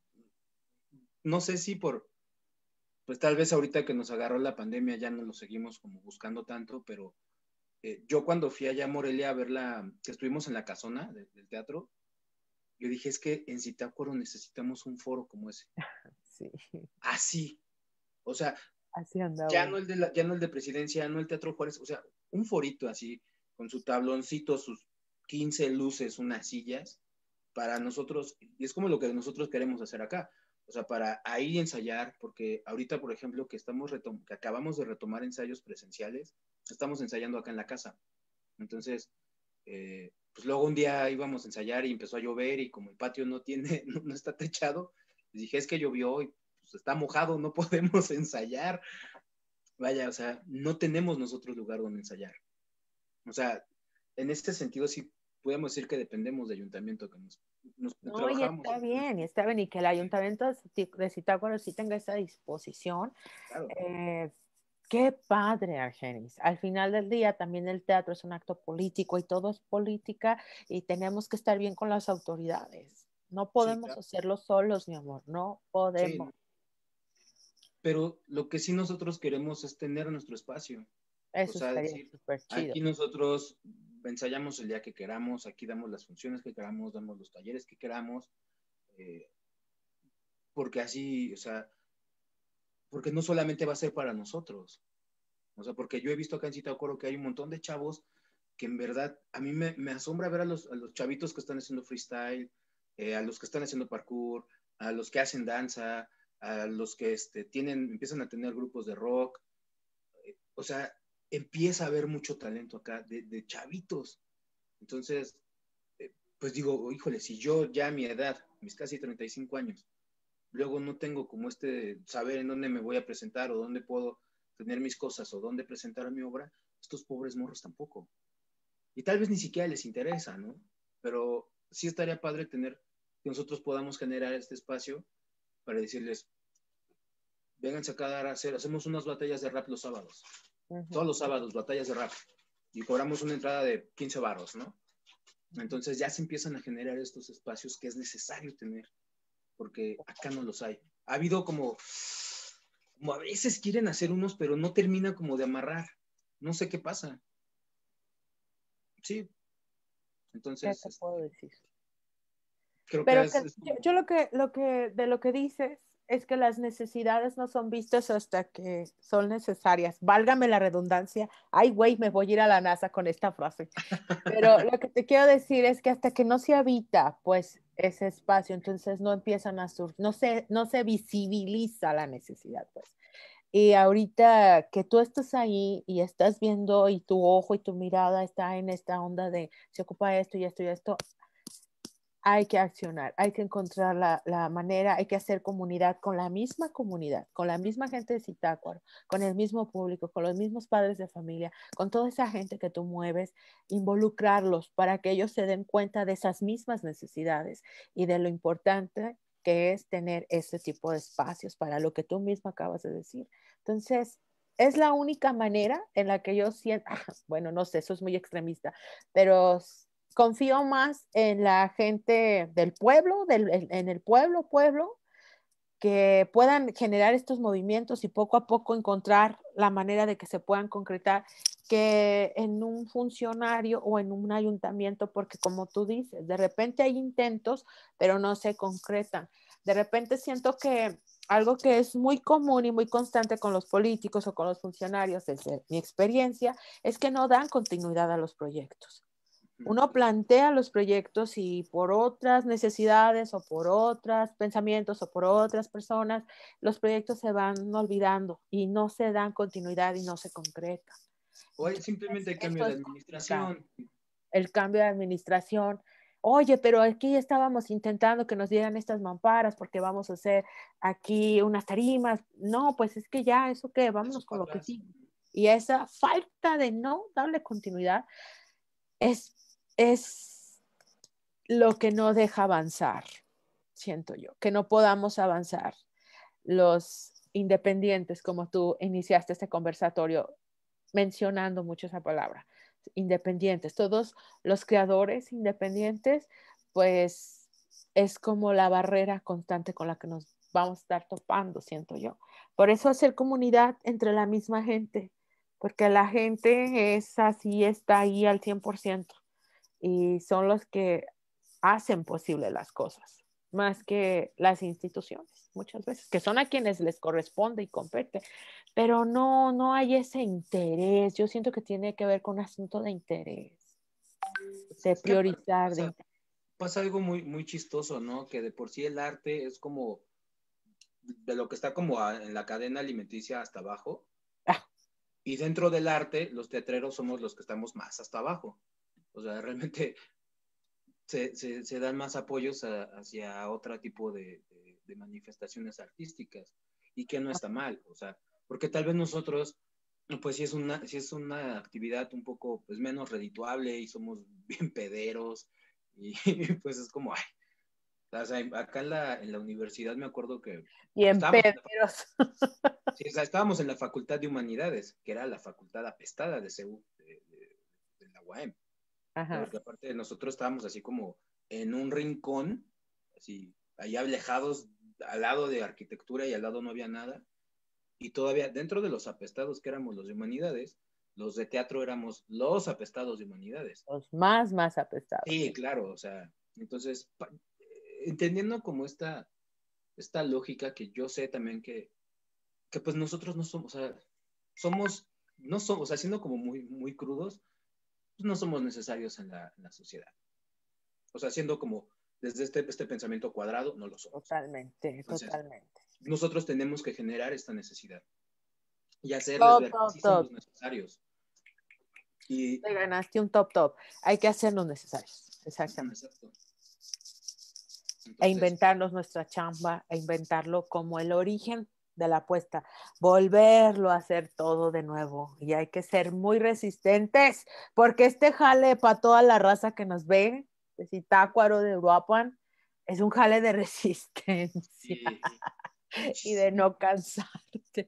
no sé si por, pues tal vez ahorita que nos agarró la pandemia ya no lo seguimos como buscando tanto, pero eh, yo cuando fui allá a Morelia a verla, que estuvimos en la casona de, del teatro, yo dije, es que en Zitácuaro necesitamos un foro como ese. Sí, Así. O sea, así ya andamos. no el de la, ya no el de presidencia, no el Teatro Juárez, o sea, un forito así, con su tabloncito, sus quince luces, unas sillas, para nosotros, y es como lo que nosotros queremos hacer acá. O sea, para ahí ensayar, porque ahorita, por ejemplo, que estamos retom que acabamos de retomar ensayos presenciales, estamos ensayando acá en la casa. Entonces, eh, pues luego un día íbamos a ensayar y empezó a llover y como el patio no tiene, no, no está techado, les dije, es que llovió y pues está mojado, no podemos ensayar. Vaya, o sea, no tenemos nosotros lugar donde ensayar. O sea, en este sentido sí podemos decir que dependemos de ayuntamiento, que nos, nos No, y trabajamos. está bien, y está bien, y que el ayuntamiento de Zitácuaro sí tenga esa disposición. Claro, Eh, Qué padre, Argenis. Al final del día también el teatro es un acto político y todo es política y tenemos que estar bien con las autoridades. No sí, podemos claro. hacerlo solos, mi amor, no Sí, podemos. no. Pero lo que sí nosotros queremos es tener nuestro espacio. O Eso sea, estaría decir, súper chido. aquí nosotros ensayamos el día que queramos, aquí damos las funciones que queramos, damos los talleres que queramos, eh, porque así, o sea, porque no solamente va a ser para nosotros. O sea, porque yo he visto acá en Zitácuaro que hay un montón de chavos que en verdad a mí me, me asombra ver a los, a los chavitos que están haciendo freestyle, eh, a los que están haciendo parkour, a los que hacen danza, a los que este, tienen, empiezan a tener grupos de rock. Eh, o sea, empieza a haber mucho talento acá de, de chavitos. Entonces, eh, pues digo, híjole, si yo ya a mi edad, mis casi treinta y cinco años, luego no tengo como este saber en dónde me voy a presentar o dónde puedo tener mis cosas o dónde presentar mi obra, estos pobres morros tampoco. Y tal vez ni siquiera les interesa, ¿no? Pero sí estaría padre tener que nosotros podamos generar este espacio para decirles, vénganse acá a hacer, hacemos unas batallas de rap los sábados. Todos Ujú. los sábados, batallas de rap. Y cobramos una entrada de quince varos, ¿no? Entonces ya se empiezan a generar estos espacios que es necesario tener, porque acá no los hay. Ha habido como, como a veces quieren hacer unos, pero no termina como de amarrar. No sé qué pasa. Sí, ¿Qué entonces te puedo este, decir? creo que Pero que, es, es yo, como, yo lo que, lo que, de lo que dices es que las necesidades no son vistas hasta que son necesarias. Válgame la redundancia. Ay, güey, me voy a ir a la NASA con esta frase. Pero lo que te quiero decir es que hasta que no se habita, pues, ese espacio, entonces no empiezan a surgir, no se, no se visibiliza la necesidad, pues. Y ahorita que tú estás ahí y estás viendo y tu ojo y tu mirada está en esta onda de se ocupa esto y esto y esto, hay que accionar, hay que encontrar la, la, manera, hay que hacer comunidad con la misma comunidad, con la misma gente de Zitácuaro, con el mismo público, con los mismos padres de familia, con toda esa gente que tú mueves, involucrarlos para que ellos se den cuenta de esas mismas necesidades y de lo importante que es tener ese tipo de espacios para lo que tú mismo acabas de decir. Entonces, es la única manera en la que yo siento, bueno, no sé, eso es muy extremista, pero confío más en la gente del pueblo, del, en el pueblo, pueblo, que puedan generar estos movimientos y poco a poco encontrar la manera de que se puedan concretar, que en un funcionario o en un ayuntamiento, porque como tú dices, de repente hay intentos, pero no se concretan. De repente siento que algo que es muy común y muy constante con los políticos o con los funcionarios, desde mi experiencia, es que no dan continuidad a los proyectos. Uno plantea los proyectos y por otras necesidades o por otros pensamientos o por otras personas, los proyectos se van olvidando y no se dan continuidad y no se concretan. O hay simplemente hay cambio de administración. El cambio de administración. Oye, pero aquí estábamos intentando que nos dieran estas mamparas porque vamos a hacer aquí unas tarimas. No, pues es que ya, ¿eso qué? Vámonos con lo que sí. Y esa falta de no darle continuidad es, es lo que no deja avanzar, siento yo, que no podamos avanzar. Los independientes, como tú iniciaste este conversatorio mencionando mucho esa palabra, independientes, todos los creadores independientes, pues es como la barrera constante con la que nos vamos a estar topando, siento yo. Por eso hacer comunidad entre la misma gente, porque la gente es así, está ahí al cien por ciento y son los que hacen posible las cosas, más que las instituciones, muchas veces, que son a quienes les corresponde y compete, pero no, no hay ese interés. Yo siento que tiene que ver con un asunto de interés, de priorizar. Pasa, de interés. pasa algo muy, muy chistoso, ¿no? Que de por sí el arte es como de lo que está como a, en la cadena alimenticia hasta abajo. Ah. Y dentro del arte, los teatreros somos los que estamos más hasta abajo. O sea, realmente se, se, se dan más apoyos a, hacia otro tipo de, de, de manifestaciones artísticas. Y que no está mal, o sea, porque tal vez nosotros pues si es una, si es una actividad un poco pues menos redituable y somos bien pederos y pues es como, ay, o sea, acá en la, en la universidad me acuerdo que Bien estábamos en, pederos. la, sí, o sea, estábamos en la Facultad de Humanidades, que era la facultad apestada de, C U, de, de, de la U A M, Ajá. porque aparte de nosotros estábamos así como en un rincón, así, allá alejados, al lado de arquitectura y al lado no había nada, y todavía dentro de los apestados que éramos los de humanidades, los de teatro éramos los apestados de humanidades. Los más, más apestados. Sí, claro, o sea, entonces, entendiendo como esta, esta lógica que yo sé también que, que pues nosotros no somos, o sea, somos, no somos, o sea, siendo como muy, muy crudos, pues no somos necesarios en la, en la sociedad. O sea, siendo como desde este, este pensamiento cuadrado, no lo somos. Totalmente, Entonces, totalmente. nosotros tenemos que generar esta necesidad y hacerles Top, ver que top, sí top. somos necesarios. Y te ganaste un top top. Hay que hacernos necesarios. Exactamente. Exacto. Entonces, E inventarnos nuestra chamba, e inventarlo como el origen de la apuesta, volverlo a hacer todo de nuevo. Y hay que ser muy resistentes, porque este jale para toda la raza que nos ve, de Zitácuaro, de Uruapan, es un jale de resistencia sí, y de no cansarte.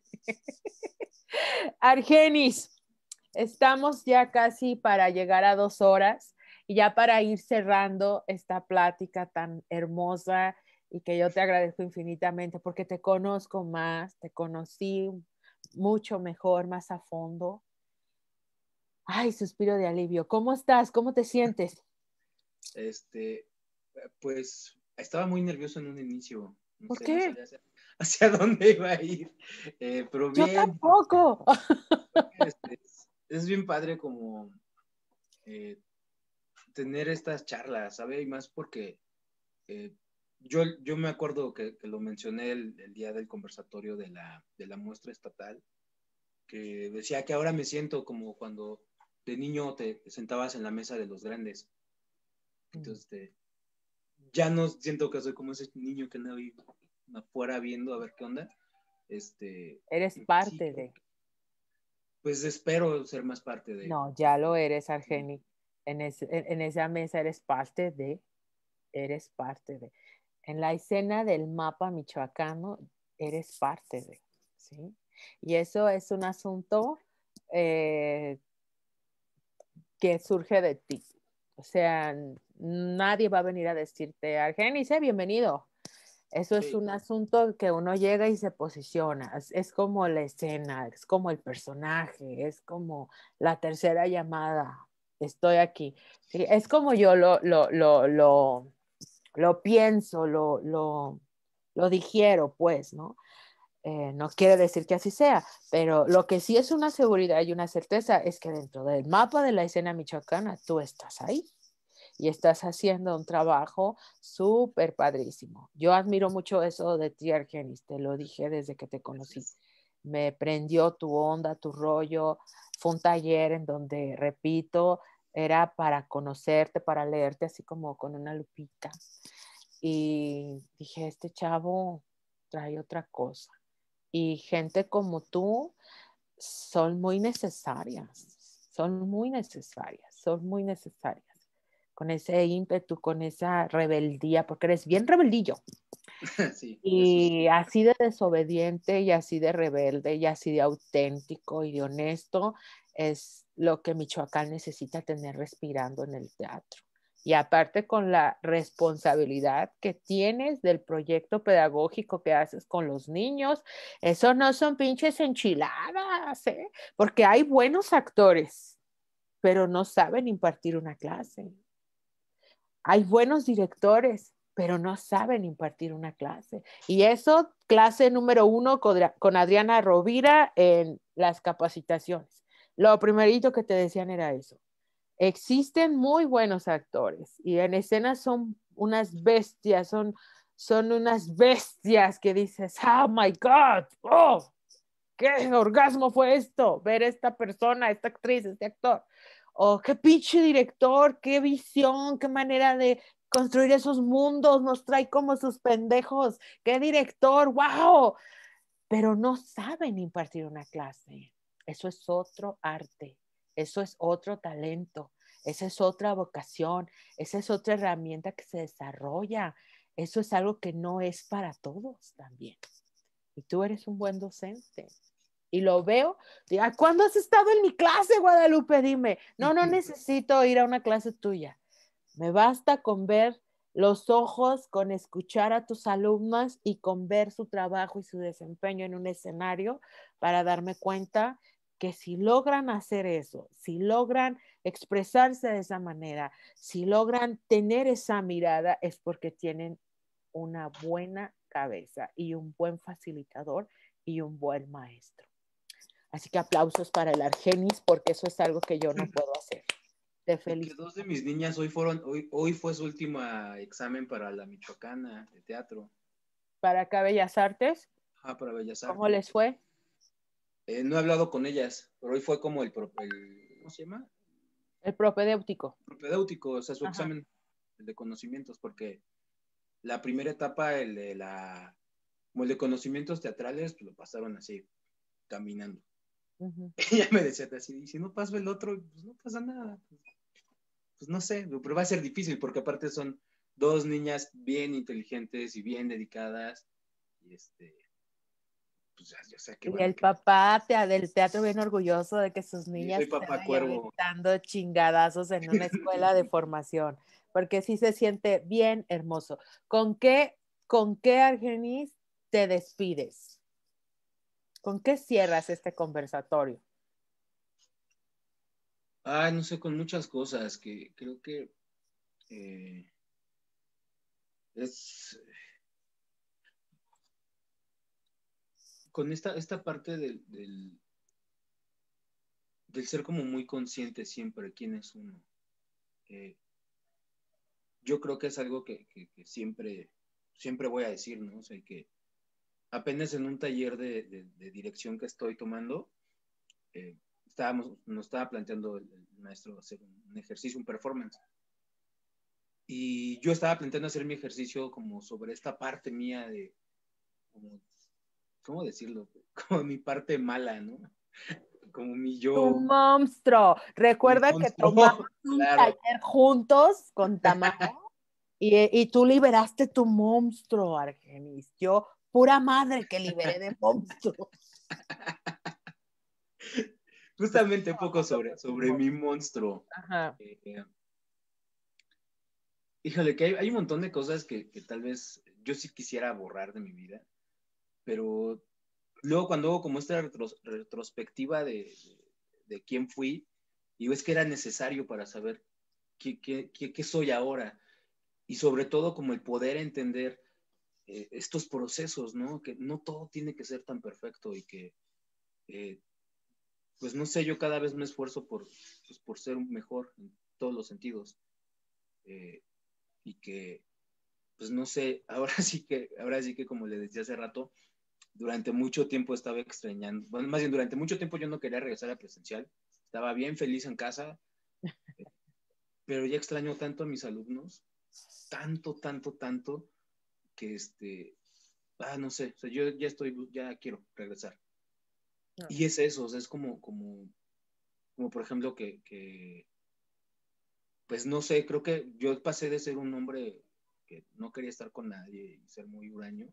Argenis, estamos ya casi para llegar a dos horas y ya para ir cerrando esta plática tan hermosa y que yo te agradezco infinitamente porque te conozco más, te conocí mucho mejor, más a fondo. Ay, suspiro de alivio. ¿Cómo estás? ¿Cómo te sientes? Este, pues estaba muy nervioso en un inicio. No ¿Por sé, no qué? sabía hacia, hacia dónde iba a ir. Eh, pero Yo bien, tampoco. este, es, es bien padre como eh, tener estas charlas, ¿sabe? Y más porque eh, yo, yo me acuerdo que, que lo mencioné el, el, día del conversatorio de la, de la muestra estatal, que decía que ahora me siento como cuando de niño te, te sentabas en la mesa de los grandes. Entonces, te, ya no siento que soy como ese niño que anda ahí afuera viendo a ver qué onda. Este, Eres sí, parte de. pues espero ser más parte de. No, ya lo eres, Argeni. En, es, en, en esa mesa eres parte de. Eres parte de. En la escena del mapa michoacano, eres parte de. ¿Sí? Y eso es un asunto eh, que surge de ti. O sea, nadie va a venir a decirte, Argenis, bienvenido. Eso es Sí. un asunto que uno llega y se posiciona. Es, es como la escena, es como el personaje, es como la tercera llamada. Estoy aquí. ¿Sí? Es como yo lo, lo, lo, lo, lo pienso, lo, lo, lo digiero, pues, ¿no? Eh, no quiere decir que así sea, pero lo que sí es una seguridad y una certeza es que dentro del mapa de la escena michoacana tú estás ahí y estás haciendo un trabajo súper padrísimo. Yo admiro mucho eso de ti, Argenis, te lo dije desde que te conocí. Me prendió tu onda, tu rollo. Fue un taller en donde, repito, era para conocerte, para leerte así como con una lupita. Y dije, este chavo trae otra cosa. Y gente como tú son muy necesarias, son muy necesarias, son muy necesarias. Con ese ímpetu, con esa rebeldía, porque eres bien rebeldillo. Sí, eso sí. Y así de desobediente y así de rebelde y así de auténtico y de honesto es lo que Michoacán necesita tener respirando en el teatro. Y aparte con la responsabilidad que tienes del proyecto pedagógico que haces con los niños, eso no son pinches enchiladas, ¿eh? Porque hay buenos actores, pero no saben impartir una clase. Hay buenos directores, pero no saben impartir una clase. Y eso, clase número uno con Adriana Rovira en las capacitaciones. Lo primerito que te decían era eso. Existen muy buenos actores y en escena son unas bestias, son, son unas bestias que dices, oh my God, oh, qué orgasmo fue esto, ver esta persona, esta actriz, este actor. Oh, qué pinche director, qué visión, qué manera de construir esos mundos, nos trae como sus pendejos, qué director, wow. Pero no saben impartir una clase. Eso es otro arte, eso es otro talento, esa es otra vocación, esa es otra herramienta que se desarrolla. Eso es algo que no es para todos también. Y tú eres un buen docente. Y lo veo, diga, ¿cuándo has estado en mi clase, Guadalupe? Dime, no, no necesito ir a una clase tuya. Me basta con ver los ojos, con escuchar a tus alumnas y con ver su trabajo y su desempeño en un escenario para darme cuenta que si logran hacer eso, si logran expresarse de esa manera, si logran tener esa mirada, es porque tienen una buena cabeza y un buen facilitador y un buen maestro. Así que aplausos para el Argenis porque eso es algo que yo no puedo hacer. Te Y que felicito. dos de mis niñas hoy fueron, hoy, hoy fue su último examen para la Michoacana de teatro. Para acá Bellas Artes, Ah, para Bellas ¿cómo Artes. les fue? Eh, no he hablado con ellas, pero hoy fue como el, el ¿cómo se llama? El propedéutico. Propedéutico, o sea, su Ajá. examen de conocimientos, porque la primera etapa, el de la, como el de conocimientos teatrales, pues lo pasaron así, caminando. Uh-huh. Ella me decía así, y si no paso el otro, pues no pasa nada. Pues, pues no sé, pero va a ser difícil, porque aparte son dos niñas bien inteligentes y bien dedicadas, y este, pues yo sé que y van a el quedar. papá te, del teatro bien orgulloso de que sus Y niñas soy papá estén cuervo. aventando chingadazos en una escuela de formación, porque sí se siente bien hermoso. ¿Con qué, con qué, Argenis, te despides? ¿Con qué cierras este conversatorio? Ah, no sé, con muchas cosas que creo que eh, es con esta, esta parte del, del, del ser como muy consciente siempre quién es uno. Eh, yo creo que es algo que, que, que, siempre, siempre voy a decir, ¿no? O sea, que apenas en un taller de, de, de dirección que estoy tomando, eh, estábamos, nos estaba planteando el, el maestro hacer un, un ejercicio, un performance. Y yo estaba planteando hacer mi ejercicio como sobre esta parte mía de, como, ¿cómo decirlo? Como mi parte mala, ¿no? Como mi Tu yo. monstruo. Mi Recuerda que tomamos monstruo, un claro. taller juntos con Tamara y, y tú liberaste tu monstruo, Argenis. Yo, pura madre que liberé de monstruo. Justamente un poco sobre, sobre mi monstruo. Ajá. Eh, híjole, que hay, hay un montón de cosas que, que tal vez yo sí quisiera borrar de mi vida, pero luego cuando hago como esta retros, retrospectiva de, de, de, quién fui, digo, es que era necesario para saber qué, qué, qué, qué soy ahora, y sobre todo como el poder entender eh, estos procesos, ¿no? Que no todo tiene que ser tan perfecto y que, eh, pues no sé, yo cada vez me esfuerzo por, pues, por ser mejor en todos los sentidos. Eh, y que, pues no sé, ahora sí que, ahora sí que como le decía hace rato, durante mucho tiempo estaba extrañando, bueno, más bien durante mucho tiempo yo no quería regresar a presencial, estaba bien feliz en casa, pero ya extraño tanto a mis alumnos, tanto, tanto, tanto, que este, ah, no sé, o sea, yo ya estoy, ya quiero regresar. No. Y es eso, o sea, es como, como, como por ejemplo que, que, pues no sé, creo que yo pasé de ser un hombre que no quería estar con nadie y ser muy huraño,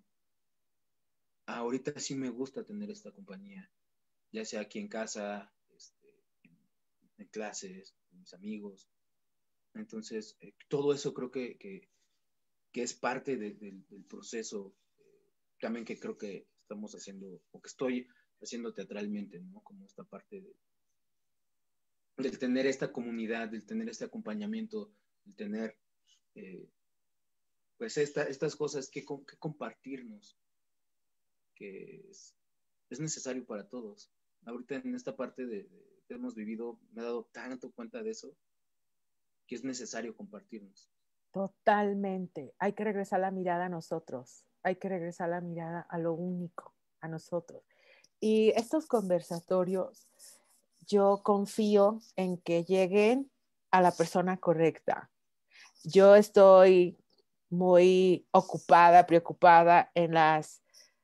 a ahorita sí me gusta tener esta compañía, ya sea aquí en casa, este, en, en clases, con mis amigos. Entonces, eh, todo eso creo que, que, que es parte de, de, del proceso, eh, también que creo que estamos haciendo, o que estoy haciendo teatralmente, ¿no? Como esta parte de, del tener esta comunidad, del tener este acompañamiento, del tener, eh, pues, esta, estas cosas que, que compartirnos, que es, es necesario para todos. Ahorita en esta parte de, de, que hemos vivido, me he dado tanto cuenta de eso, que es necesario compartirnos. Totalmente. Hay que regresar la mirada a nosotros. Hay que regresar la mirada a lo único, a nosotros. Y estos conversatorios, yo confío en que lleguen a la persona correcta. Yo estoy muy ocupada, preocupada en las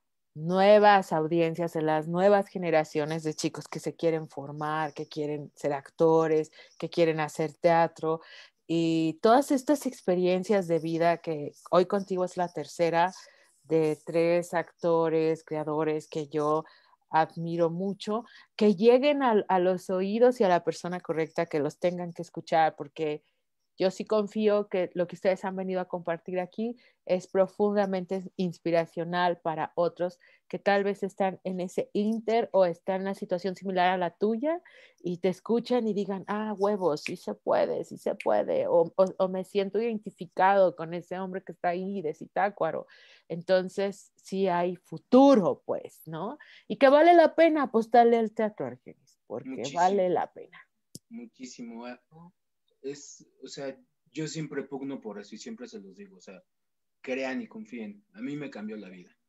nuevas audiencias, en las nuevas generaciones de chicos que se quieren formar, que quieren ser actores, que quieren hacer teatro y todas estas experiencias de vida que hoy contigo es la tercera de tres actores, creadores que yo admiro mucho, que lleguen a, a los oídos y a la persona correcta que los tengan que escuchar, porque yo sí confío que lo que ustedes han venido a compartir aquí es profundamente inspiracional para otros que tal vez están en ese inter o están en una situación similar a la tuya y te escuchan y digan, ah, huevos, sí se puede, sí se puede, o, o, o me siento identificado con ese hombre que está ahí de Zitácuaro. Entonces, sí hay futuro, pues, ¿no? Y que vale la pena apostarle al teatro, Argenis, porque Muchísimo, vale la pena. muchísimo. Es, o sea, yo siempre pugno por eso y siempre se los digo, o sea, crean y confíen. A mí me cambió la vida.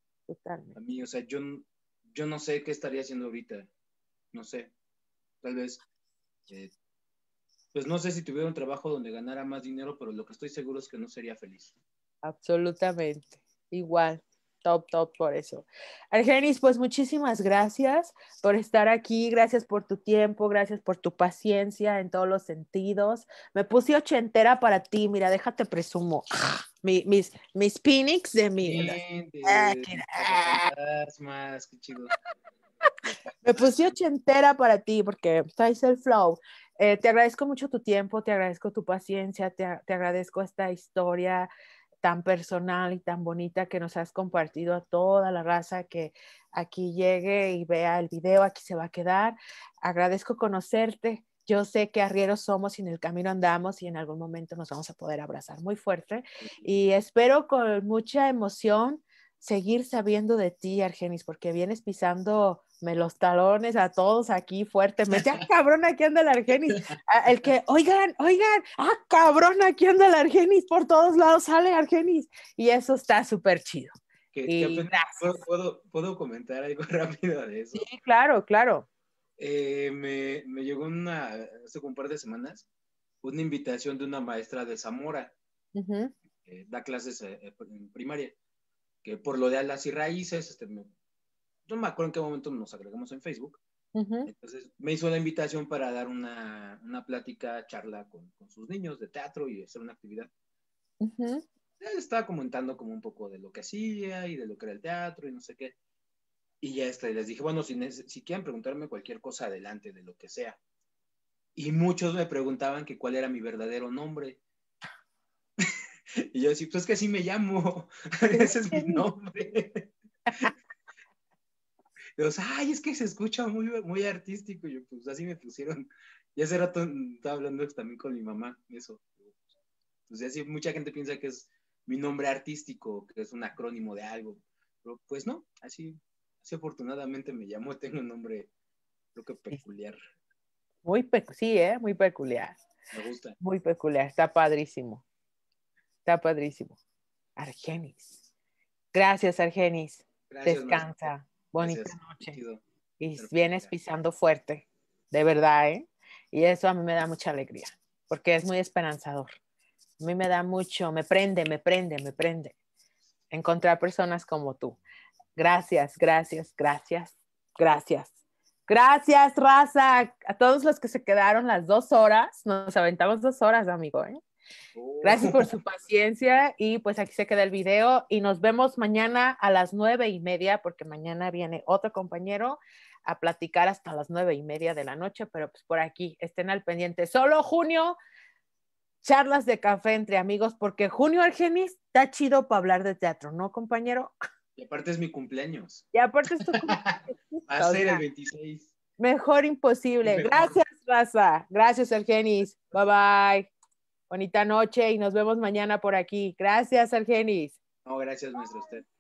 A Totalmente. mí, o sea, yo, yo no sé qué estaría haciendo ahorita. No sé. Tal vez, eh, pues no sé si tuviera un trabajo donde ganara más dinero, pero lo que estoy seguro es que no sería feliz. Absolutamente. Igual. Top, top por eso. Argenis, pues muchísimas gracias por estar aquí, gracias por tu tiempo, gracias por tu paciencia en todos los sentidos. Me puse ochentera para ti, mira, déjate presumo. Mi, mis, mis Phoenix de mi... Bien, Ah, de que- ah. fantasmas, qué chido. Me puse ochentera para ti porque traes el flow. Eh, te agradezco mucho tu tiempo, te agradezco tu paciencia, te, te agradezco esta historia tan personal y tan bonita que nos has compartido a toda la raza que aquí llegue y vea el video, aquí se va a quedar. Agradezco conocerte. Yo sé que arrieros somos y en el camino andamos y en algún momento nos vamos a poder abrazar muy fuerte. Y espero con mucha emoción seguir sabiendo de ti, Argenis, porque vienes pisando me los talones a todos aquí fuertemente. ¡Ah, cabrón, aquí anda el Argenis! Ah, el que, oigan, oigan, ¡ah, cabrón, aquí anda el Argenis! Por todos lados sale Argenis. Y eso está súper chido. Que, que Y apenas puedo, gracias. puedo, puedo comentar algo rápido de Sí, eso. claro, claro. Eh, me, me llegó una, hace un par de semanas, una invitación de una maestra de Zamora, Uh-huh. que da clases eh, en primaria, que por lo de alas y raíces, este, me, no me acuerdo en qué momento nos agregamos en Facebook, Uh-huh. entonces me hizo la invitación para dar una, una plática, charla con, con sus niños de teatro y hacer una actividad. Uh-huh. Él estaba comentando como un poco de lo que hacía y de lo que era el teatro y no sé qué. Y ya está, y les dije, bueno, si, si quieren preguntarme cualquier cosa, adelante, de lo que sea. Y muchos me preguntaban que cuál era mi verdadero nombre. Y yo decía, pues es que así me llamo, ese es mi nombre. Y yo, ay, es que se escucha muy, muy artístico. Y yo, pues así me pusieron. Y hace rato estaba hablando también con mi mamá, eso. Pues así mucha gente piensa que es mi nombre artístico, que es un acrónimo de algo. Pero pues no, así, así afortunadamente me llamo, tengo un nombre, creo que peculiar. Muy peculiar, sí, ¿eh? Muy peculiar. Me gusta. Muy peculiar, está padrísimo. Está padrísimo. Argenis. Gracias, Argenis. Gracias, Descansa. Maestro. Bonita Gracias. noche. Chido. Y Perfecto. vienes pisando fuerte. De verdad, ¿eh? Y eso a mí me da mucha alegría, porque es muy esperanzador. A mí me da mucho, me prende, me prende, me prende. Encontrar personas como tú. Gracias, gracias, gracias, gracias. Gracias, raza. A todos los que se quedaron las dos horas. Nos aventamos dos horas, amigo, ¿eh? Gracias por su paciencia y pues aquí se queda el video y nos vemos mañana a las nueve y media porque mañana viene otro compañero a platicar hasta las nueve y media de la noche, pero pues por aquí estén al pendiente. Solo junio, charlas de café entre amigos porque junio, Argenis, está chido para hablar de teatro, ¿no, compañero? Y aparte es mi cumpleaños. Y aparte es tu cumpleaños. Va a ser el veintiséis. Mejor imposible. Mejor. Gracias, raza. Gracias, Argenis. Bye, bye. Bonita noche y nos vemos mañana por aquí. Gracias, Argenis. No, gracias, maestro, usted.